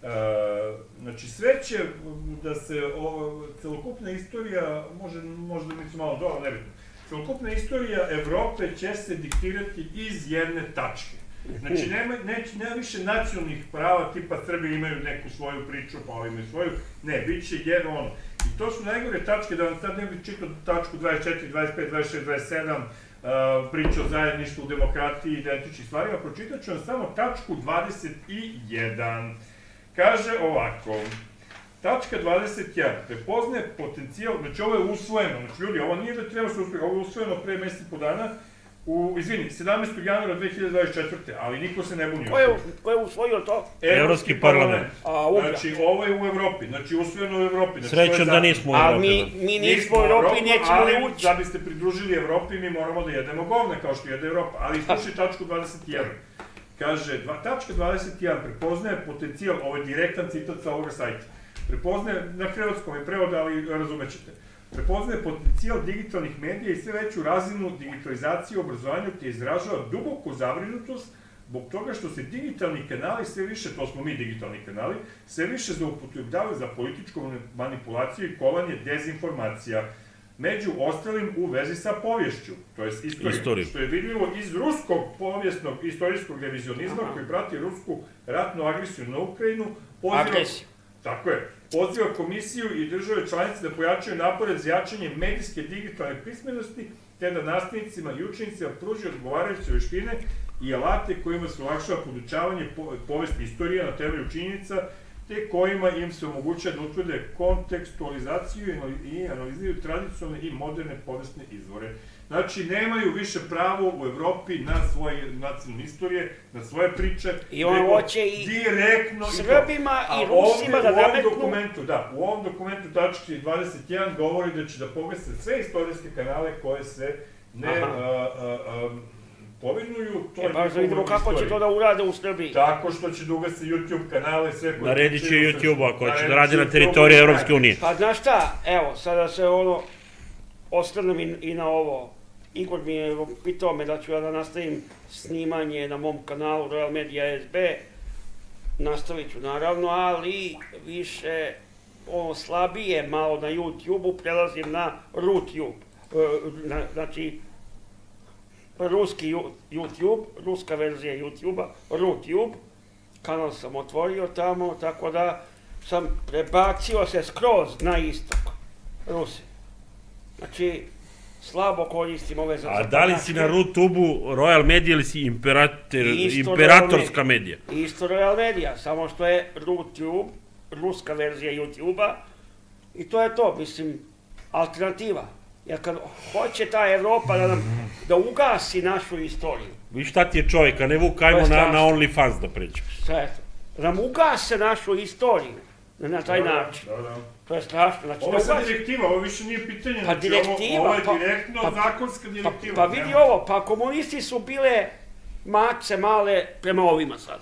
Znači, sve će da se celokupna istorija, možda mi se malo dobro, nebitno, celokupna istorija Evrope će se diktirati iz jedne tačke. Znači, nema više nacionalnih prava, tipa Srbi imaju neku svoju priču, pa ovi imaju svoju. Ne, bit će jedno ono. I to su najgore tačke, da vam sad ne bih čitao tačku dvadeset četiri, dvadeset pet, dvadeset šest, dvadeset sedam, priča o zajedništvu, u demokratiji, identičnih stvarima. Pročitat ću vam samo tačku dvadeset jedan. Kaže ovako, tačka dvadeset jedan, prepoznaje potencijal, znači ovo je usvojeno, znači ljudi, ovo nije da treba se usvojiti, ovo je usvojeno pre mesec i po dana, u, izvini, sedamnaestog januara dve hiljade dvadeset četvrte. ali niko se ne buni. Ko je usvojio to? Evropski parlament. Znači, ovo je u Evropi, znači usvojeno u Evropi. Srećom da nismo u Evropi. Ali mi nismo u Evropi, nećemo li ući. Da biste pridružili Evropi, mi moramo da jedemo govne, kao što jede Evropa. Ali slušaj tačku dvadeset jedan. Kaže, tačka dvadeset jedan prepoznaje potencijal, ovo je direktan citat sa ovoga sajta, prepoznaje, na hrvatskom je prevod, ali razumećete, prepoznaje potencijal digitalnih medija i sve veću razinu digitalizacije u obrazovanju, te izražava duboku zabrinutost zbog toga što se digitalni kanali sve više, to smo mi digitalni kanali, sve više zaupotrebljavaju za političku manipulaciju i kolanje dezinformacija, među ostalim u vezi sa povješću, to je istorijom, što je vidljivo iz ruskog povijesnog istorijskog revizionizma koji prati rusku ratnu agresiju na Ukrajinu, agresiju. Tako je. Poziva komisiju i države članice da pojačaju napore za jačanje medijske digitalne pismenosti, te da nastavnicima i učenicima pruži odgovarajuće veštine i alate kojima se olakšava podučavanje povesti istorija na temelju činjenica, te kojima im se omogućava da utvrde kontekstualizaciju i analiziraju tradicionalne i moderne povestne izvore. Znači, nemaju više pravo u Evropi na svoje nacionalne istorije, na svoje priče. I on hoće i Srbima i Rusima da nametnu. Da, u ovom dokumentu tački dvadeset jedan govori da će da pogase sve istorijske kanale koje se ne povinuju. E, baš da vidimo kako će to da urade u Srbiji. Tako što će da ugase YouTube kanale, sve koje... Naredit će YouTube ako će da radi na teritoriji Evropske unije. Pa znaš šta, evo, sada se ono, ostanem i na ovo. Igor mi je pitao me da ću ja da nastavim snimanje na mom kanalu Royal Media S B. Nastavit ću naravno, ali više ono slabije malo na YouTube-u, prelazim na RutTube. Znači, ruski YouTube, ruska verzija YouTube-a, RutTube. Kanal sam otvorio tamo, tako da sam prebacio se skroz na istok Rusi. Znači, slabo koristim ove za... A da li si na RutTube-u Royal Media ili si imperatorska medija? Isto Royal Media, samo što je RutTube, ruska verzija YouTube-a, i to je to, mislim, alternativa. Jer kad hoće ta Evropa da nam, da ugasi našu istoriju... Viš šta ti je čovjek, a ne Vuk, ajmo na OnlyFans da pređemo. Šta je to? Da nam ugase našu istoriju na taj način. To je strašno. Ovo je sad direktiva, ovo više nije pitanje, znači ovo je direktno zakonska direktiva. Pa vidi ovo, pa komunisti su bile mace male prema ovima sad.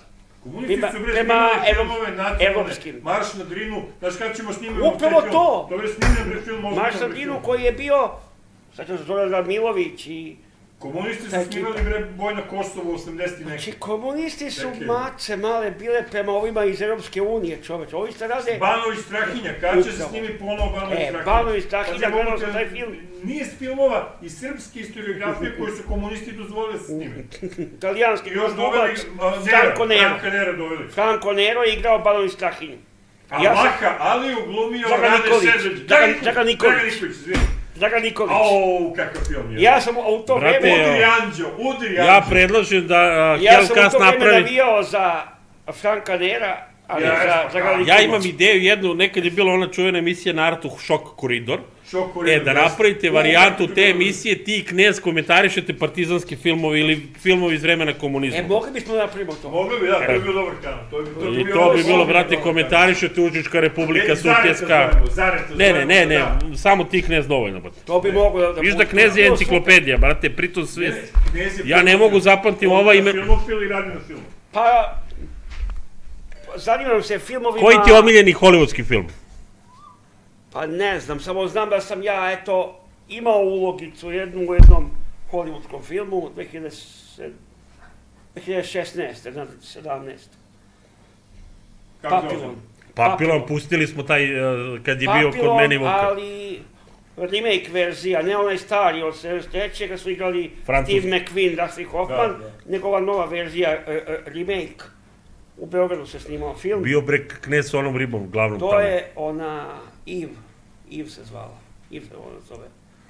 Komunisti su bre snimali filmove nacionalne, Marš na Drinu, znaš kada ćemo snimati taj film? Upravo to! To je snimljen bre film, možda Marš na Drinu koji je bio, sad ću se Zoran Radmilović i... Komunisti su snimali bre boj na Kosovo osamdeset i neki. Znači, komunisti su mace male bile prema ovima iz Europske unije, čoveče. Ovi se rade... Banović Strahinja, kada će se snimi ponovo Banović Strahinja? E, Banović Strahinja, gledao sam taj film. Niz filmova i srpske historiografije koje su komunisti dozvolili da se snime. Italijanski glumac, Franco Nero. Franco Nero doveli. Franco Nero je igrao Banović Strahinju. A Laha Aliju glumio Rade Šedlić. Dragan Nikolić. Dragan Nikolić. Au, kakav film je. Ja sam u to vreme... Udri Anđo, udri Anđo. Ja predlažem da Hellcast napravi... Ja sam u to vreme navijao za Franka Nera, ali za Dragan Nikolić. Ja imam ideju jednu, nekad je bila ona čuvena emisija na Artu Šok koridor. E, da napravite varijantu te emisije, ti Knez komentarišete partizanske filmove ili filmovi iz vremena komunizma. E, mogli bismo da napravimo to. Mogli bi, da, to bi bilo dobar kanal. I to bi bilo, brate, komentarišete Užička republika, Sutjeska... Ne, ne, ne, ne, samo ti Knez dovoljno, brate. To bi mogo da... Viš da Knez je enciklopedija, brate, pritom sve... Ja ne mogu zapamtim ova ime... Filmofil i radi na filmu. Pa... Zanimam se filmovima... Koji ti je omiljeni hollywoodski film? Pa ne znam, samo znam da sam ja, eto, imao ulogicu jednu u jednom hollywoodskom filmu dve hiljade šesnaeste, sedamnaeste. Papillon. Papillon, pustili smo taj, kad je bio kod meni Vuka. Papillon, ali remake verzija, ne onaj stari od sedamdeset trećeg kad su igrali Steve McQueen, Dustin Hoffman, nego ova nova verzija, remake. U Beogradu se snimao film. Bio bre Knez s onom ribom, glavnom tamo. To je ona Iv, Iv se zvala, Iv se ona zove.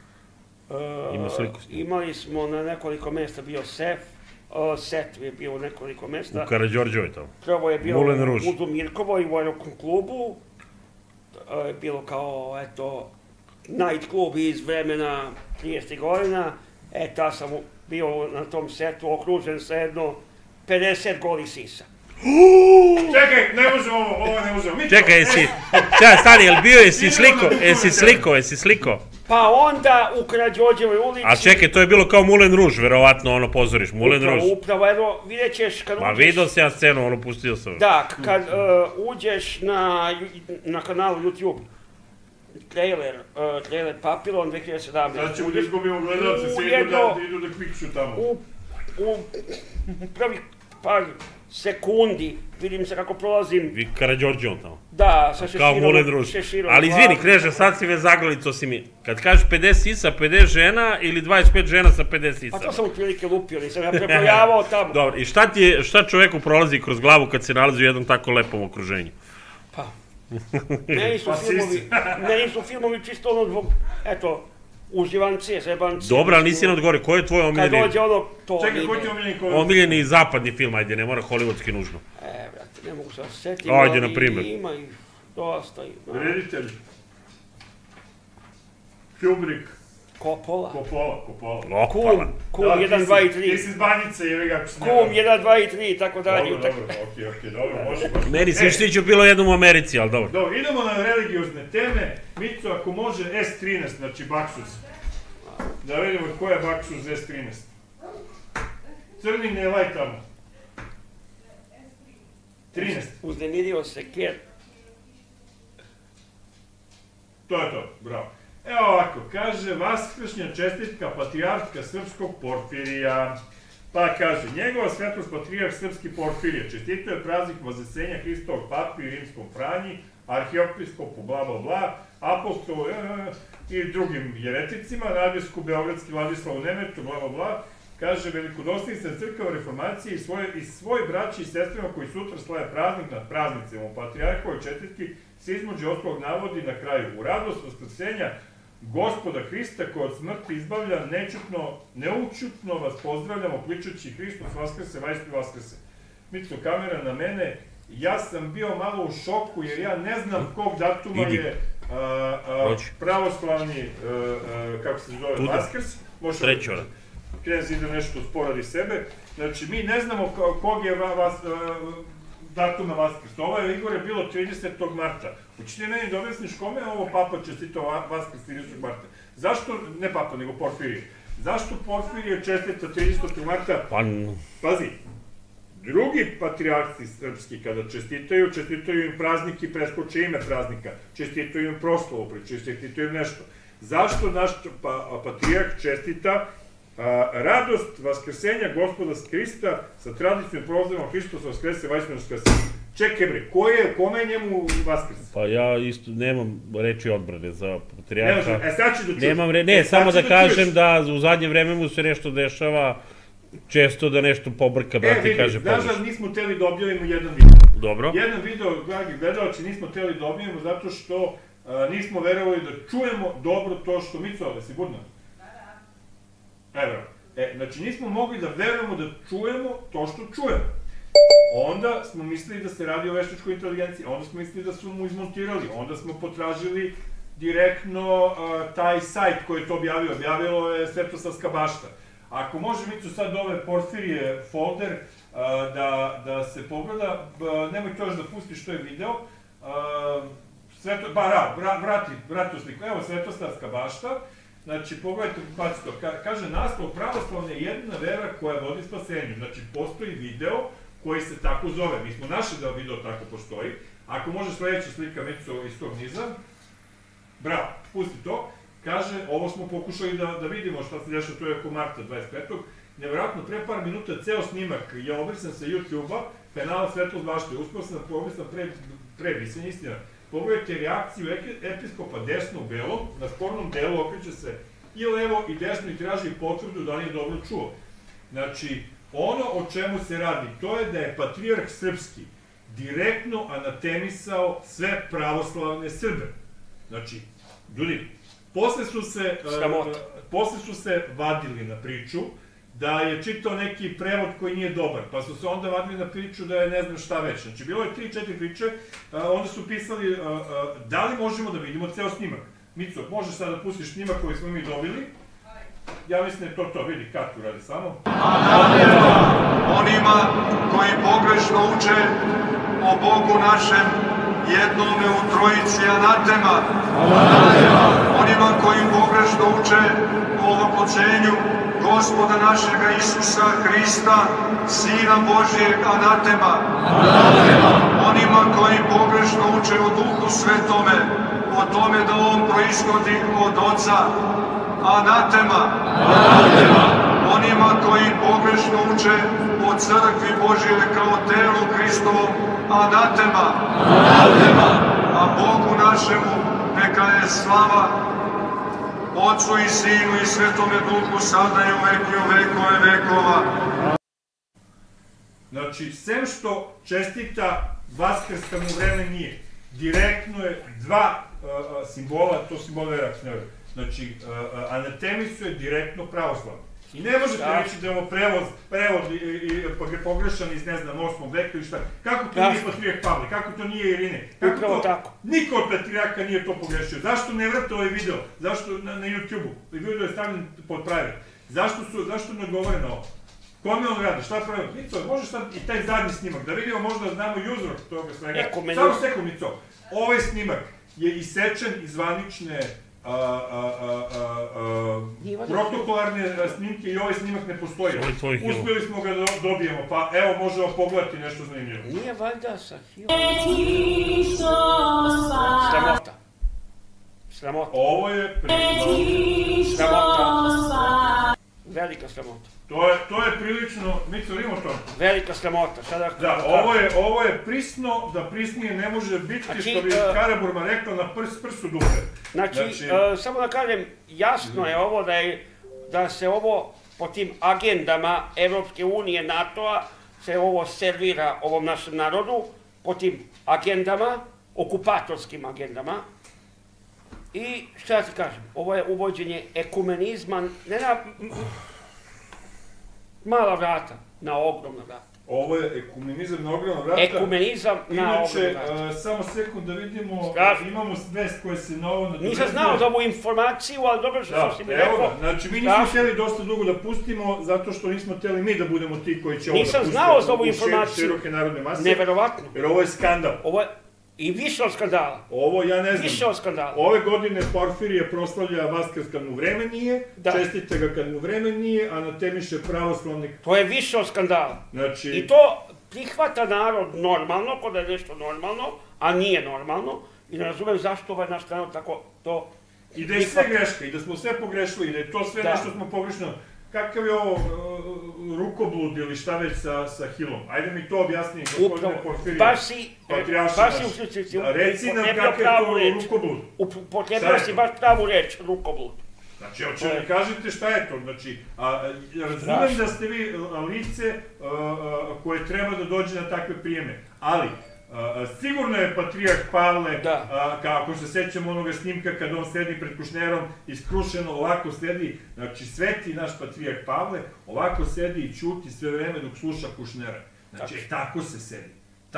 Ima sliku s njim. Imali smo na nekoliko mesta bio Sef, Set je bio u nekoliko mesta. U Karađorđevoj tamo. Prvo je bilo u Udomirkovoj u Aerokom klubu, je bilo kao, eto, night klub iz vremena tridesetih godina. E, ta sam bio na tom setu okružen sa jedno pedeset golih sisa. Čekaj, ne možemo ovo, ovo ne možemo. Čekaj, jesi, čekaj, stani, jel bio, jesi sliko, jesi sliko, jesi sliko? Pa onda u Karađorđevoj ulici... A čekaj, to je bilo kao Moulin Rouge, verovatno, ono pozoriš, Moulin Rouge. Upravo, upravo, evo, vidjet ćeš kad uđeš... Ma vidio se ja scenu, ono pustio sam. Da, kad uđeš na kanalu YouTube, trailer, trailer Papillon dve hiljade sedamnaeste. Sad ćemo da izgubimo gledalce, se idu da klikću tamo. U prvih par sekundi, vidim se kako prolazim... Vi Karađorđevom tamo. Da, sa šeširom. Kao Moulin Rouge. Ali izvini, Kneže, sad si me zaglalico si mi. Kad kažeš pedeset sisa, pedeset žena ili dvadeset pet žena sa pedeset sisa? Pa to sam u prilike lupio, nisam ja prebrojavao tamo. Dobro, i šta ti je, šta čoveku prolazi kroz glavu kad se nalazi u jednom tako lepom okruženju? Pa, meni su filmovi, meni su filmovi čisto ono zbog, eto, uživancije, zebancije. Dobro, ali nisi na odgovore, ko je tvoj omiljeni? Kad dođe ono, to... Čekaj, ko ti je omiljeni koji? Omiljeni zapadni film, ajde, ne mora hollywoodski nužno. E, brate, ne mogu se osjetiti. Ajde, na primjer. Ima ih dosta. Reditelj. Kubrick. Coppola. Coppola, Coppola. Kum, Kum jedan, dva i tri. Ti si iz Banjice, jevi ga. Kum jedan, dva i tri, tako dalje. Dobro, dobro, okej, okej, dobro, može. Meni se štiću bilo jednom u Americi, ali dobro. Dobro, idemo na religiozne teme. Mico, ako može, S trinaest, znači Baksus. Da vidimo ko je Baksus S trinaest. Crni ne laj tamo. trinaest. Uznemirio se Ker. To je to, bravo. Evo ovako, kaže vaskršnja čestitka patrijarhka srpskog Porfirija. Pa kaže, njegova svetlost patrijarh srpski Porfirije čestitao je praznik Vazesenja Hristovog papi u Rimskom Franji, arhiepiskopu bla bla bla, apostolu i drugim jereticima, nadbisku Beogradski Vladislavu Nemetu bla bla bla. Kaže, velikodostavnica crkava reformacije i svoj braći i sestrima koji sutra slave praznik nad praznicima u patrijarhovoj čestitki se između ostalog navodi na kraju u radost vaskrsenja Gospoda Hrista koja od smrti izbavlja nečutno, neučutno vas pozdravljamo kličući Hristos vaskrse, vajstu vaskrse. Mico, kamera na mene, ja sam bio malo u šoku jer ja ne znam kog datuma je pravoslavni, kako se zove, vaskrs. Treći hora. Knez ide nešto sporadi sebe. Znači, mi ne znamo kog je datuma vaskrs. Ovo je, Igor, je bilo tridesetog marta. Učite meni da objasniš kome je ovo papa čestitao vaskrs tridesetog marta. Zašto, ne papa, nego Porfirije. Zašto Porfirije čestita tridesetog marta? Pazi, drugi patrijarci srpski kada čestitaju, čestitaju im praznik i preskoče ime praznika, čestitaju im proslavu, čestitaju im nešto. Zašto naš patrijarh čestita radost vaskrsenja Gospoda Hrista sa tradicijom prozorima Hristos vaskrese, vajstveno vaskrese? Čekaj bre, kome je njemu vaskrs? Pa ja isto nemam reči odbrane za patrijarha. E sad ću da čuš. Nemam reči, ne, samo da kažem da u zadnje vreme mu se nešto dešava, često da nešto pobrka, brati, kaže pogrešno. E vidi, znaš da nismo teli da objavimo jedan video. Dobro. Jedan video, dragi gledalci, nismo teli da objavimo zato što nismo verovali da čujemo dobro to što mi cove, si budno? Da, da. Evo, znači nismo mogli da verujemo da čujemo to što čujemo. Onda smo mislili da se radi o veštačkoj inteligenciji, onda smo mislili da su mu izmontirali, onda smo potražili direktno taj sajt koji je to objavio, objavilo je Svetosavska bašta. Ako može Micu sad ove Porfirije folder da se pogleda, nemoj to još da pustiš, to je video, vrati u sliku, evo Svetosavska bašta, znači pogledajte, baci to, kaže naslov pravoslavna je jedina vera koja vodi spasenju, znači postoji video koji se tako zove. Mi smo našli da video tako postoji. Ako može sledeća slika Mico iz tog niza, bravo, pusti to. Kaže, ovo smo pokušali da vidimo šta se dešava, to je oko marta dvadeset petog Nevjerojatno, pre par minuta ceo snimak je obrisan sa YouTube-a, kanala Svetlost bašte. Uspio sam da obrisan pre brisenja, istina. Pogledajte reakciju episkopa desno u belom, na spornom delu okreće se i levo i desno i traži potvrdu da on je dobro čuo. Znači, ono o čemu se radi, to je da je patrijarh srpski direktno anatemisao sve pravoslavne Srbe. Znači, ljudi, posle su se vadili na priču da je čitao neki prevod koji nije dobar, pa su se onda vadili na priču da je ne znam šta već. Znači, bilo je tri, četiri priče, onda su pisali da li možemo da vidimo ceo snimak. Mico, možeš sad da pustiš snimak koji smo mi dobili? Ja mislim da je to to, vidi kartu radi samo. Onima koji pogrešno uče o Bogu našem, jednome u trojici anatema. Onima koji pogrešno uče o oplodnjenju Gospoda našega Isusa Hrista, Sina Božijeg, anatema. Onima koji pogrešno uče o Duhu Svetome, o tome da on proizvodi od Oca, anatema. Onima koji pogrešno uče o crkvi Božije kao telu Hristovom, anatema. A Bogu našemu neka je slava, Otcu i Sinu i Svetome Duhu, sada i u veki u vekove vekova. Znači, sem što čestita Vaskrs mu vreme nije, direktno je dva simbola, to simbol vera, znači, anatemisuje direktno pravoslavno. I ne možete reći da je ovo prevod pogrešan iz, ne znam, osmog veka ili šta. Kako to nije Patrijak Pavle, kako to nije Irine? Upravo tako. Niko od Patrijaka nije to pogrešio. Zašto ne vrate ovaj video? Zašto na YouTube-u? Video je stavljen pod private. Zašto ne odgovore na ovo? Kome on radi? Šta pravi? Mico, možeš sad i taj zadnji snimak, da vidimo možda znamo i uzrok toga svega. Samo sekund, Mico. Ovaj snimak je isečen iz zvanične protokolarne snimke i ovaj snimak ne postoji. Uspjeli smo ga da dobijemo, pa evo možemo pogledati nešto zanimljivo. Nije valjda sa hilom. Sramota. Sramota. Ovo je sramota. Velika sramota. To je prilično, Mico, vidimo to? Velika sramota. Da, ovo je prisno, da prisnije ne može biti, što bi Karaburma rekao, na prsu dupe. Znači, samo da kažem, jasno je ovo da se ovo po tim agendama Evropske unije, NATO-a, se ovo servira ovom našem narodu, po tim agendama, okupatorskim agendama. I šta ti kažem, ovo je uvođenje ekumenizma, ne na mala vrata, na ogromna vrata. Ovo je ekumenizam na ogromna vrata. Ekumenizam na ogromna vrata. Inače, samo sekund da vidimo, imamo vest koja se na ovo nadovezuje. Nisam znao za ovu informaciju, ali dobro što si mi rekao. Evo ga, znači mi nismo htjeli dosta dugo da pustimo, zato što nismo htjeli mi da budemo ti koji će ovo da pustimo. Nisam znao za ovu informaciju. Široke narodne mase. Neverovatno. Jer ovo je skandal. Ovo je i više od skandala. Ovo, ja ne znam. Više od skandala. Ove godine Porfirije proslavlja Vaskrs kad mu vreme nije, čestite ga kad mu vreme nije, a na temiše pravoslavnik. To je više od skandala. Znači... I to prihvata narod normalno, kod je nešto normalno, a nije normalno, i ne razumem zašto ovaj naš narod tako to I da je sve greška, i da smo sve pogrešili, i da je to sve nešto smo pogrešno. Kakav je ovo rukoblud ili šta već sa Hillom? Ajde mi to objasni, gospodine Porfirije. Baš si, baš si uključujući, reci nam kakav je to rukoblud. Upotrebio si baš pravu reč, rukoblud. Znači, hoće mi kažete šta je to, znači, razumem da ste vi lice koje treba da dođe na takve prijeme, ali sigurno je patrijarh Pavle, kako se sećamo onoga snimka kada on sedi pred Kušnerom, iskrušeno ovako sedi, znači sveti naš patrijarh Pavle, ovako sedi i ćuti sve vreme dok sluša Kušnera. Znači, tako se sedi.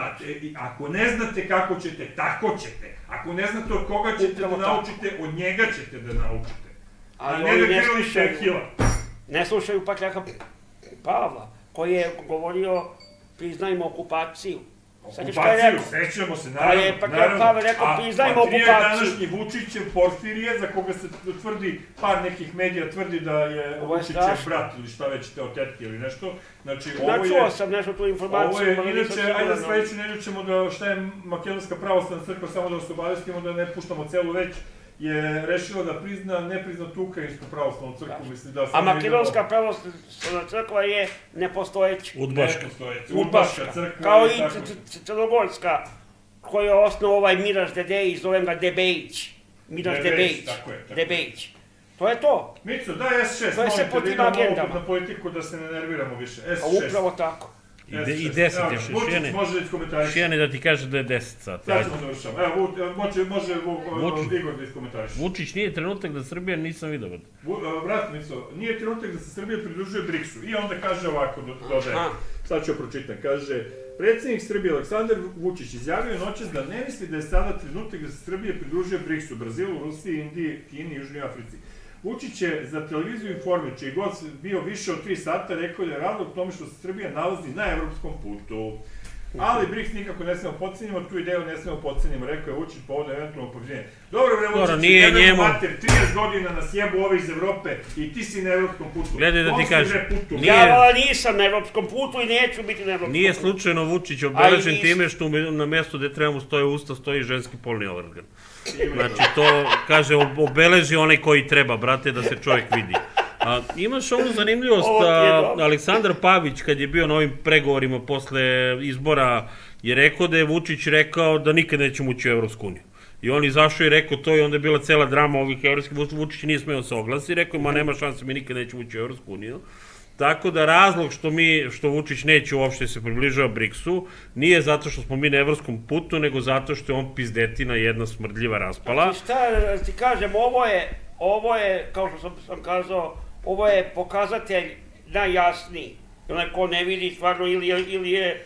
Ako ne znate kako ćete, tako ćete. Ako ne znate od koga ćete da naučite, od njega ćete da naučite. A ne da grlište Hila. Ne slušaju patrijarha Pavla, koji je govorio priznajmo okupaciju. Okupaciju, sećamo se, naravno. A patrijarh današnji Vučićev Porfirije, za koga se tvrdi, par nekih medija tvrdi da je Vučićev brat ili šta već te od tetke ili nešto. Znači, ovo je... Čuo sam nešto tu informaciju. Inače, ajde sledeću nedelju ćemo da, šta je Makedonska pravoslavna crkva, samo da vas obavestimo da ne puštamo celu već, je rešila da prizna, ne prizna tu ukrajinsku pravoslavnu crkvu, mislim da... A Makedonska pravoslavna crkva je nepostojeća. Udbaška. Udbaška crkva. Kao i Crnogorska, koju je osnovao ovaj Miraž Dedejić, zovem ga Debejić. Miraž Debejić. Debejić. To je to. Mico, daj es šest, molim te da idemo opet na politiku da se ne nerviramo više. es šest. A upravo tako. I deset je Šijane. Šijane da ti kaže da je deset sati. Sad ćemo završamo. Evo, može Igor da iskomentariš. Vučić, nije trenutak da Srbija, nisam vidio. Brat, Mico, nije trenutak da se Srbija pridružuje briksu. I onda kaže ovako, dodaje. Sad ću pročitam. Kaže, predsjednik Srbije Aleksandar Vučić izjavio noćas da ne misli da je sada trenutak da se Srbija pridružuje briksu, Brazilu, Rusiji, Indiji, Kini i Južnoj Africi. Vučić je za televiziju Informer, čiji gost bio više od tri sata, rekao da je razlog tome što se Srbija nalazi na evropskom putu. Ali BRIKS nikako ne smemo podcenimo, tu ideju ne smemo podcenimo, rekao je Vučić povodno eventualno povrđenje. Dobro, bre, Vučić, jebemo mater, trideset godina nas jebu ove iz Evrope i ti si na evropskom putu. Gledaj da ti kažem. Ja nisam na evropskom putu i neću biti na evropskom putu. Nije slučajno Vučić obeležen time što na mjestu gde trebamo stoje usta stoji ženski polni organ. Znači, to, kaže, obeleži onaj koji treba, brate, da se čovjek vidi. Imaš onu zanimljivost, Aleksandar Pavić, kad je bio na ovim pregovorima posle izbora, je rekao da je Vučić rekao da nikad nećemo ući u Evropsku uniju. I on izašao i rekao to i onda je bila cela drama ovih evropskih, Vučić nije smeo se oglasi, rekao ma nema šanse, mi nikad nećemo ući u Evropsku uniju. Tako da razlog što mi, što Vučić neće uopšte se približava briksu, nije zato što smo mi na evropskom putu, nego zato što je on pizdetina jedna smrdljiva raspala. Znači šta ti kažem, ovo je, ovo je, kao što sam kazao, ovo je pokazatelj najjasniji. Onaj ko ne vidi stvarno ili je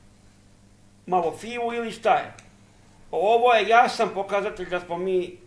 malo fiu ili šta je. Ovo je jasan pokazatelj da smo mi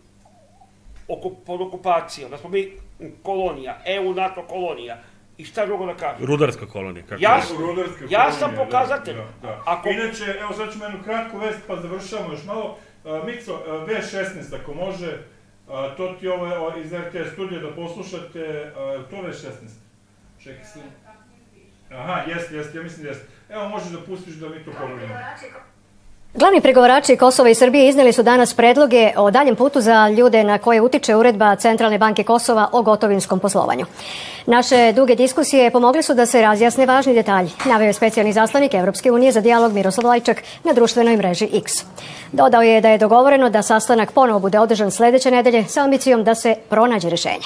pod okupacijom, da smo mi kolonija, E U, NATO kolonija. I šta drugo da kažem? Rudarska kolonija. Jasan pokazatelj. Inače, evo sad ćemo jednu kratku vest pa završavamo još malo. Mico, ve šesnaest ako može, to ti ovo iz er te es studija da poslušate, to ve šesnaest. Čekaj se. Aha, jeste, jeste, ja mislim da jeste. Evo možeš da pustiš da mi to pogledamo. Glavni pregovarači Kosova i Srbije izneli su danas predloge o daljem putu za ljude na koje utiče uredba Centralne banke Kosova o gotovinskom poslovanju. Naše duge diskusije pomogli su da se razjasne važni detalji, naveo je specijalni zaslanik Evropske unije za dijalog Miroslav Lajčak na društvenoj mreži X. Dodao je da je dogovoreno da sastanak ponovo bude održan sledeće nedelje sa ambicijom da se pronađe rešenje.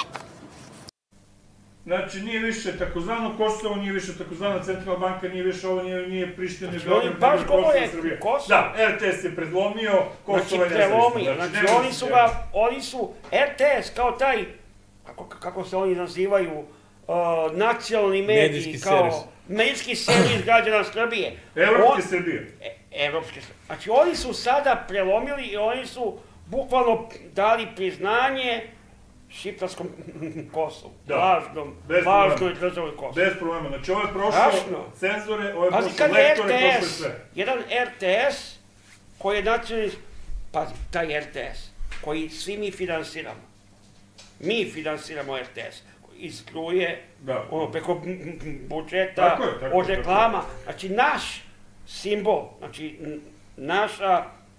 Znači, nije više takozvano Kosovo, nije više takozvana Centralna banka, nije više ovo, nije Priština, nije Beograd, baš govore Kosovo. Da, er te es je predlomio, Kosovo je nezavisno. Znači, oni su ga, oni su, er te es kao taj, kako se oni nazivaju, nacionalni mediji, kao medijski servis građana Srbije. Evropske Srbije. Evropske Srbije. Znači, oni su sada prelomili i oni su bukvalno dali priznanje šiptarskom Kosovu, važnoj državi Kosovu. Bez problema, znači ovo je prošlo cenzore, ovo je prošlo lektore, prošlo sve. Jedan er te es koji je nacionalni, pazi, taj er te es koji svi mi finansiramo, mi finansiramo er te es, iz struje, preko budžeta, od reklama, znači naš simbol, znači naša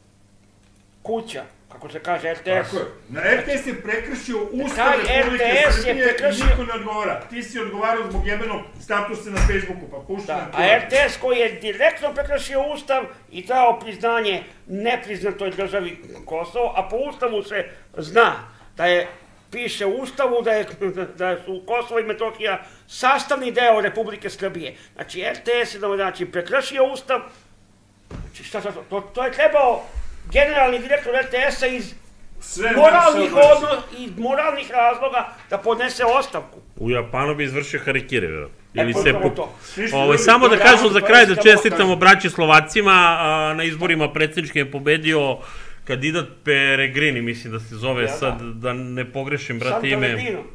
kuća, kako se kaže, R T S. Tako je. Na R T S je prekršio Ustav Republike Srbije i niko ne odgovara. Ti si odgovarao zbog jebenog statusa na Facebooku, pa pušta na A R T S koji je direktno prekršio Ustav i dao priznanje nepriznatoj državi Kosovo, a po Ustavu se zna da je, piše u Ustavu da, je, da su Kosovo i Metohija sastavni deo Republike Srbije. Znači R T S je na ovaj način prekršio Ustav, znači šta, šta, to, to je trebao generalni direktor R T S-a iz moralnih, odnos, iz moralnih razloga da podnese ostavku. U Japanu bi izvršio harikiri, vjerojatno. Ili e, se po... Ovo, samo da kažem za kraj da čestitamo braći Slovacima, a, na izborima predsjedničkim je pobedio kandidat Peregrini, mislim da se zove ja, sad, da. da ne pogrešim, brate, ime. San Pellegrino.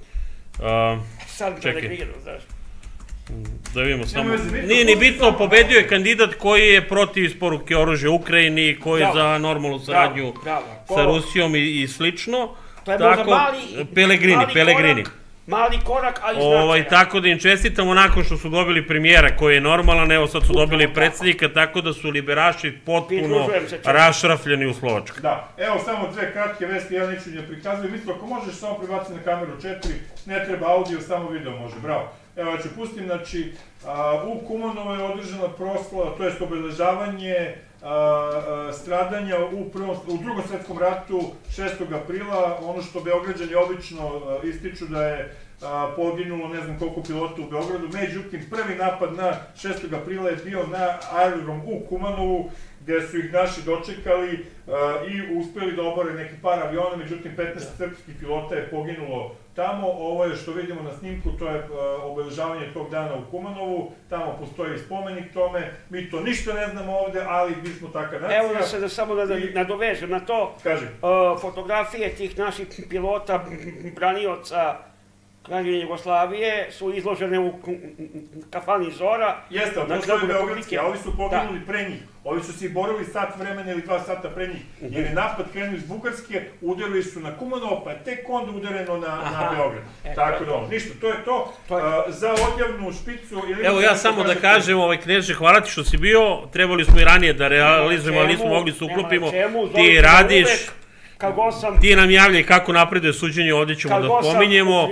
San Pellegrino, znaš. Da vidimo samo. Nije ni bitno, pobedio je kandidat koji je protiv isporuke oružja Ukrajini, koji je za normalnu saradnju sa Rusijom i slično. To je možda mali, Pellegrini, Pellegrini. Mali korak, ali značajan. Tako da im čestitamo nakon što su dobili premijera koji je normalan, evo sad su dobili predsjednika, tako da su liberaši potpuno rašrafljeni u Slovačkoj. Da, evo samo dve kratke vesti, ja neću ne prikazujem. Mislim, ako možeš samo pribaciti na kameru četiri, ne treba audio, samo video može, bravo. Evo, ja ću pustim, znači, u Kumanovu je održana proslava, to jest obeležavanje stradanja u drugom svetskom ratu šestog aprila, ono što Beograđani obično ističu da je poginulo ne znam koliko pilota u Beogradu, međutim prvi napad na šestog aprila je bio na aerodrom u Kumanovu, gde su ih naši dočekali i uspeli da obore neki par aviona, međutim petnaest srpskih pilota je poginulo tamo. Ovo je što vidimo na snimku, to je obeležavanje tog dana u Kumanovu, tamo postoji spomenik tome, mi to ništa ne znamo ovde, ali mi smo taka nacija. Evo da se da samo da nadovežem na to, fotografije tih naših pilota, branioca Kraljevine Jugoslavije su izložene u kafani Zora. Jeste, ali to su beogradski, a ovi su poginuli pre njih. Ovi su se borili sat vremena ili dva sata pre njih. Jer je napad krenuo iz Bugarske, udarili su na Kumanovo, pa je tek onda udareno na Beograd. Tako da, ništa, to je to. Za odjavnu špicu... Evo ja samo da kažem, Kneže, hvala ti što si bio. Trebali smo i ranije da realizujemo, ali nismo mogli se uklopimo. Ti radiš... Ti nam javljaj kako napreduje suđenje, ovdje ćemo da pominjemo.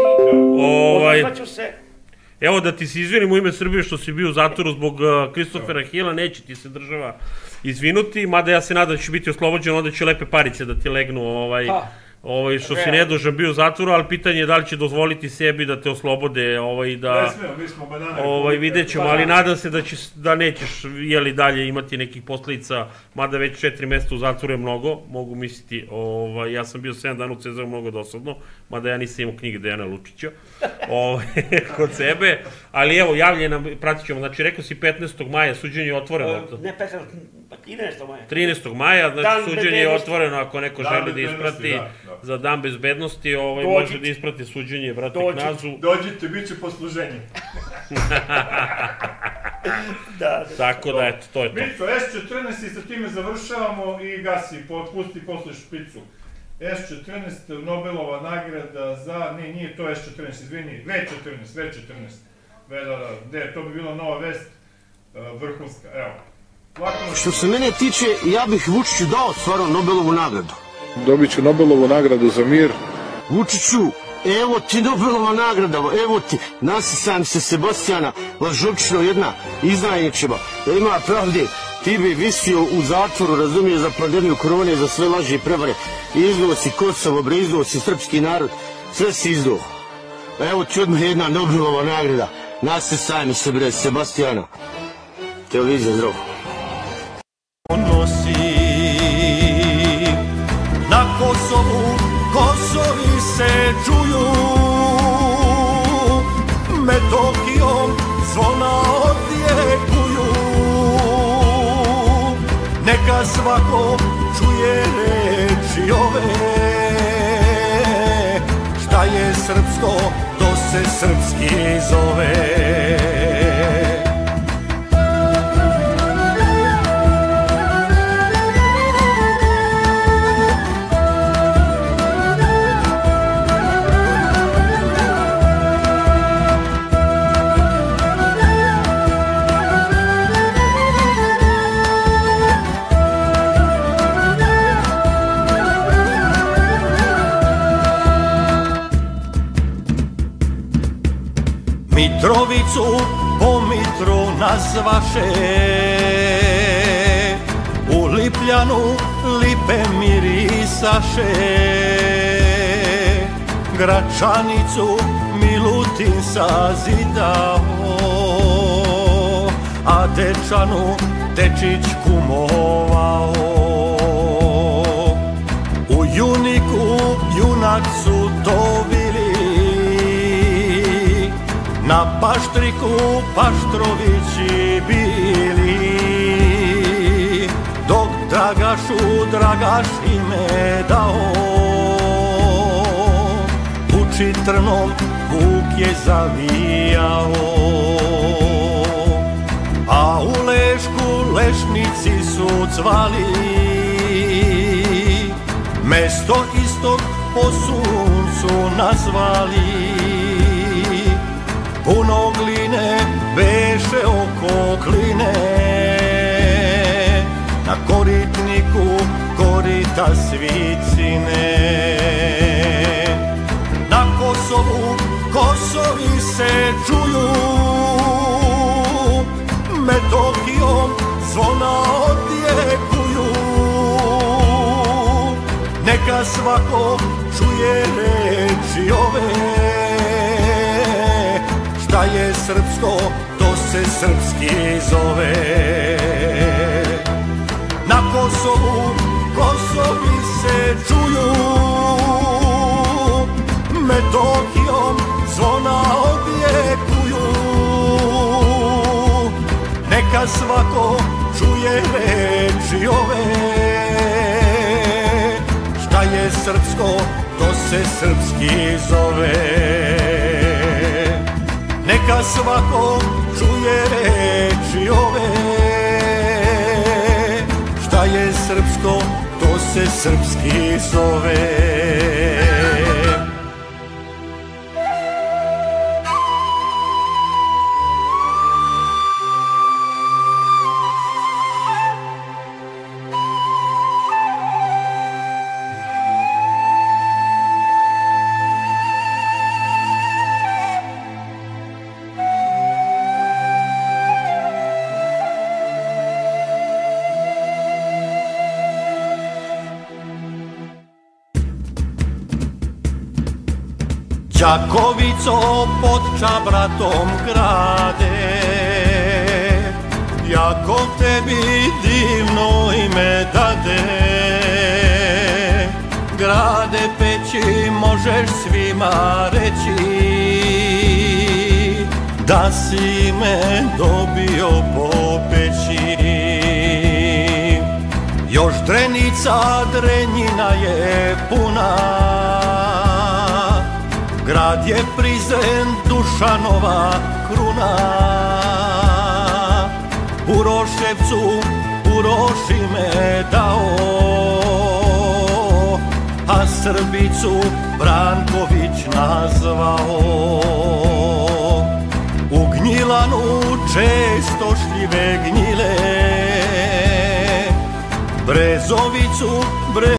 Evo da ti se izvinim u ime Srbije što si bio u zatvoru zbog Kristofera Hila, neće ti se država izvinuti, mada ja se nadam da će biti oslobođen, onda će lepe parice da ti legnu što si nedužan bio u zatvoru, ali pitanje je da li će dozvoliti sebi da te oslobode i da vidjet ćemo, ali nadam se da nećeš dalje imati nekih posljedica, mada već četiri mjeseca u zatvoru je mnogo, mogu misliti, ja sam bio sedam dana u Cezaru mnogo dosadno, mada ja nisam imao knjige Dejana Lučića kod sebe, ali evo javljaj nam, pratit ćemo, znači rekao si petnaestog maja suđenje je otvoreno. Ne petnaestog, trinaestog maja. trinaestog maja, znači suđenje je otvoreno ako neko želi da isprati za dan bezbednosti, može da isprati suđenje, brate Knazu. Dođite, bit će posluženje. Tako da, eto, to je to. Mico, S četrnaest i sa time završavamo i gasi, pusti posle špicu. S četrnaest, Nobelova nagrada za, ne, nije to S četrnaest, izvini, V četrnaest, V četrnaest. Gde, to bi bila nova vest, vrhunska, evo. Što se mene tiče, ja bih Vučiću dao stvarno Nobelovu nagradu. Dobit ću Nobelovu nagradu za mir. Vučiću, evo ti Nobelova nagrada, evo ti, nasisam se Sebastijana, lažovčina jedna, iznajničeva, da ima pravde, ti bi visio u zatvoru, razumije, za pandemiju korone, za sve laži i prevare, izdao si Kosovo, bre, izdao si srpski narod, sve si izdao. Evo ti odmah jedna Nobelova nagrada, nasisam se, bre, Sebastijana. Televizija, zdravo. Na Kosovu, Kosovi se čuju, Metohijom zvona odjekuju. Neka svako čuje reči ove, šta je srpsko, to se srpski zove. Mitrovicu po Mitru nazvaše, u Lipljanu lipe mirisaše, Gračanicu Milutin sazidao, a Dečanu Dečić kumovao. U Juniku junak su to bili, na Paštriku Paštrovići bili, dok Dragašu Dragaš ime dao, u Čitrnom Vuk je zavijao, a u Lešku lešnici su cvali, mesto istog po suncu nazvali. Puno gline beše oko kline, na koritniku korita Svicine. Na Kosovu kosovi se čuju, Metohijom zvona odjekuju. Neka svako čuje reči ove, šta je srpsko, to se srpski zove. Na Kosovu kosovi se čuju, Metohijom zvona odjekuju. Neka svako čuje reči ove, šta je srpsko, to se srpski zove. Neka svako čuje reči ove, šta je srpsko, to se srpski zove. Đakovico pod Čabratom grade, jako tebi divno ime dade. Grade peći možeš svima reći, da si me dobio po peći. Još Drenica Drenjina je puna, grad je Prizren Dušanova kruna. Uroševcu Uroš ime dao, a Srbicu Branković nazvao. U Gnjilanu često šljive gnjile, Brezovicu bre